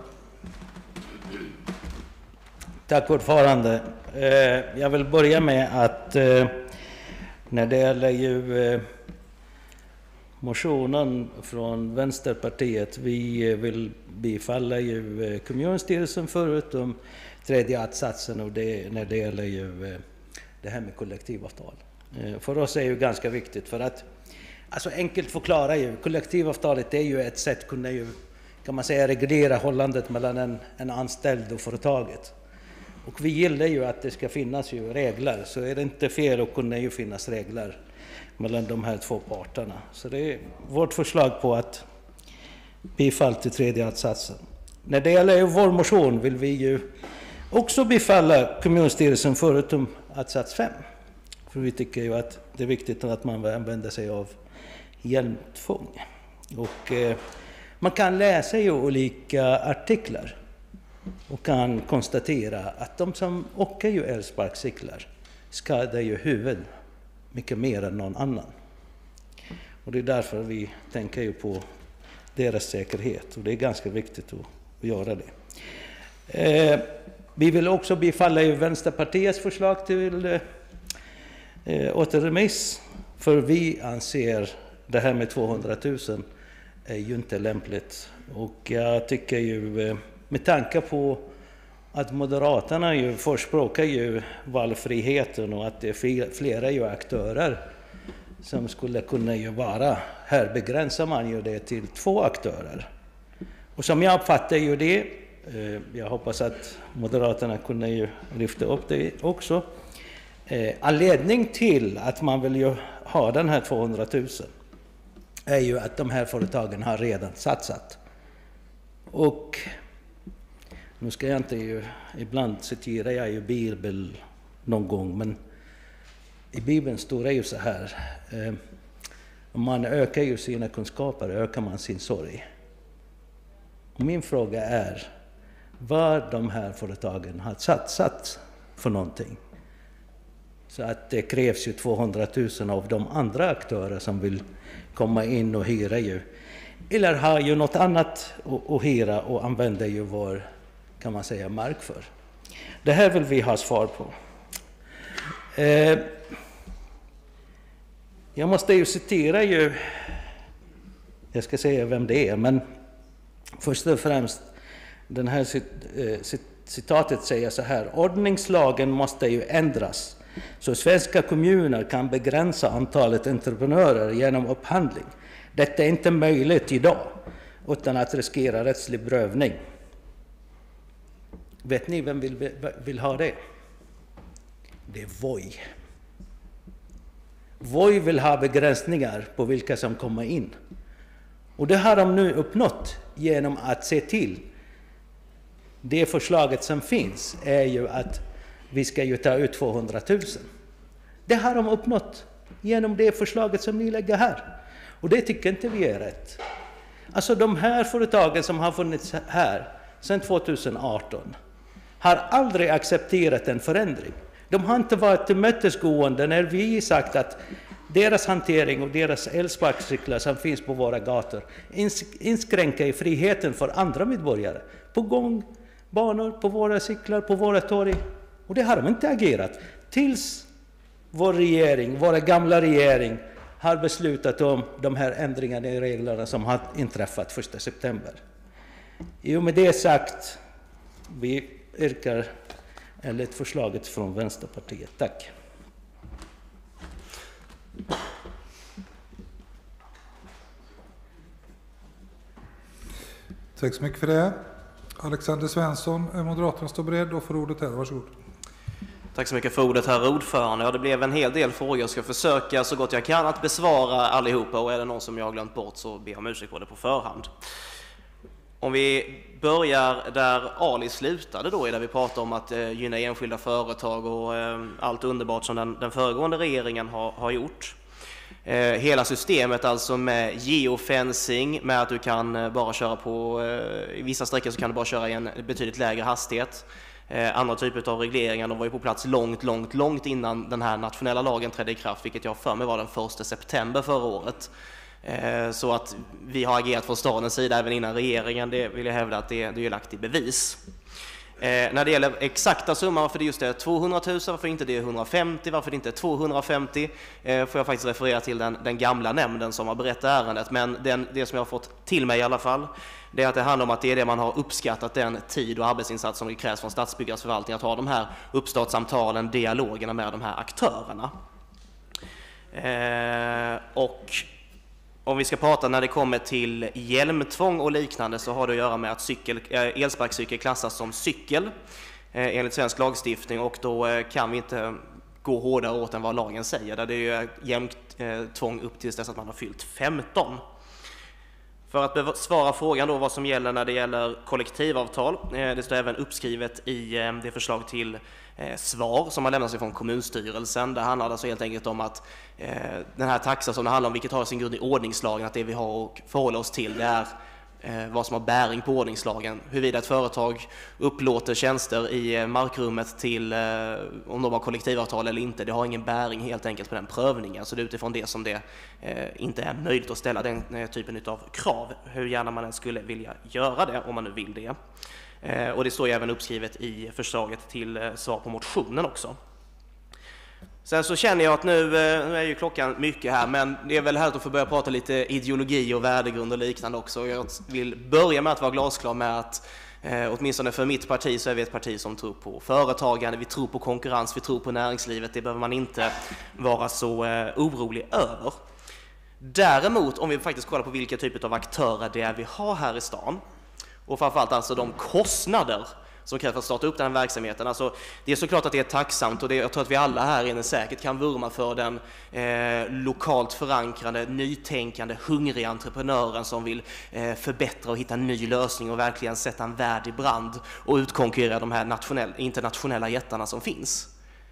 Tack ordförande. Jag vill börja med att när det gäller ju motionen från Vänsterpartiet, vi vill bifalla ju kommunstyrelsen förutom tredje att-satsen och det när det gäller ju det här med kollektivavtal. För oss är ju ganska viktigt för att alltså enkelt förklara ju kollektivavtalet är ju ett sätt kunna ju kan man säga reglera hållandet mellan en anställd och företaget. Och vi gillar ju att det ska finnas ju regler, så är det inte fel att kunna ju finnas regler mellan de här två parterna. Så det är vårt förslag på att bifall till tredje att-satsen. När det gäller vår motion vill vi ju också bifalla kommunstyrelsen förutom att-sats 5. För vi tycker ju att det är viktigt att man använder sig av hjälmtvång. Och man kan läsa ju olika artiklar och kan konstatera att de som åker ju elsparkcyklar skadar ju huvud mycket mer än någon annan. Och det är därför vi tänker ju på deras säkerhet och det är ganska viktigt att göra det. Vi vill också bifalla ju Vänsterpartiets förslag till återremiss, för vi anser det här med 200 000 är ju inte lämpligt. Och jag tycker ju med tanke på att Moderaterna ju förespråkar ju valfriheten och att det är flera ju aktörer som skulle kunna ju vara, här begränsar man ju det till 2 aktörer. Och som jag uppfattar ju det, jag hoppas att Moderaterna kunde ju lyfta upp det också, anledning till att man vill ju ha den här 200 000 är ju att de här företagen har redan satsat. Och nu ska jag inte ju, ibland citerar jag ju någon gång, men i Bibeln står det ju så här, om man ökar ju sina kunskaper ökar man sin sorg. Och min fråga är vad de här företagen har satsat för någonting. Så att det krävs ju 200 000 av de andra aktörer som vill komma in och hyra ju. Eller har ju något annat att hyra och använder ju vår, kan man säga, mark för. Det här vill vi ha svar på. Jag måste ju citera ju, jag ska säga vem det är, men först och främst den här citatet säger så här: ordningslagen måste ju ändras så svenska kommuner kan begränsa antalet entreprenörer genom upphandling. Detta är inte möjligt idag utan att riskera rättslig prövning. Vet ni vem vill ha det? Det är Voi. Voi vill ha begränsningar på vilka som kommer in. Och det har de nu uppnått genom att se till. Det förslaget som finns är ju att vi ska ju ta ut 200 000. Det har de uppnått genom det förslaget som ni lägger här. Och det tycker inte vi är rätt. Alltså de här företagen som har funnits här sedan 2018 har aldrig accepterat en förändring. De har inte varit tillmötesgående när vi sagt att deras hantering och deras elsparkcyklar som finns på våra gator inskränker i friheten för andra medborgare. På gångbanor, på våra cyklar, på våra torg. Och det har de inte agerat. Tills vår gamla regering har beslutat om de här ändringarna i reglerna som har inträffat 1 september. I och med det sagt, vi yrkar enligt förslaget från Vänsterpartiet. Tack. Tack så mycket för det. Alexander Svensson, Moderaterna, står beredd och får ordet här. Varsågod. Tack så mycket för ordet, herr ordförande. Ja, det blev en hel del frågor. Jag ska försöka så gott jag kan att besvara allihopa, och är det någon som jag har glömt bort så ber jag om ursäkt på det på förhand. Om vi börjar där Ali slutade då, där vi pratar om att gynna enskilda företag och allt underbart som den föregående regeringen har gjort. Hela systemet alltså med geofencing, med att du kan bara köra på, i vissa sträckor så kan du bara köra i en betydligt lägre hastighet. Andra typer av regleringar, de var ju på plats långt innan den här nationella lagen trädde i kraft, vilket jag för mig var den 1 september förra året. Så att vi har agerat från stadens sida även innan regeringen, det vill jag hävda att det är lagt i bevis. När det gäller exakta summan, varför det just är 200 000, varför inte det är 150, varför det inte är 250, får jag faktiskt referera till den gamla nämnden som har berättat ärendet. Men det som jag har fått till mig i alla fall, det är att det handlar om att det är det man har uppskattat, den tid och arbetsinsats som det krävs från stadsbyggarens förvaltning att ha de här uppstartssamtalen, dialogerna med de här aktörerna. Och om vi ska prata när det kommer till hjälmtvång och liknande, så har det att göra med att elsparkcykel klassas som cykel enligt svensk lagstiftning, och då kan vi inte gå hårdare åt än vad lagen säger, där det är hjälmtvång upp tills dess att man har fyllt 15. För att besvara frågan då vad som gäller när det gäller kollektivavtal, det står även uppskrivet i det förslag till svar som har lämnats från kommunstyrelsen. Det handlar alltså helt enkelt om att den här taxan som det handlar om, vilket har sin grund i ordningslagen, att det vi har att förhålla oss till det är vad som har bäring på ordningslagen. Huruvida ett företag upplåter tjänster i markrummet till om de har kollektivavtal eller inte, det har ingen bäring helt enkelt på den prövningen. Så det är utifrån det som det inte är möjligt att ställa den typen av krav, hur gärna man än skulle vilja göra det, om man nu vill det. Och det står ju även uppskrivet i förslaget till svar på motionen också. Sen så känner jag att nu är ju klockan mycket här, men det är väl härligt att få börja prata lite ideologi och värdegrund och liknande också. Jag vill börja med att vara glasklar med att åtminstone för mitt parti så är vi ett parti som tror på företagande, vi tror på konkurrens, vi tror på näringslivet. Det behöver man inte vara så orolig över. Däremot, om vi faktiskt kollar på vilka typer av aktörer det är vi har här i stan, och framförallt alltså de kostnader som krävs för att starta upp den här verksamheten. Alltså, det är såklart att det är tacksamt, och jag tror att vi alla här inne säkert kan vurma för den lokalt förankrade, nytänkande, hungriga entreprenören som vill förbättra och hitta en ny lösning och verkligen sätta en värld i brand och utkonkurrera de här internationella jättarna som finns.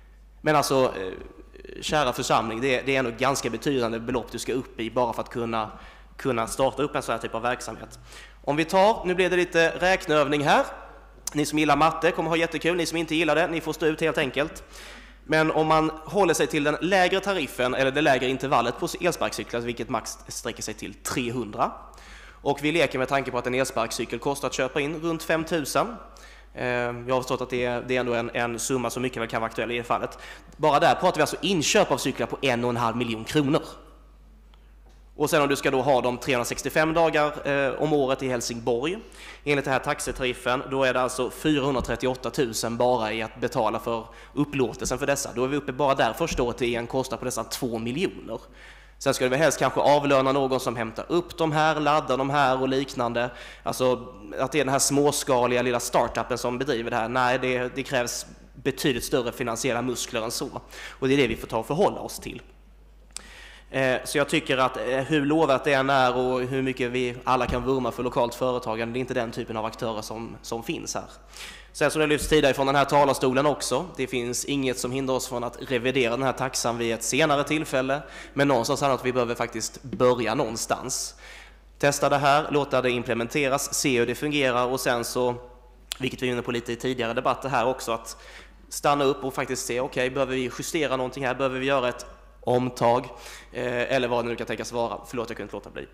Men alltså, kära församling, det är ändå ganska betydande belopp du ska upp i bara för att kunna starta upp en sån här typ av verksamhet. Om vi tar, nu blir det lite räkneövning här. Ni som gillar matte kommer ha jättekul, ni som inte gillar det, ni får stå ut helt enkelt. Men om man håller sig till den lägre tariffen eller det lägre intervallet på elsparkcyklar, vilket max sträcker sig till 300, och vi leker med tanke på att en elsparkcykel kostar att köpa in runt 5 000. Jag har förstått att det är ändå en summa som mycket väl kan vara aktuell i det fallet. Bara där pratar vi alltså inköp av cyklar på 1,5 miljon kronor. Och sen om du ska då ha dem 365 dagar om året i Helsingborg, enligt den här taxetariffen, då är det alltså 438 000 bara i att betala för upplåtelsen för dessa. Då är vi uppe bara där första året i en kostnad på dessa 2 miljoner. Sen ska vi helst kanske avlöna någon som hämtar upp de här, laddar de här och liknande. Alltså att det är den här småskaliga lilla startupen som bedriver det här. Nej, det krävs betydligt större finansiella muskler än så. Och det är det vi får ta och förhålla oss till. Så jag tycker att hur lovat det än är och hur mycket vi alla kan vurma för lokalt företagande, det är inte den typen av aktörer som finns här. Sen som det lyfts tidigare från den här talarstolen också, det finns inget som hindrar oss från att revidera den här taxan vid ett senare tillfälle, men någonstans annat vi behöver faktiskt börja någonstans. Testa det här, låta det implementeras, se hur det fungerar och sen så, vilket vi är inne på lite i tidigare debatter här också, att stanna upp och faktiskt se, okej, behöver vi justera någonting här, behöver vi göra ett omtag, eller vad det nu kan tänkas vara, förlåt jag kunde inte låta bli,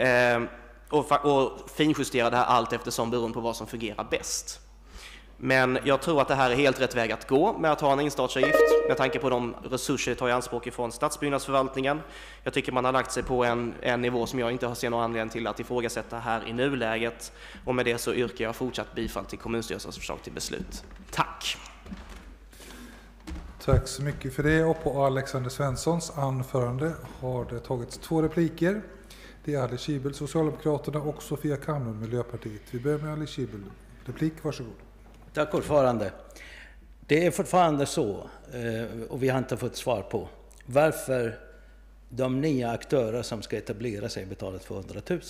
och finjustera det här allt eftersom beroende på vad som fungerar bäst. Men jag tror att det här är helt rätt väg att gå med att ha en instartsavgift med tanke på de resurser det tar i anspråk ifrån stadsbyggnadsförvaltningen. Jag tycker man har lagt sig på en nivå som jag inte ser någon anledning till att ifrågasätta här i nuläget, och med det så yrkar jag fortsatt bifall till kommunstyrelsens förslag till beslut. Tack! Tack så mycket för det. Och på Alexander Svenssons anförande har det tagits 2 repliker. Det är Ali Schibel, Socialdemokraterna, och Sofia Kamlund, Miljöpartiet. Vi börjar med Ali Schibel. Replik, varsågod. Tack ordförande. Det är fortfarande så, och vi har inte fått svar på, varför de nya aktörer som ska etablera sig betalar 200 000.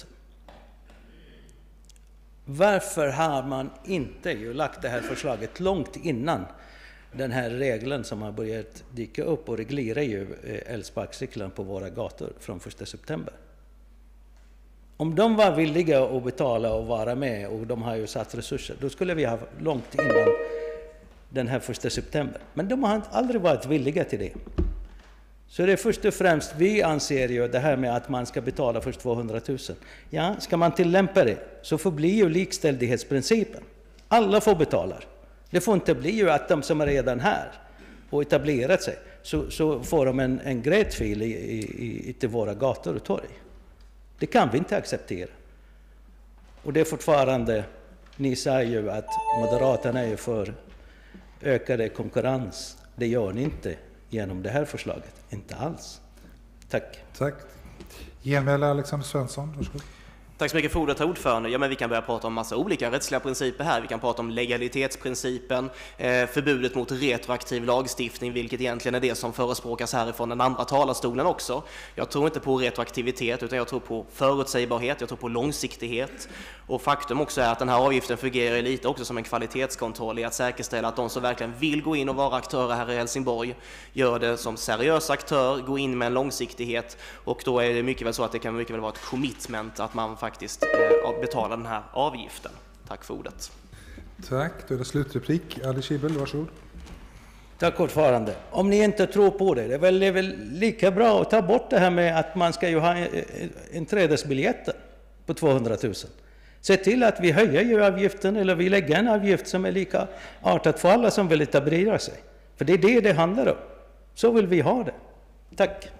Varför har man inte lagt det här förslaget långt innan den här regeln som har börjat dyka upp och reglerar ju elsparkcyklarna på våra gator från 1 september. Om de var villiga att betala och vara med, och de har ju satt resurser, då skulle vi ha långt innan den här 1 september. Men de har aldrig varit villiga till det. Så det är först och främst, vi anser ju det här med att man ska betala först 200 000. Ja, ska man tillämpa det så får bli ju likställdhetsprincipen. Alla får betala. Det får inte bli ju att de som är redan här och etablerat sig, så får de en gräddfil till våra gator och torg. Det kan vi inte acceptera. Och det är fortfarande, ni säger ju att Moderaterna är för ökade konkurrens. Det gör ni inte genom det här förslaget. Inte alls. Tack. Tack. Genmäle Alexander Svensson, varsågod. Tack så mycket för ordet, herr ordförande. Ja, men vi kan börja prata om massa olika rättsliga principer här. Vi kan prata om legalitetsprincipen, förbudet mot retroaktiv lagstiftning, vilket egentligen är det som förespråkas härifrån den andra talarstolen också. Jag tror inte på retroaktivitet, utan jag tror på förutsägbarhet, jag tror på långsiktighet. Och faktum också är att den här avgiften fungerar lite också som en kvalitetskontroll i att säkerställa att de som verkligen vill gå in och vara aktörer här i Helsingborg gör det som seriös aktör, gå in med en långsiktighet, och då är det mycket väl så att det kan mycket väl vara ett commitment att man faktiskt betala den här avgiften. Tack för ordet. Tack. Då är det slutreplik. Ali Schibel, varsågod. Tack ordförande. Om ni inte tror på det, det är väl lika bra att ta bort det här med att man ska ju ha en trädesbiljett på 200 000. Se till att vi höjer ju avgiften, eller vi lägger en avgift som är lika artat för alla som vill etablera sig. För det är det handlar om. Så vill vi ha det. Tack.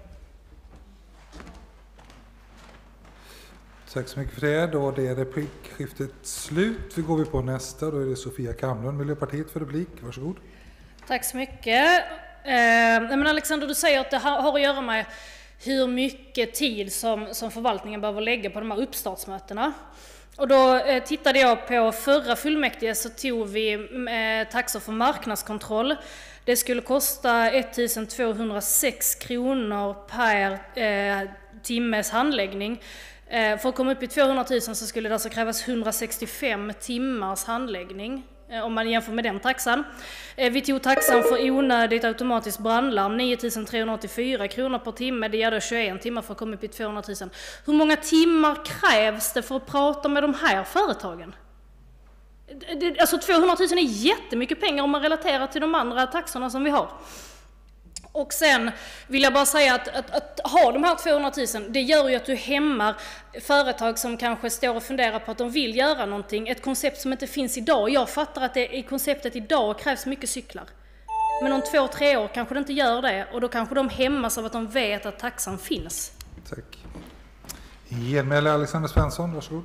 Tack så mycket för det. Då är replikskiftet slut. Vi går på nästa. Då är det Sofia Kamlund, Miljöpartiet, för replik. Varsågod. Tack så mycket. Men Alexander, du säger att det har att göra med hur mycket tid som förvaltningen behöver lägga på de här uppstartsmötena. Och då tittade jag på förra fullmäktige, så tog vi taxor för marknadskontroll. Det skulle kosta 1 206 kronor per timmes handläggning. För att komma upp i 200 000 så skulle det alltså krävas 165 timmars handläggning. om man jämför med den taxan. Vi tog taxan för onödigt automatiskt brandlarm, 9 384 kronor per timme. Det gör då 21 timmar för att komma upp i 200 000. Hur många timmar krävs det för att prata med de här företagen? Alltså 200 000 är jättemycket pengar om man relaterar till de andra taxorna som vi har. Och sen vill jag bara säga att ha de här 200 000, det gör ju att du hämmar företag som kanske står och funderar på att de vill göra någonting. Ett koncept som inte finns idag. Jag fattar att det i konceptet idag krävs mycket cyklar. Men om 2-3 år kanske det inte gör det. Och då kanske de hämmas av att de vet att taxan finns. Tack. Genmäle Alexander Svensson, varsågod.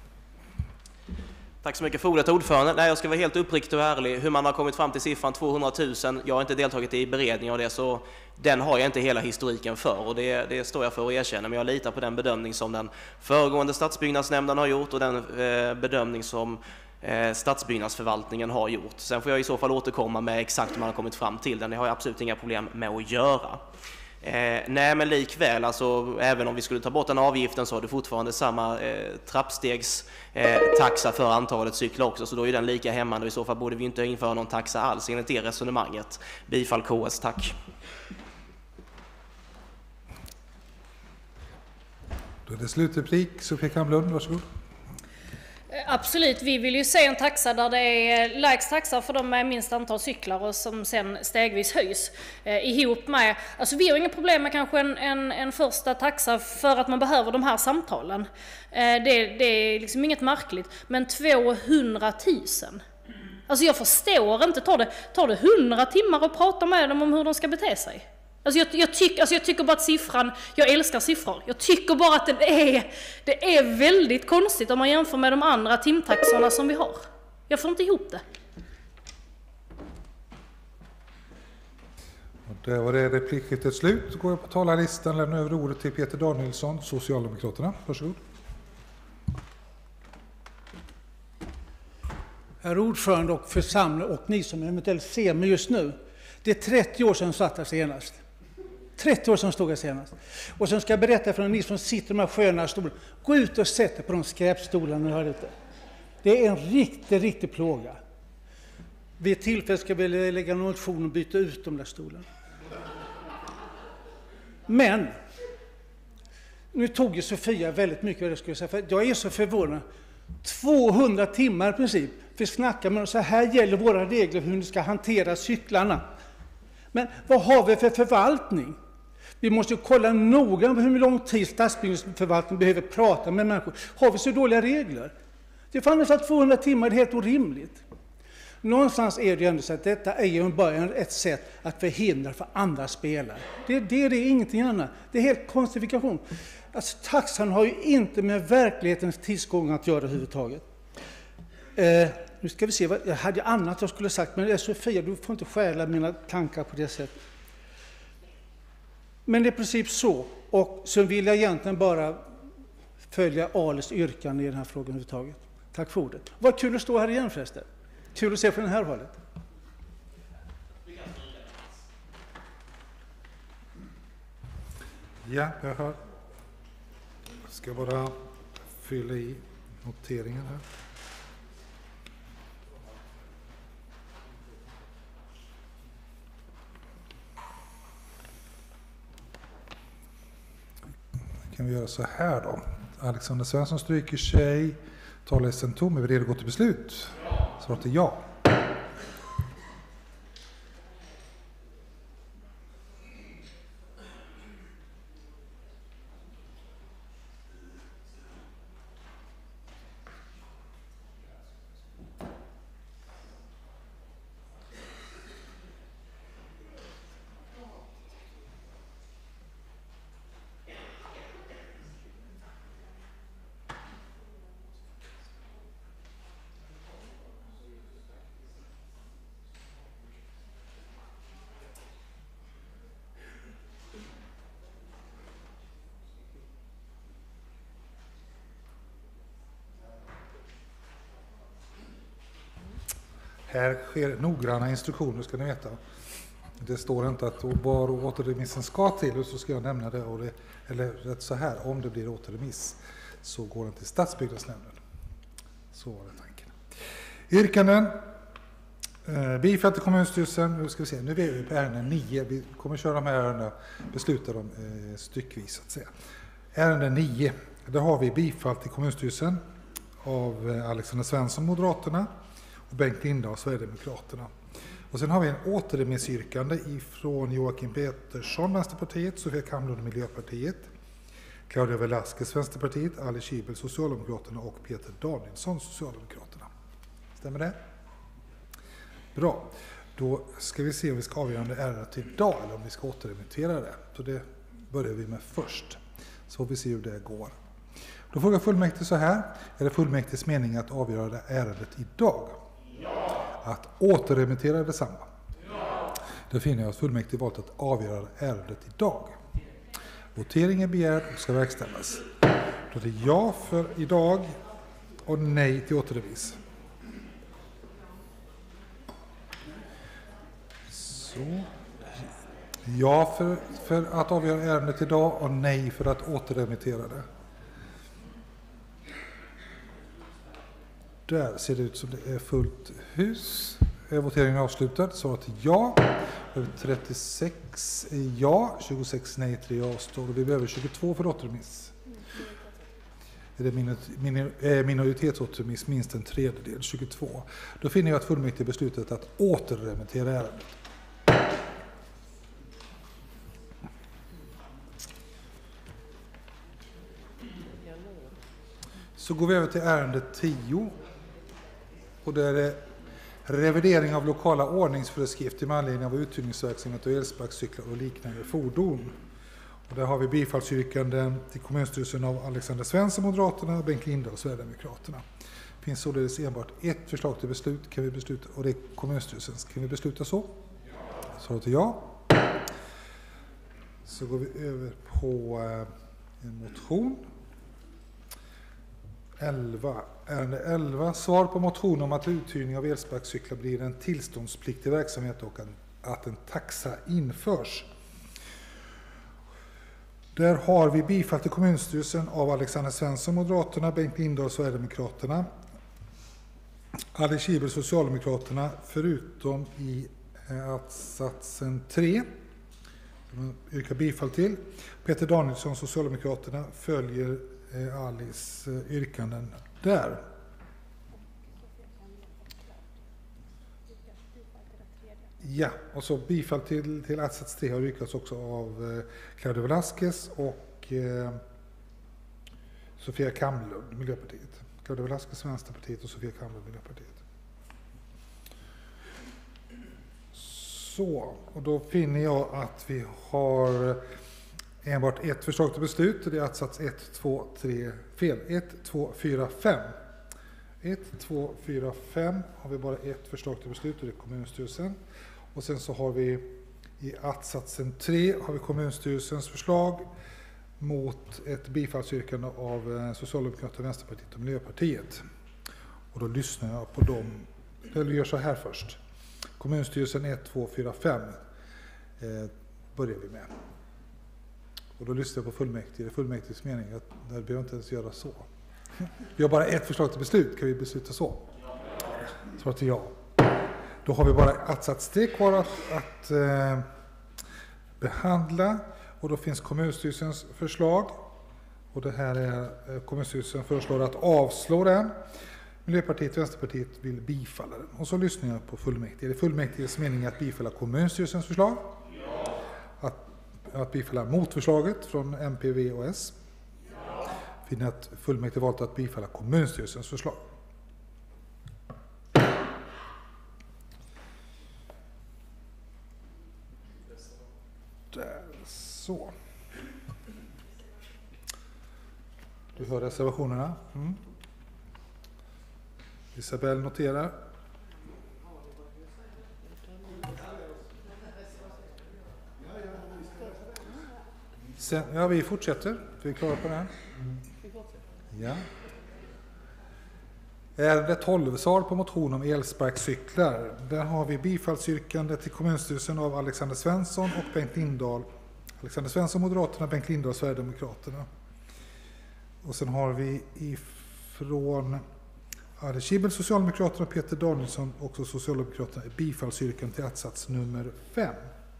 Tack så mycket för ordet, ordförande. Nej, jag ska vara helt uppriktig och ärlig. Hur man har kommit fram till siffran 200 000, jag har inte deltagit i beredning av det, så den har jag inte hela historiken för. Och det står jag för att erkänna, men jag litar på den bedömning som den föregående stadsbyggnadsnämnden har gjort och den bedömning som stadsbyggnadsförvaltningen har gjort. Sen får jag i så fall återkomma med exakt hur man har kommit fram till den. Det har jag absolut inga problem med att göra. Nej, men likväl, alltså, även om vi skulle ta bort den avgiften så har du fortfarande samma trappstegstaxa för antalet cyklar också, så då är den lika hämmande. I så fall borde vi inte införa någon taxa alls enligt det resonemanget. Bifall KS, tack. Då är det slutreplik. Sofia Kamlund, varsågod. Absolut, vi vill ju se en taxa där det är lägst taxa för de med minst antal cyklar och som sen stegvis höjs ihop med, alltså vi har inga problem med kanske en första taxa för att man behöver de här samtalen. Det är liksom inget märkligt, men 200 000. Alltså jag förstår inte, tar det 100 timmar att prata med dem om hur de ska bete sig? Alltså jag tycker bara att siffran, jag älskar siffror, jag tycker bara att det är väldigt konstigt om man jämför med de andra timtaxorna som vi har. Jag får inte ihop det. Och där var det replikskiftet slut. Så går jag på talarlistan, lämnar över ordet till Peter Danielsson, Socialdemokraterna. Varsågod. Herr ordförande och församlare och ni som eventuellt ser mig just nu. Det är 30 år sedan jag satt här senast. 30 år sedan stod jag senast. Och sen ska jag berätta för ni som sitter i de här sköna stolarna. Gå ut och sätt er på de skräpstolarna ni har ute. Det är en riktig plåga. Vid ett tillfälle ska vi lägga en motion och byta ut de där stolarna. Men nu tog ju Sofia väldigt mycket vad jag skulle säga. För jag är så förvånad. 200 timmar i princip. För snacka med så här gäller våra regler hur ni ska hantera cyklarna. Men vad har vi för förvaltning? Vi måste ju kolla noga hur lång tid stadsbyggnadsförvaltningen behöver prata med människor. Har vi så dåliga regler? Det fanns att 200 timmar är helt orimligt. Någonstans är det ändå så att detta är ju bara ett sätt att förhindra för andra spelare. Det är ingenting annat. Det är helt konstifikation. Alltså, taxan har ju inte med verklighetens tidsgång att göra överhuvudtaget. Nu ska vi se, jag hade annat jag skulle sagt, men Sofia, du får inte stjäla mina tankar på det sättet. Men det är i princip så, och så vill jag egentligen bara följa Alis yrkande i den här frågan överhuvudtaget. Tack för ordet. Vad kul att stå här igen förresten. Kul att se från det här hållet. Ja, jag hör. Jag ska bara fylla i noteringen här. Kan vi göra så här då. Alexander Svensson stryker sig. Talarlistan tom. Är vi redo att gå till beslut? Svaret är ja. Här sker noggranna instruktioner, ska ni veta. Det står inte att var återremissen ska till, och så ska jag nämna det. Eller rätt så här, om det blir återremiss så går den till stadsbyggnadsnämnden. Så var det tanken. Yrkanden. Bifall till kommunstyrelsen. Nu ska vi se, nu är vi på ärende 9. Vi kommer köra de här ärendena, besluta dem styckvis att säga. Ärende 9, där har vi bifall till kommunstyrelsen av Alexander Svensson, Moderaterna, och Bengt Lindahl, Sverigedemokraterna. Och sen har vi en återremissyrkande ifrån Joakim Petersson, Vänsterpartiet, Sofia Kamlund, Miljöpartiet, Claudia Velasquez, Vänsterpartiet, Ali Schibel, Socialdemokraterna och Peter Danielsson, Socialdemokraterna. Stämmer det? Bra. Då ska vi se om vi ska avgöra om det ärendet idag eller om vi ska återremittera det. Så det börjar vi med först. Så får vi se hur det går. Då frågar fullmäktige så här. Är det fullmäktiges mening att avgöra det ärendet idag? Ja. Att återremittera detsamma? Ja. Då finner jag att fullmäktige valt att avgöra ärendet idag. Votering är begärd och ska verkställas. Då är det ja för idag och nej till återremiss. Så. Ja för att avgöra ärendet idag och nej för att återremittera det. Där ser det ut som det är fullt hus. Är voteringen avslutad? Så att ja. 36 ja, 26 nej, 3 avstår. Vi behöver 22 för återremiss. Är det minoritetsåterremiss minst en tredjedel, 22. Då finner jag att fullmäktige beslutat att återremittera ärendet. Så går vi över till ärende 10. Och där är det revidering av lokala ordningsföreskrifter med anledning av uthyrningsverksamhet och elsparkcyklar och liknande fordon. Och där har vi bifallsyrkanden till kommunstyrelsen av Alexander Svensson, Moderaterna, Bengt Lindahl och Sverigedemokraterna. Det finns således enbart ett förslag till beslut, kan vi besluta, och det är kommunstyrelsens. Kan vi besluta så? Så låter ja. Så går vi över på en motion. 11. Ärende 11. Svar på motion om att uthyrning av elsparkcyklar blir en tillståndspliktig verksamhet och att en taxa införs. Där har vi bifall till kommunstyrelsen av Alexander Svensson, Moderaterna, Bengt Lindahl och Sverigedemokraterna. Ali Schibel, Socialdemokraterna, förutom i att-satsen 3. Jag yrkar bifall till. Peter Danielsson, Socialdemokraterna, följer Alice yrkanden där. Ja, och så bifall till att-sats 3 har yrkats också av Claudia Velasquez och Sofia Kamlund, Miljöpartiet. Claudia Velasquez, Vänsterpartiet och Sofia Kamlund, Miljöpartiet. Så, och då finner jag att vi har enbart ett förslag till beslut. Det är att-sats 1, 2, 3, fel. 1, 2, 4, 5. 1, 2, 4, 5 har vi bara ett förslag till beslut och det är kommunstyrelsen. Och sen så har vi i att-satsen 3 har vi kommunstyrelsens förslag mot ett bifallsyrkande av Socialdemokraterna, Vänsterpartiet och Miljöpartiet. Och då lyssnar jag på dem. Eller gör så här först. Kommunstyrelsen 1, 2, 4, 5 börjar vi med. Och då lyssnar jag på fullmäktige. Det är fullmäktiges mening att det behöver inte ens göra så. Vi har bara ett förslag till beslut. Kan vi besluta så? Så att ja. Då har vi bara att-sats 3 kvar att behandla. Och då finns kommunstyrelsens förslag. Och det här är kommunstyrelsen föreslår att avslå den. Miljöpartiet och Vänsterpartiet vill bifalla den. Och så lyssnar jag på fullmäktige. Det är fullmäktiges mening att bifalla kommunstyrelsens förslag. Att bifalla motförslaget från MPV och S. Finner att fullmäktige valt att bifalla kommunstyrelsens förslag. Där, så. Du hör reservationerna. Isabel noterar. Sen, ja, vi fortsätter. Vi är klara på det här. Ja. Ärende 12, svar på motion om elsparkcyklar. Där har vi bifallsyrkande till kommunstyrelsen av Alexander Svensson och Bengt Lindahl. Alexander Svensson, Moderaterna, Bengt Lindahl och Sverigedemokraterna. Och sen har vi ifrån Arne Kibbel, Socialdemokraterna, och Peter Danielsson, också Socialdemokraterna, bifallsyrkande till att-sats nummer 5.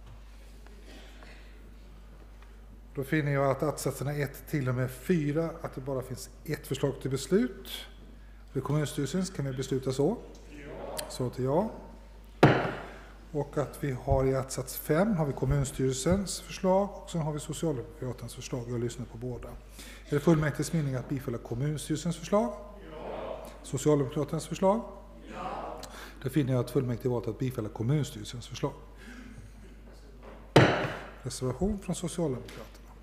Då finner jag att att-satserna 1 till och med 4, att det bara finns ett förslag till beslut. För kommunstyrelsen kan vi besluta så. Så till ja. Och att vi har i att-sats 5 har vi kommunstyrelsens förslag och sen har vi Socialdemokraternas förslag. Jag lyssnar på båda. Är det fullmäktiges mening att bifalla kommunstyrelsens förslag? Ja. Socialdemokraternas förslag? Ja. Då finner jag att fullmäktige valt att bifalla kommunstyrelsens förslag. Reservation från Socialdemokraterna.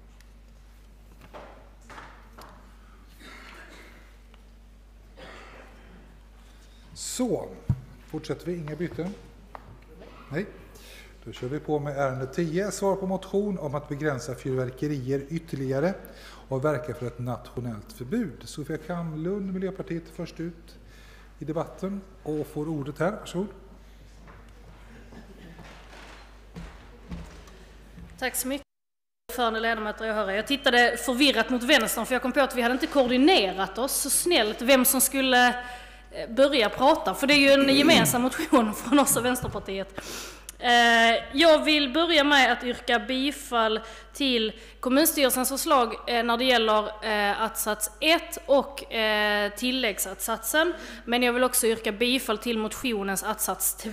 Så, fortsätter vi. Inga byten? Nej. Då kör vi på med ärende 10. Svar på motion om att begränsa fyrverkerier ytterligare och verka för ett nationellt förbud. Sofia Kamlund, Miljöpartiet, först ut i debatten och får ordet här. Varsågod. Tack så mycket. Förande ledamöter, jag tittade förvirrat mot vänstern för jag kom på att vi hade inte koordinerat oss så snällt vem som skulle börja prata, för det är ju en gemensam motion från oss och Vänsterpartiet. Jag vill börja med att yrka bifall till kommunstyrelsens förslag när det gäller att-sats 1 och tilläggsatsatsen, men jag vill också yrka bifall till motionens att-sats 2.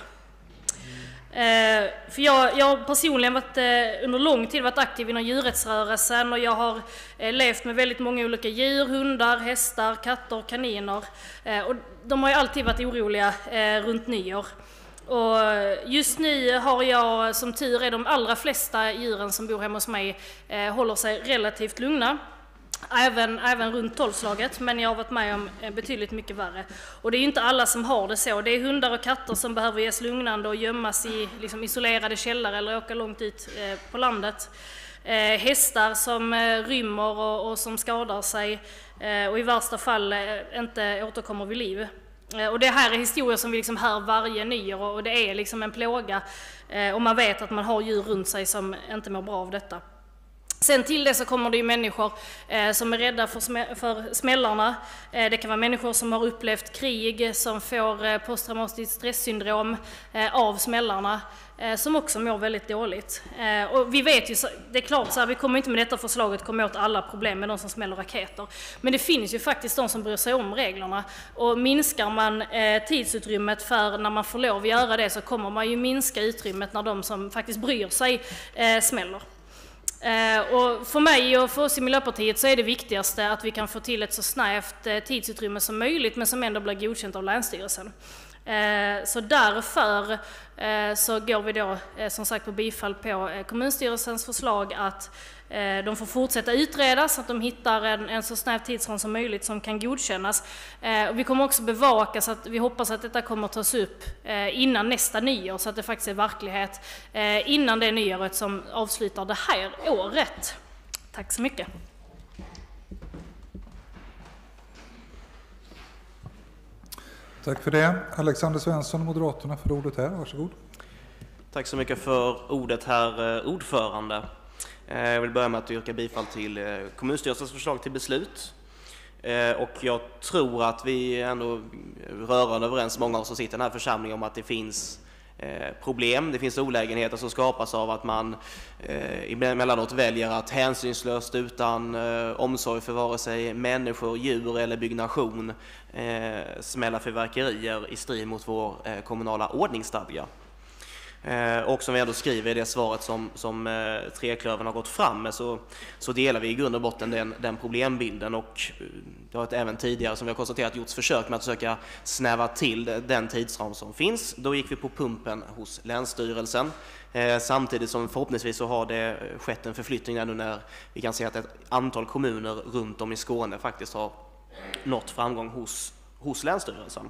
För jag har personligen under lång tid varit aktiv inom djurrättsrörelsen och jag har levt med väldigt många olika djur, hundar, hästar, katter, kaniner, och de har ju alltid varit oroliga runt nyår. Och just nu har jag, som tur är, de allra flesta djuren som bor hemma hos mig håller sig relativt lugna. Även runt 12-slaget, men jag har varit med om betydligt mycket värre. Och det är ju inte alla som har det så. Det är hundar och katter som behöver ges lugnande och gömmas i isolerade källare eller åka långt ut på landet. Hästar som rymmer och som skadar sig och i värsta fall inte återkommer vid liv. Och det här är historier som vi hör varje nyår och det är en plåga. Och man vet att man har djur runt sig som inte mår bra av detta. Sen till det så kommer det ju människor som är rädda för smällarna. Det kan vara människor som har upplevt krig, som får posttraumatiskt stresssyndrom av smällarna, som också mår väldigt dåligt. Och vi vet ju, det är klart så här, vi kommer inte med detta förslaget komma åt alla problem med de som smäller raketer. Men det finns ju faktiskt de som bryr sig om reglerna. Och minskar man tidsutrymmet för när man får lov att göra det så kommer man ju minska utrymmet när de som faktiskt bryr sig smäller. Och för mig och för oss i Miljöpartiet så är det viktigaste att vi kan få till ett så snävt tidsutrymme som möjligt men som ändå blir godkänt av Länsstyrelsen. Så därför så går vi då som sagt på bifall på kommunstyrelsens förslag att de får fortsätta utreda så att de hittar en så snäv tidsram som möjligt som kan godkännas. Och vi kommer också bevaka så att vi hoppas att detta kommer att tas upp innan nästa nyår så att det faktiskt är verklighet innan det nyåret som avslutar det här året. Tack så mycket. Tack för det. Alexander Svensson, Moderaterna, för ordet här. Varsågod. Tack så mycket för ordet, herr ordförande. Jag vill börja med att yrka bifall till kommunstyrelsens förslag till beslut. Och jag tror att vi är ändå rörande överens, många av oss som sitter i den här församlingen, om att det finns problem, det finns olägenheter som skapas av att man emellanåt väljer att hänsynslöst utan omsorg för vare sig människor, djur eller byggnation smälla fyrverkerier i strid mot vår kommunala ordningsstadga. Och som vi ändå skriver i det svaret som Treklövern har gått fram med så delar vi i grund och botten den problembilden, och det har även tidigare, som vi har konstaterat, gjorts försök med att försöka snäva till den tidsram som finns. Då gick vi på pumpen hos Länsstyrelsen. Samtidigt som förhoppningsvis så har det skett en förflyttning där nu när vi kan se att ett antal kommuner runt om i Skåne faktiskt har nått framgång hos Länsstyrelsen.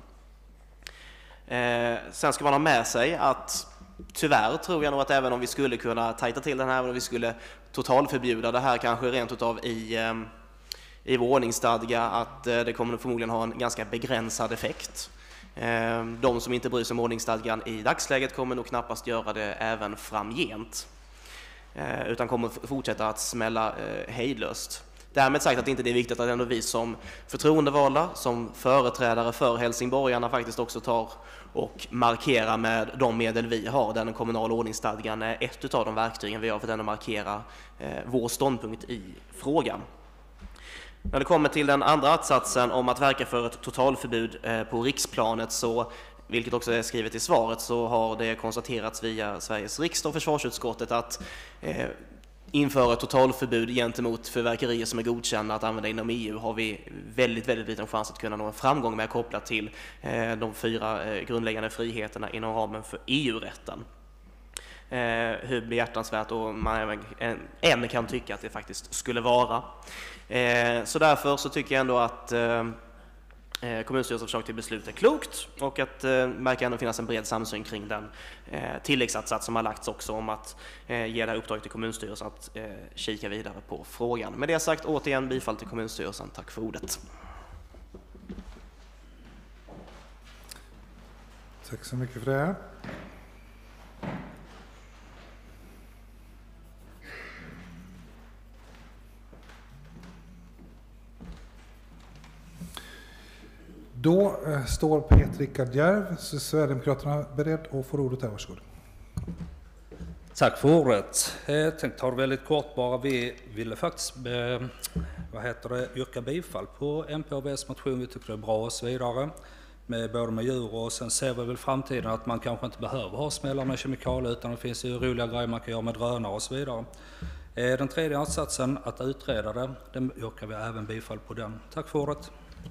Sen ska man ha med sig att tyvärr tror jag nog att även om vi skulle kunna tajta till den här, även om vi skulle totalförbjuda det här kanske rent utav i vår ordningsstadga, att det kommer förmodligen ha en ganska begränsad effekt. De som inte bryr sig om ordningsstadgan i dagsläget kommer nog knappast göra det även framgent, utan kommer fortsätta att smälla hejdlöst. Därmed sagt att inte det är viktigt att ändå vi som förtroendevalda, som företrädare för helsingborgarna faktiskt också tar och markerar med de medel vi har, där den kommunala ordningsstadgan är ett av de verktygen vi har för att markera vår ståndpunkt i frågan. När det kommer till den andra attsatsen om att verka för ett totalförbud på riksplanet, så, vilket också är skrivet i svaret, så har det konstaterats via Sveriges riksdag och försvarsutskottet att införa ett totalförbud gentemot fyrverkerier som är godkända att använda inom EU har vi väldigt liten chans att kunna nå en framgång med, kopplat till de 4 grundläggande friheterna inom ramen för EU-rätten. Hur behjärtansvärt och man än kan tycka att det faktiskt skulle vara. Så därför så tycker jag ändå att kommunstyrelsens förslag till beslut är klokt, och att det verkar ändå finnas en bred samsyn kring den tilläggsatsats som har lagts också om att ge det här uppdraget till kommunstyrelsen att kika vidare på frågan. Med det sagt, återigen bifall till kommunstyrelsen. Tack för ordet. Tack så mycket för det. Då står Peter Järv, Sverigedemokraterna, beredd och får ordet här. Varsågod. Tack för ordet. Jag tänkte ta det väldigt kort bara. Vi ville faktiskt yrka bifall på MPABs motion. Vi tycker det är bra och så vidare. Med djur, och sen ser vi väl framtiden att man kanske inte behöver ha smällar med kemikalier, utan det finns ju roliga grejer man kan göra med drönare och så vidare. Den tredje ansatsen, att utreda det, den yrkar vi även bifall på den. Tack för ordet.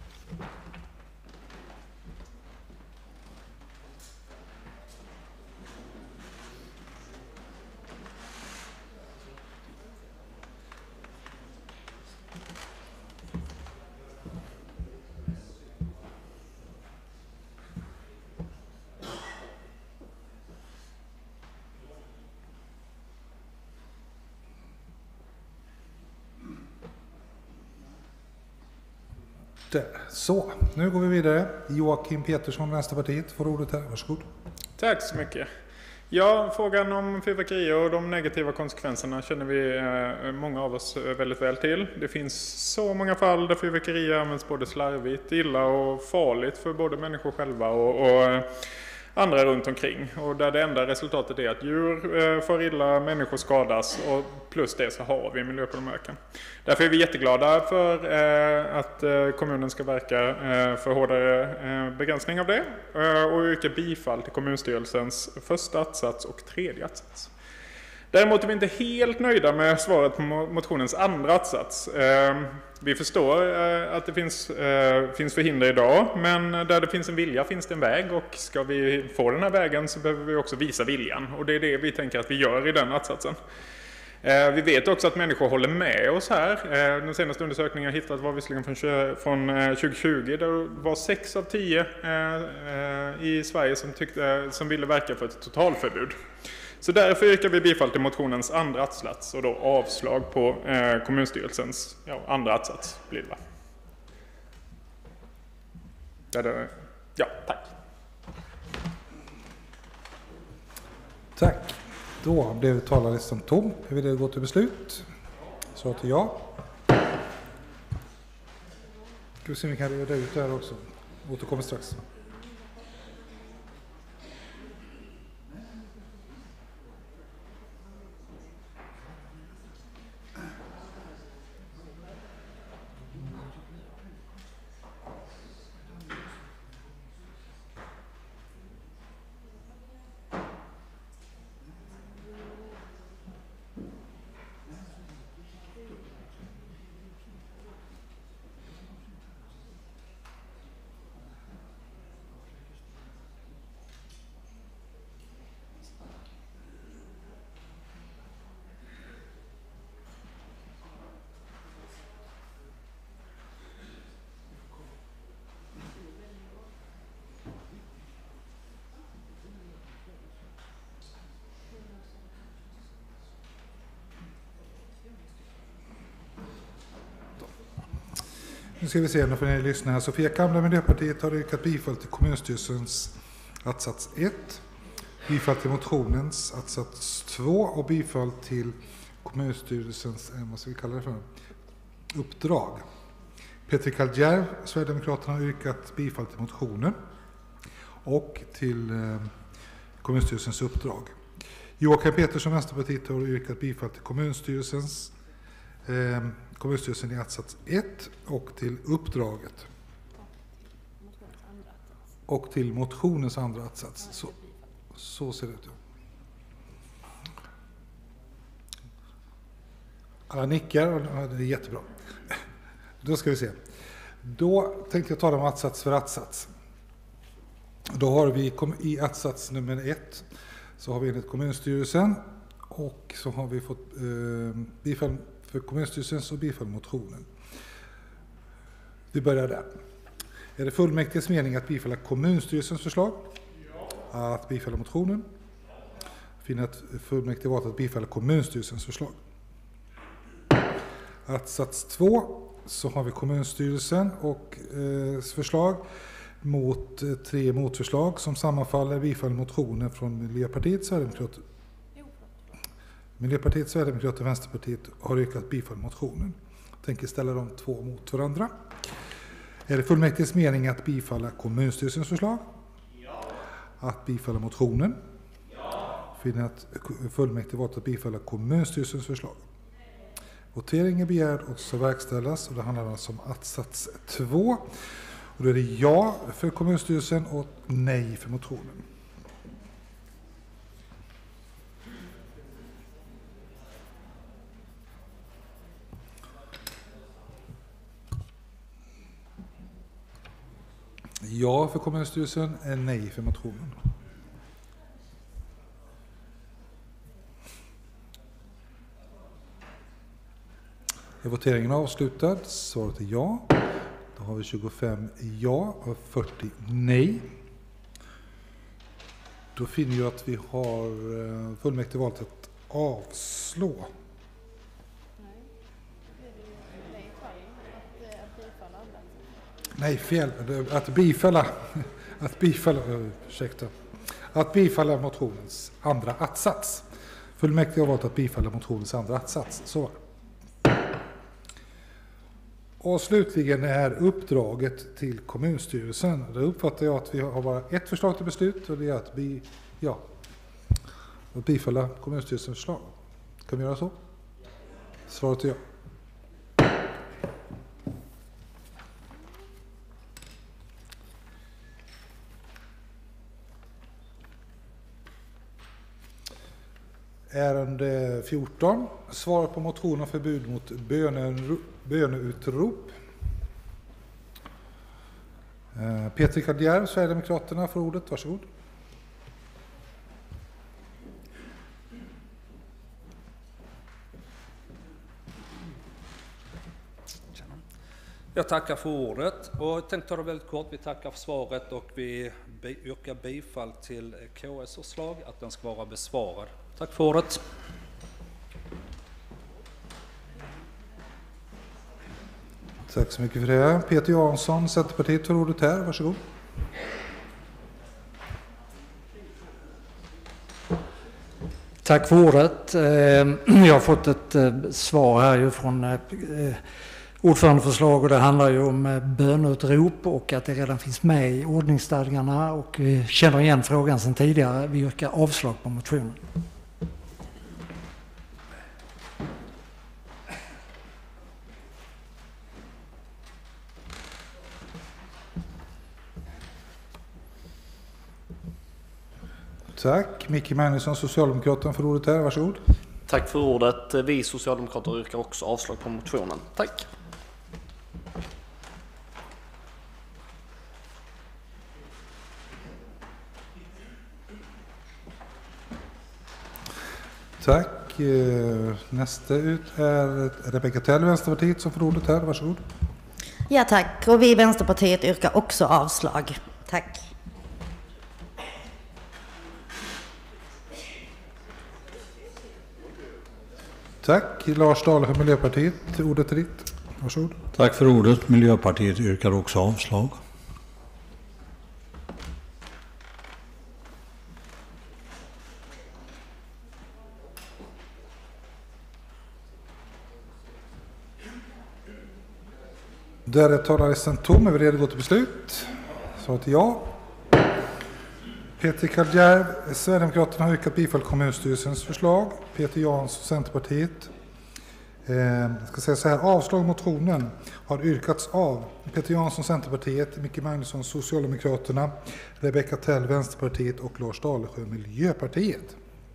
Så, nu går vi vidare. Joakim Petersson, Vänsterpartiet, får ordet här. Varsågod. Tack så mycket. Ja, frågan om fyrverkerier och de negativa konsekvenserna känner vi många av oss väldigt väl till. Det finns så många fall där fyrverkerier används både slarvigt, illa och farligt för både människor själva och andra runt omkring. Och där det enda resultatet är att djur får illa, människor skadas, och plus det så har vi miljöpåverkan. Därför är vi jätteglada för att kommunen ska verka för hårdare begränsning av det, och yrka bifall till kommunstyrelsens första attsats och tredje attsats. Däremot är vi inte helt nöjda med svaret på motionens andra attsats. Vi förstår att det finns förhinder idag, men där det finns en vilja finns det en väg, och ska vi få den här vägen så behöver vi också visa viljan, och det är det vi tänker att vi gör i den attsatsen. Vi vet också att människor håller med oss här. Den senaste undersökningen jag hittat var visserligen från 2020, där det var 6 av 10 i Sverige som ville verka för ett totalförbud. Så därför yrkar vi bifall till motionens andra attsats och då avslag på kommunstyrelsens andra attsats blir det. Ja, tack. Tack. Då blev talarlistan tom. Jag vill gå till beslut. Så till ja. Ska vi se om vi kan reda ut det här också. Återkommer strax. Nu ska vi se, nu får ni lyssna här. Sofia Kamla, Miljöpartiet, har yrkat bifall till kommunstyrelsens attsats 1, bifall till motionens attsats 2 och bifall till kommunstyrelsens, vad ska vi kalla det för? uppdrag. Petri Kaldjärv, Sverigedemokraterna, har yrkat bifall till motionen och till kommunstyrelsens uppdrag. Joakim Petersson, Vänsterpartiet, har yrkat bifall till kommunstyrelsen i atsats 1 och till uppdraget. Och till motionens andra atsats. Så ser det ut. Alla nickar, det är jättebra. Då ska vi se. Då tänkte jag ta dem atsats för atsats. Då har vi i atsats nummer 1 så har vi enligt kommunstyrelsen och så har vi fått bifall för kommunstyrelsens och bifall motionen. Vi börjar där. Är det fullmäktiges mening att bifalla kommunstyrelsens förslag? Ja. Att bifalla motionen? Finner att fullmäktige valt att bifalla kommunstyrelsens förslag. Atsats 2 så har vi kommunstyrelsen och förslag mot 3 motförslag som sammanfaller. Bifall motionen från Miljöpartiet, Sverigedemokrater och Vänsterpartiet har yrkat bifall motionen. Jag tänker ställa de 2 mot varandra. Är det fullmäktiges mening att bifalla kommunstyrelsens förslag? Ja. Att bifalla motionen? Ja. Finner att fullmäktige valt att bifalla kommunstyrelsens förslag. Votering är begärd och ska verkställas och det handlar alltså om atsats 2. Och då är det ja för kommunstyrelsen och nej för motionen. Ja för kommunstyrelsen, nej för motionen. Är voteringen avslutad? Svaret är ja. Då har vi 25 ja och 40 nej. Då finner jag att vi har fullmäktige valt att avslå. Nej, fel. Att bifalla motionens andra atsats. Fullmäktige har valt att bifalla motionens andra atsats. Så. Och slutligen är uppdraget till kommunstyrelsen. Där uppfattar jag att vi har bara ett förslag till beslut och det är att bifalla kommunstyrelsens förslag. Kan vi göra så? Svaret är ja. Ärende 14. Svar på motion om förbud mot böneutrop. Petri Kaldjärv, Sverigedemokraterna, får ordet. Varsågod. Jag tackar för ordet och jag tänkte ta det väldigt kort. Vi tackar för svaret och vi yrkar bifall till KS förslag att den ska vara besvarad. Tack för ordet. Tack så mycket för det. Peter Jansson, Centerpartiet, för ordet här. Varsågod. Tack för ordet. Jag har fått ett svar här ju från ordförandeförslag och det handlar ju om böneutrop och att det redan finns med i ordningsstadgarna och vi känner igen frågan sedan tidigare. Vi yrkar avslag på motionen. Tack. Micke Magnusson, Socialdemokraterna, för ordet här. Varsågod. Tack för ordet. Vi socialdemokrater yrkar också avslag på motionen. Tack. Tack. Nästa ut är Rebecka Tell, Vänsterpartiet, som får ordet här. Varsågod. Ja, tack. Och vi i Vänsterpartiet yrkar också avslag. Tack. Tack. Lars Dahle för Miljöpartiet. Ordet är ditt. Varsågod. Tack för ordet. Miljöpartiet yrkar också avslag. Där är talarlistan tom. Är vi redo att gå till beslut? Svaret är ja. Peter Kallgärv, Sverigedemokraterna, har yrkat bifall kommunstyrelsens förslag. Peter Jansson, Centerpartiet. Jag ska säga så här, avslag motionen har yrkats av Peter Jansson, Centerpartiet, Micke Magnusson, Socialdemokraterna, Rebecca Tell, Vänsterpartiet och Lars Dalesjö, Miljöpartiet.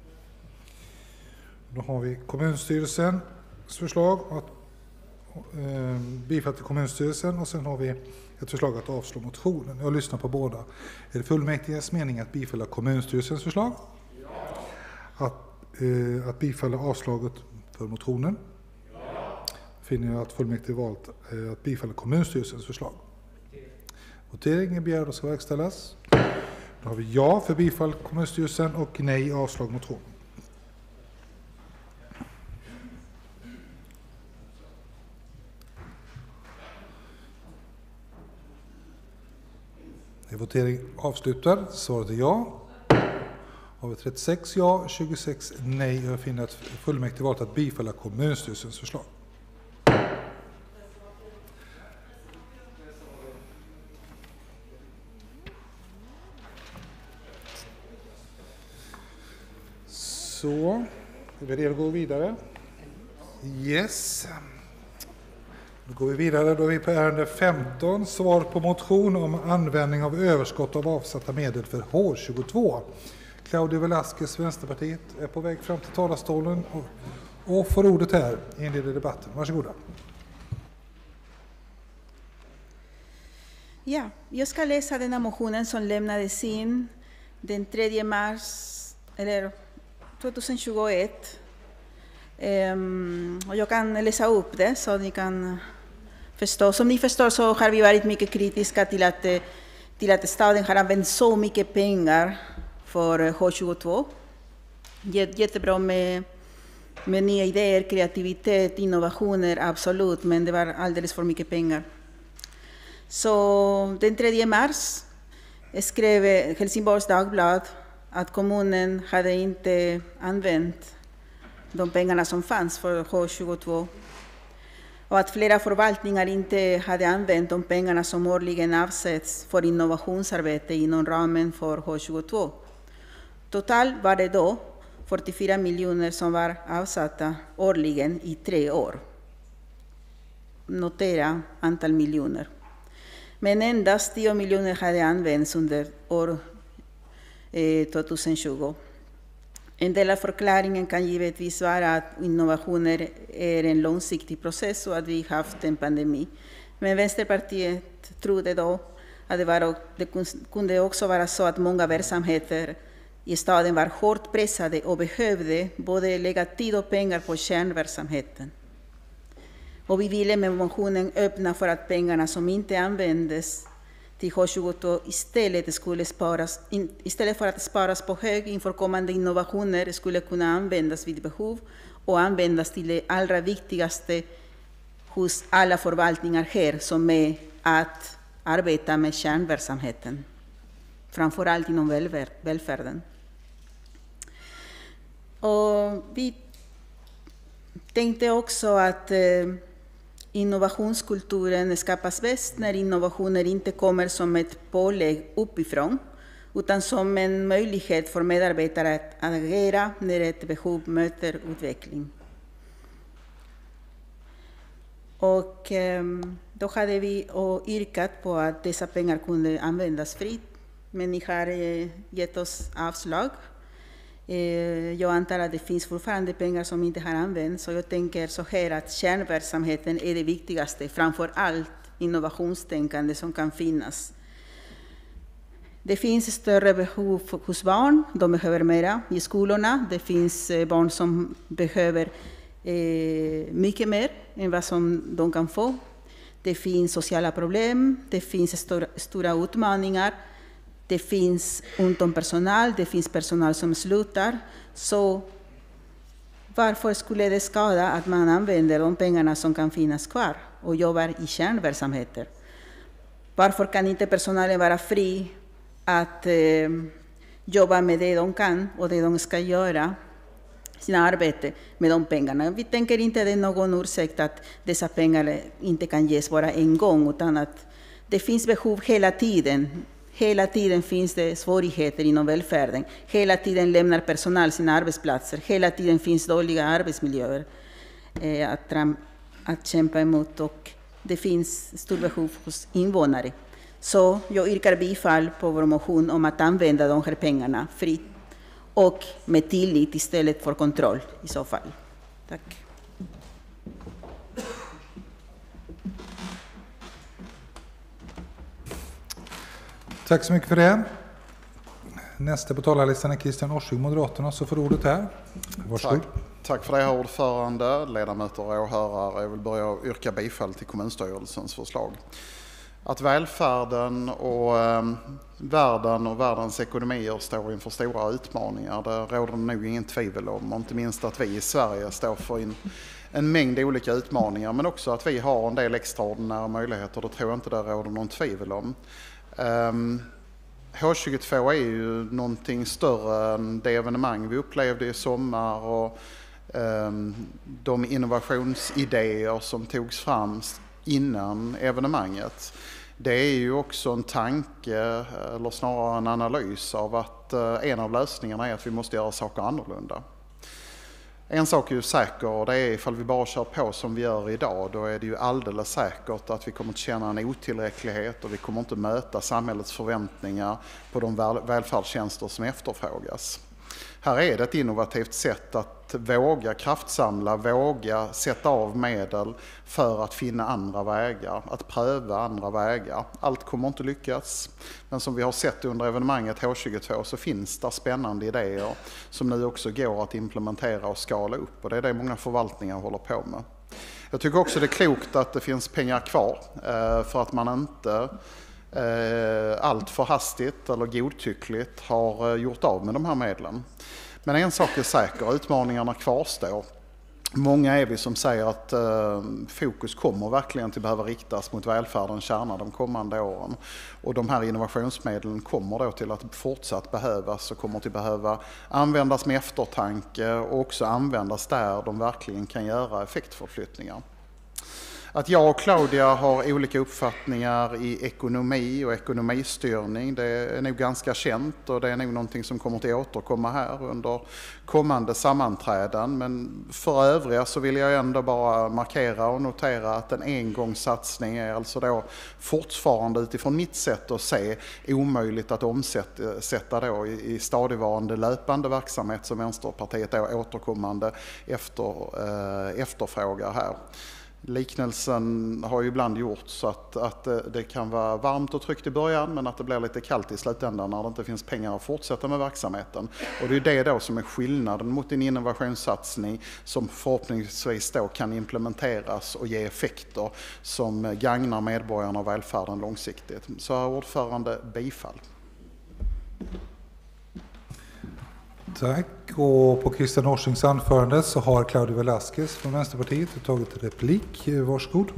Då har vi kommunstyrelsens förslag att bifall till kommunstyrelsen, och sen har vi ett förslag att avslå motionen. Jag lyssnar på båda. Är det fullmäktiges mening att bifalla kommunstyrelsens förslag? Ja. Att bifalla avslaget för motionen? Ja. Finner jag att fullmäktige valt att bifalla kommunstyrelsens förslag? Voteringen begär och ska verkställas. Då har vi ja för bifall kommunstyrelsen och nej avslag motionen. Votering avslutad. Svaret är ja. Har vi 36 ja, 26 nej. Jag finner att fullmäktige valt att bifalla kommunstyrelsens förslag. Så, är vi redo att gå vidare? Yes. Då går vi vidare. Då är vi på ärende 15. Svar på motion om användning av överskott av avsatta medel för H22. Claudio Velasquez, Vänsterpartiet, är på väg fram till talarstolen och får ordet här. Inleder debatten. Varsågoda. Ja, jag ska läsa den här motionen som lämnades in den 3 mars eller 2021. Och jag kan läsa upp det så ni kan förstå. Som ni förstår så har vi varit mycket kritiska till att staden har använt så mycket pengar för H22. Jättebra med nya idéer, kreativitet, innovationer, absolut, men det var alldeles för mycket pengar. Så den 3 mars skrev Helsingborgs Dagblad att kommunen hade inte använt de pengarna som fanns för H22 och att flera förvaltningar inte hade använt de pengarna som årligen avsätts för innovationsarbete inom ramen för H22. Totalt var det då 44 miljoner som var avsatta årligen i 3 år. Notera antal miljoner. Men endast 10 miljoner hade använts under år 2020. En del av förklaringen kan givetvis vara att innovationer är en långsiktig process och att vi haft en pandemi. Men Vänsterpartiet trodde då att det kunde också vara så att många verksamheter i staden var hårt pressade och behövde både lägga tid och pengar på kärnverksamheten. Och vi ville med motionen öppna för att pengarna som inte användes till H22 istället för att sparas på hög inför kommande innovationer skulle kunna användas vid behov och användas till det allra viktigaste hos alla förvaltningar här, som är att arbeta med kärnverksamheten, framförallt inom välfärden. Och vi tänkte också att innovationskulturen skapas bäst när innovationer inte kommer som ett pålägg uppifrån, utan som en möjlighet för medarbetare att agera när ett behov möter utveckling. Och då hade vi yrkat på att dessa pengar kunde användas fritt, men ni har gett oss avslag. Jag antar att det finns fortfarande pengar som inte har använts, så jag tänker så här att kärnverksamheten är det viktigaste, framför allt innovationstänkande som kan finnas. Det finns större behov hos barn, de behöver mera i skolorna. Det finns barn som behöver mycket mer än vad som de kan få. Det finns sociala problem, det finns stora utmaningar. Det finns ont om personal, det finns personal som slutar. Så varför skulle det skada att man använder de pengarna som kan finnas kvar och jobbar i kärnverksamheter? Varför kan inte personalen vara fri att jobba med det de kan och det de ska göra sina arbete med de pengarna. Vi tänker inte det är någon ursäkt att dessa pengar inte kan ges bara en gång, utan att det finns behov hela tiden. Hela tiden finns det svårigheter inom välfärden. Hela tiden lämnar personal sina arbetsplatser. Hela tiden finns dåliga arbetsmiljöer att kämpa emot, och det finns stort behov hos invånare. Så jag yrkar bifall på vår motion om att använda de här pengarna fritt och med tillit istället för kontroll i så fall. Tack. Tack så mycket för det. Nästa på talarlistan är Christian Orsig, Moderaterna, så får ordet här. Varsågod. Tack för det, herr ordförande, ledamöter och åhörare. Jag vill börja yrka bifall till kommunstyrelsens förslag. Att välfärden och världen och världens ekonomier står inför stora utmaningar, det råder nog ingen tvivel om. Och inte minst att vi i Sverige står för en mängd olika utmaningar, men också att vi har en del extraordinära möjligheter. Det tror jag inte det råder någon tvivel om. H22 är ju någonting större än det evenemang vi upplevde i sommar och de innovationsidéer som togs fram innan evenemanget. Det är ju också en tanke, eller snarare en analys av att en av lösningarna är att vi måste göra saker annorlunda. En sak är ju säker, och det är ifall vi bara kör på som vi gör idag, då är det ju alldeles säkert att vi kommer att känna en otillräcklighet och vi kommer inte möta samhällets förväntningar på de välfärdstjänster som efterfrågas. Här är det ett innovativt sätt att våga kraftsamla, våga sätta av medel för att finna andra vägar, att pröva andra vägar. Allt kommer inte lyckas, men som vi har sett under evenemanget H22 så finns det spännande idéer som nu också går att implementera och skala upp, och det är det många förvaltningar håller på med. Jag tycker också det är klokt att det finns pengar kvar för att man inte allt för hastigt eller godtyckligt har gjort av med de här medlen. Men en sak är säker, utmaningarna kvarstår. Många är vi som säger att fokus kommer verkligen till behöva riktas mot välfärdens kärna de kommande åren. Och de här innovationsmedlen kommer då till att fortsatt behövas och kommer till behöva användas med eftertanke och också användas där de verkligen kan göra effektförflyttningar. Att jag och Claudia har olika uppfattningar i ekonomi och ekonomistyrning, det är nog ganska känt, och det är nog någonting som kommer att återkomma här under kommande sammanträden. Men för övriga så vill jag ändå bara markera och notera att en engångssatsning är alltså då fortfarande utifrån mitt sätt att se omöjligt att omsätta då i stadigvarande löpande verksamhet som Vänsterpartiet då återkommande efterfrågar här. Liknelsen har ju ibland gjorts så att det kan vara varmt och tryggt i början, men att det blir lite kallt i slutändan när det inte finns pengar att fortsätta med verksamheten. Och det är det då som är skillnaden mot en innovationssatsning som förhoppningsvis då kan implementeras och ge effekter som gagnar medborgarna och välfärden långsiktigt. Så herr ordförande, bifall. Tack. Och på Christian Orsings anförande så har Claudia Velasquez från Vänsterpartiet tagit replik. Varsågod.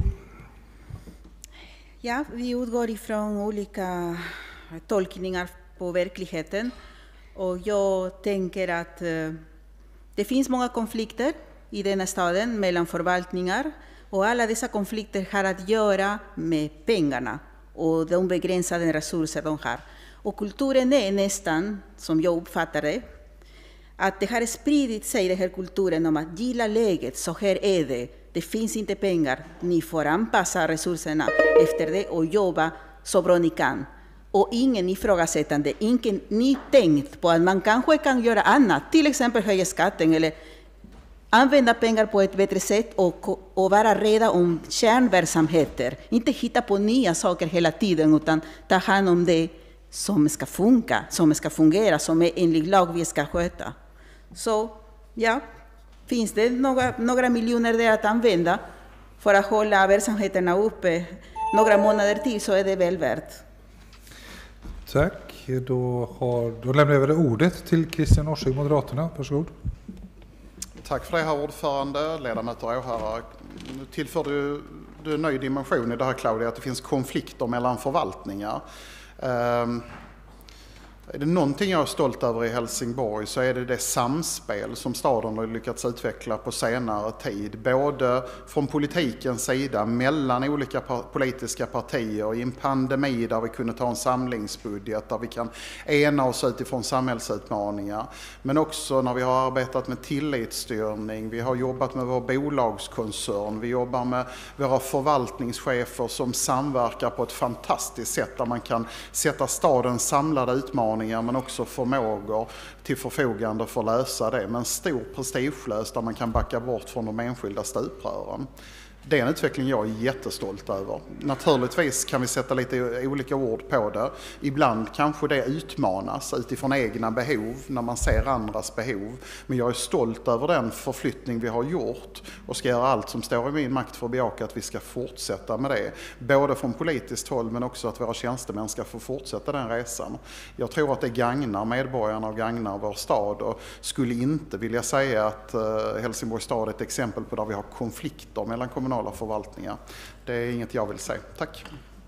Ja, vi utgår ifrån olika tolkningar på verkligheten. Och jag tänker att det finns många konflikter i denna staden mellan förvaltningar. Och alla dessa konflikter har att göra med pengarna och de begränsade resurser de har. Och kulturen är nästan, som jag uppfattar det, att det har spridit sig, den här kulturen om att gilla läget, så här är det. Det finns inte pengar, ni får anpassa resurserna efter det och jobba så bra ni kan. Och ingen ifrågasättande, ingen ni tänkt på att man kanske kan göra annat, till exempel höja skatten eller använda pengar på ett bättre sätt och vara rädda om kärnverksamheter. Inte hitta på nya saker hela tiden, utan ta hand om det som ska funka, som ska fungera, som är enligt lag vi ska sköta. Så ja, finns det några miljoner där att använda för att hålla verksamheterna uppe några månader till, så är det väl värt. Tack. Då lämnar jag över ordet till Christian Orsig, Moderaterna. Varsågod. Tack för det, herr ordförande, ledamöter och åhörare. Nu tillför du en ny dimension i det här, Claudia, att det finns konflikter mellan förvaltningar. Är det någonting jag är stolt över i Helsingborg så är det samspel som staden har lyckats utveckla på senare tid. Både från politikens sida, mellan olika politiska partier, i en pandemi där vi kunde ta en samlingsbudget, där vi kan ena oss utifrån samhällsutmaningar. Men också när vi har arbetat med tillitsstyrning, vi har jobbat med vår bolagskoncern, vi jobbar med våra förvaltningschefer som samverkar på ett fantastiskt sätt där man kan sätta stadens samlade utmaningar men också förmågor till förfogande för att lösa det. Men stor prestigelös där man kan backa bort från de enskilda stuprören. Det är en utveckling jag är jättestolt över. Naturligtvis kan vi sätta lite olika ord på det. Ibland kanske det utmanas utifrån egna behov när man ser andras behov. Men jag är stolt över den förflyttning vi har gjort och ska göra allt som står i min makt för att bejaka att vi ska fortsätta med det. Både från politiskt håll men också att våra tjänstemän ska få fortsätta den resan. Jag tror att det gagnar medborgarna och gagnar vår stad och skulle inte vilja säga att Helsingborgs stad är ett exempel på där vi har konflikter mellan kommunala förvaltningar. Det är inget jag vill säga. Tack.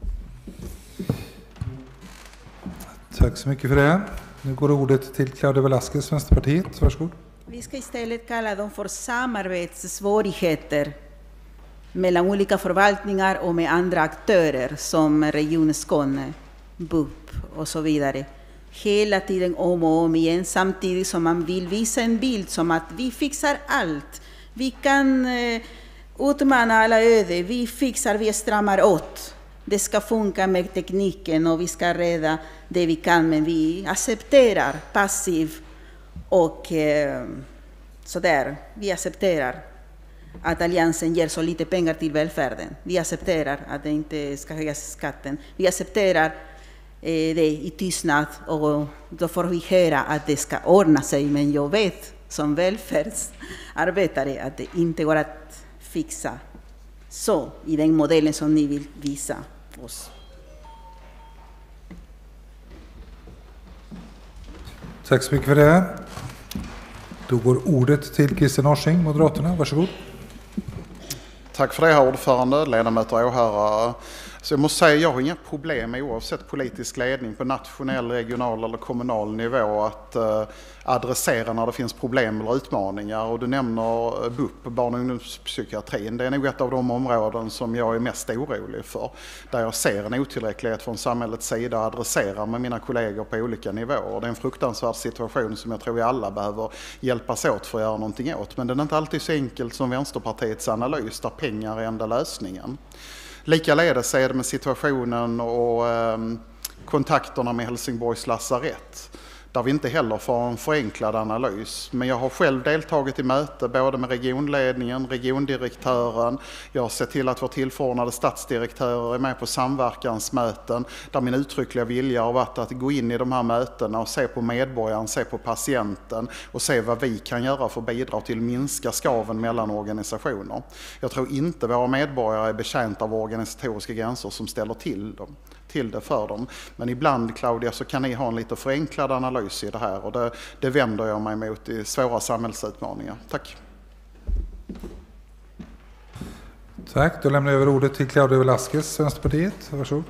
Tack så mycket för det. Nu går ordet till Claudia Velasquez, Vänsterpartiet. Varsågod. Vi ska istället kalla dem för samarbetssvårigheter mellan olika förvaltningar och med andra aktörer som Region Skåne, BUP och så vidare. Hela tiden om och om igen, samtidigt som man vill visa en bild som att vi fixar allt. Vi kan utmana alla öde, vi fixar, vi stramar åt. Det ska funka med tekniken och vi ska rädda det vi kan, men vi accepterar passivt och sådär. Vi accepterar att alliansen ger så lite pengar till välfärden. Vi accepterar att det inte ska höjas skatten. Vi accepterar det i tystnad och då får vi höra att det ska ordna sig, men jag vet som välfärdsarbetare att det inte går att fixa så i den modellen som ni vill visa oss. Tack så mycket för det. Då går ordet till Christian Orsing, Moderaterna. Varsågod. Tack för det, herr ordförande, ledamöter och åhörare. Så jag måste säga att jag har inga problem med, oavsett politisk ledning på nationell, regional eller kommunal nivå, att adressera när det finns problem eller utmaningar. Och du nämner BUP, barn- och ungdomspsykiatrin. Det är nog ett av de områden som jag är mest orolig för. Där jag ser en otillräcklighet från samhällets sida och adresserar med mina kollegor på olika nivåer. Det är en fruktansvärd situation som jag tror vi alla behöver hjälpas åt för att göra någonting åt. Men den är inte alltid så enkelt som Vänsterpartiets analys, där pengar är enda lösningen. Likaledes är det med situationen och kontakterna med Helsingborgs lasarett, där vi inte heller får en förenklad analys. Men jag har själv deltagit i möte både med regionledningen, regiondirektören. Jag har sett till att vår tillförordnade stadsdirektörer är med på samverkansmöten, där min uttryckliga vilja har varit att gå in i de här mötena och se på medborgaren, se på patienten och se vad vi kan göra för att bidra till att minska skaven mellan organisationer. Jag tror inte våra medborgare är betjänta av organisatoriska gränser som ställer till det för dem. Men ibland, Claudia, så kan ni ha en lite förenklad analys i det här och det vänder jag mig mot i svåra samhällsutmaningar. Tack. Tack. Då lämnar jag över ordet till Claudia Velasquez, Vänsterpartiet. Varsågod.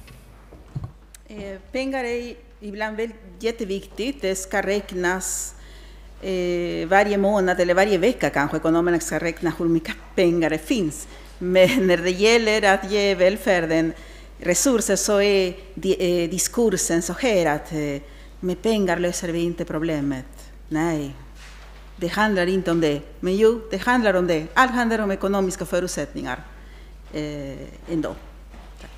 Pengar är ibland väldigt jätteviktigt. Det ska räknas varje månad eller varje vecka kanske. Ekonomerna ska räkna hur mycket pengar det finns. Men när det gäller att ge välfärden resurser så är diskursen så här att med pengar löser vi inte problemet. Nej, det handlar inte om det. Men jo, det handlar om det. Allt handlar om ekonomiska förutsättningar ändå. Tack.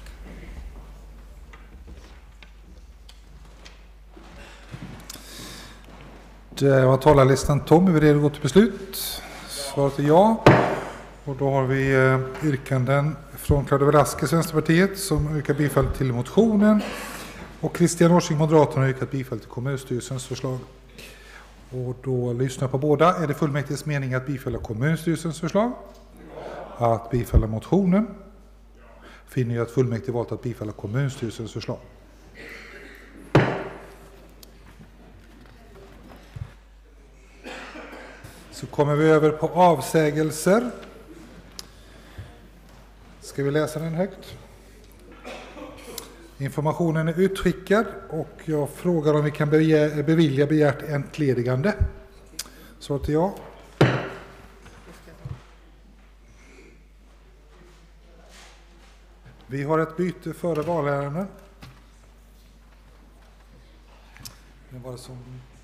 Det var talarlistan tom. Är vi redo att gå till beslut? Svaret är ja. Och då har vi yrkanden från Claudia Velasquez, Vänsterpartiet, som yrkar bifall till motionen. Och Christian Orsing, Moderaterna, har yrkat bifall till kommunstyrelsens förslag. Och då lyssnar jag på båda. Är det fullmäktiges mening att bifalla kommunstyrelsens förslag? Att bifalla motionen? Finner jag att fullmäktige valt att bifalla kommunstyrelsens förslag? Så kommer vi över på avsägelser. Ska vi läsa den högt? Informationen är utskickad och jag frågar om vi kan bevilja begärt entledigande. Så till ja. Vi har ett byte före valärenden. Det var det som...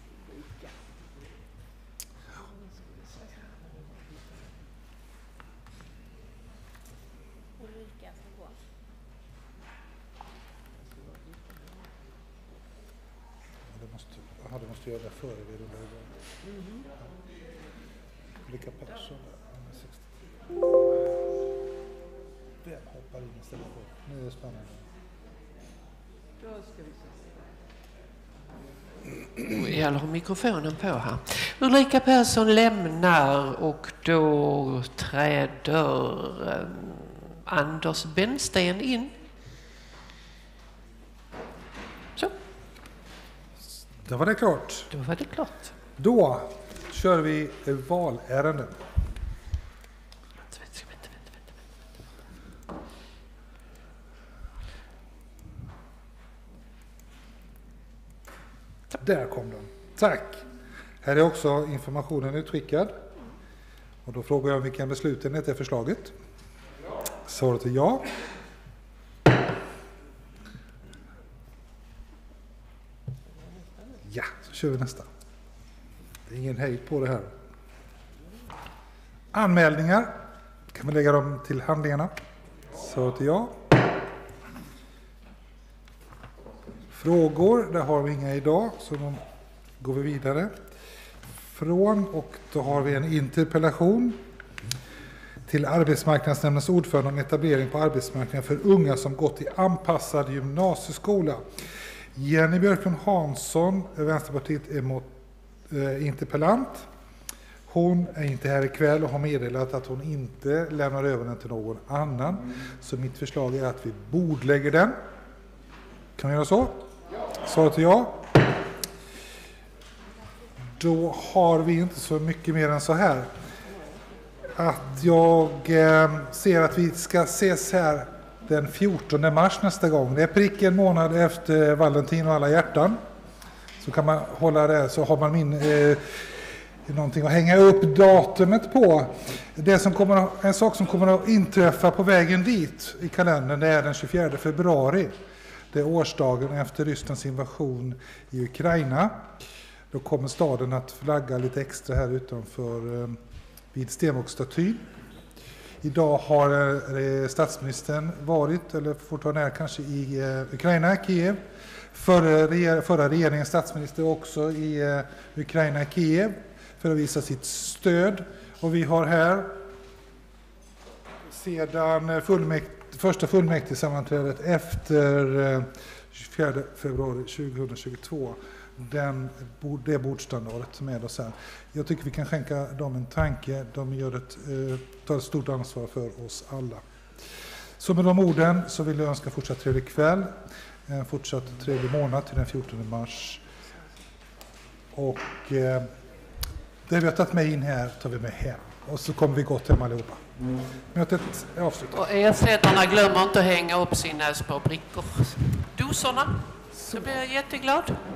Du måste göra det före vi rullar igång. Ulrika Persson. Vem hoppar in istället för? Nu är det spännande. Då ska vi se. Jag har mikrofonen på här. Ulrika Persson lämnar och då träder Anders Bensten in. Så. Då var det klart. Då var det klart. Då kör vi valärenden. Där kom den. Tack. Här är också informationen utskickad. Och då frågar jag om vi kan besluta enligt det förslaget. Svaret är ja. Ja, så kör vi nästa. Det är ingen hejd på det här. Anmälningar. Kan vi lägga dem till handlingarna? Svaret är ja. Frågor, där har vi inga idag, så då går vi vidare. Och då har vi en interpellation till Arbetsmarknadsnämndens ordförande om etablering på arbetsmarknaden för unga som gått i anpassad gymnasieskola. Jenny Björklund Hansson, Vänsterpartiet, är interpellant. Hon är inte här ikväll och har meddelat att hon inte lämnar över den till någon annan. Så mitt förslag är att vi bordlägger den. Kan vi göra så? Svaret är ja. Då har vi inte så mycket mer än så här. Att jag ser att vi ska ses här den 14 mars nästa gång. Det är prick en månad efter Valentin och alla hjärtan. Så kan man hålla det, så har man någonting att hänga upp datumet på. En sak som kommer att inträffa på vägen dit i kalendern, det är den 24 februari. Det är årsdagen efter Rysslands invasion i Ukraina. Då kommer staden att flagga lite extra här utanför vid Stenbocksstatyn. Idag har statsministern varit, eller fortfarande är kanske, i Ukraina, Kiev. Förra regeringens statsminister också i Ukraina, Kiev, för att visa sitt stöd. Och vi har här sedan första fullmäktigesammanträdet efter 24 februari 2022 det bordstandardet med oss här. Jag tycker vi kan skänka dem en tanke. De tar ett stort ansvar för oss alla. Så med de orden så vill jag önska fortsatt trevlig kväll. En fortsatt trevlig månad till den 14 mars. Och det vi har tagit med in här tar vi med hem. Och så kommer vi gott hem allihopa. Mötet är avslutat. Och ersättarna glömmer inte att hänga upp sina små brickor. Dosorna. Så blir jag jätteglad.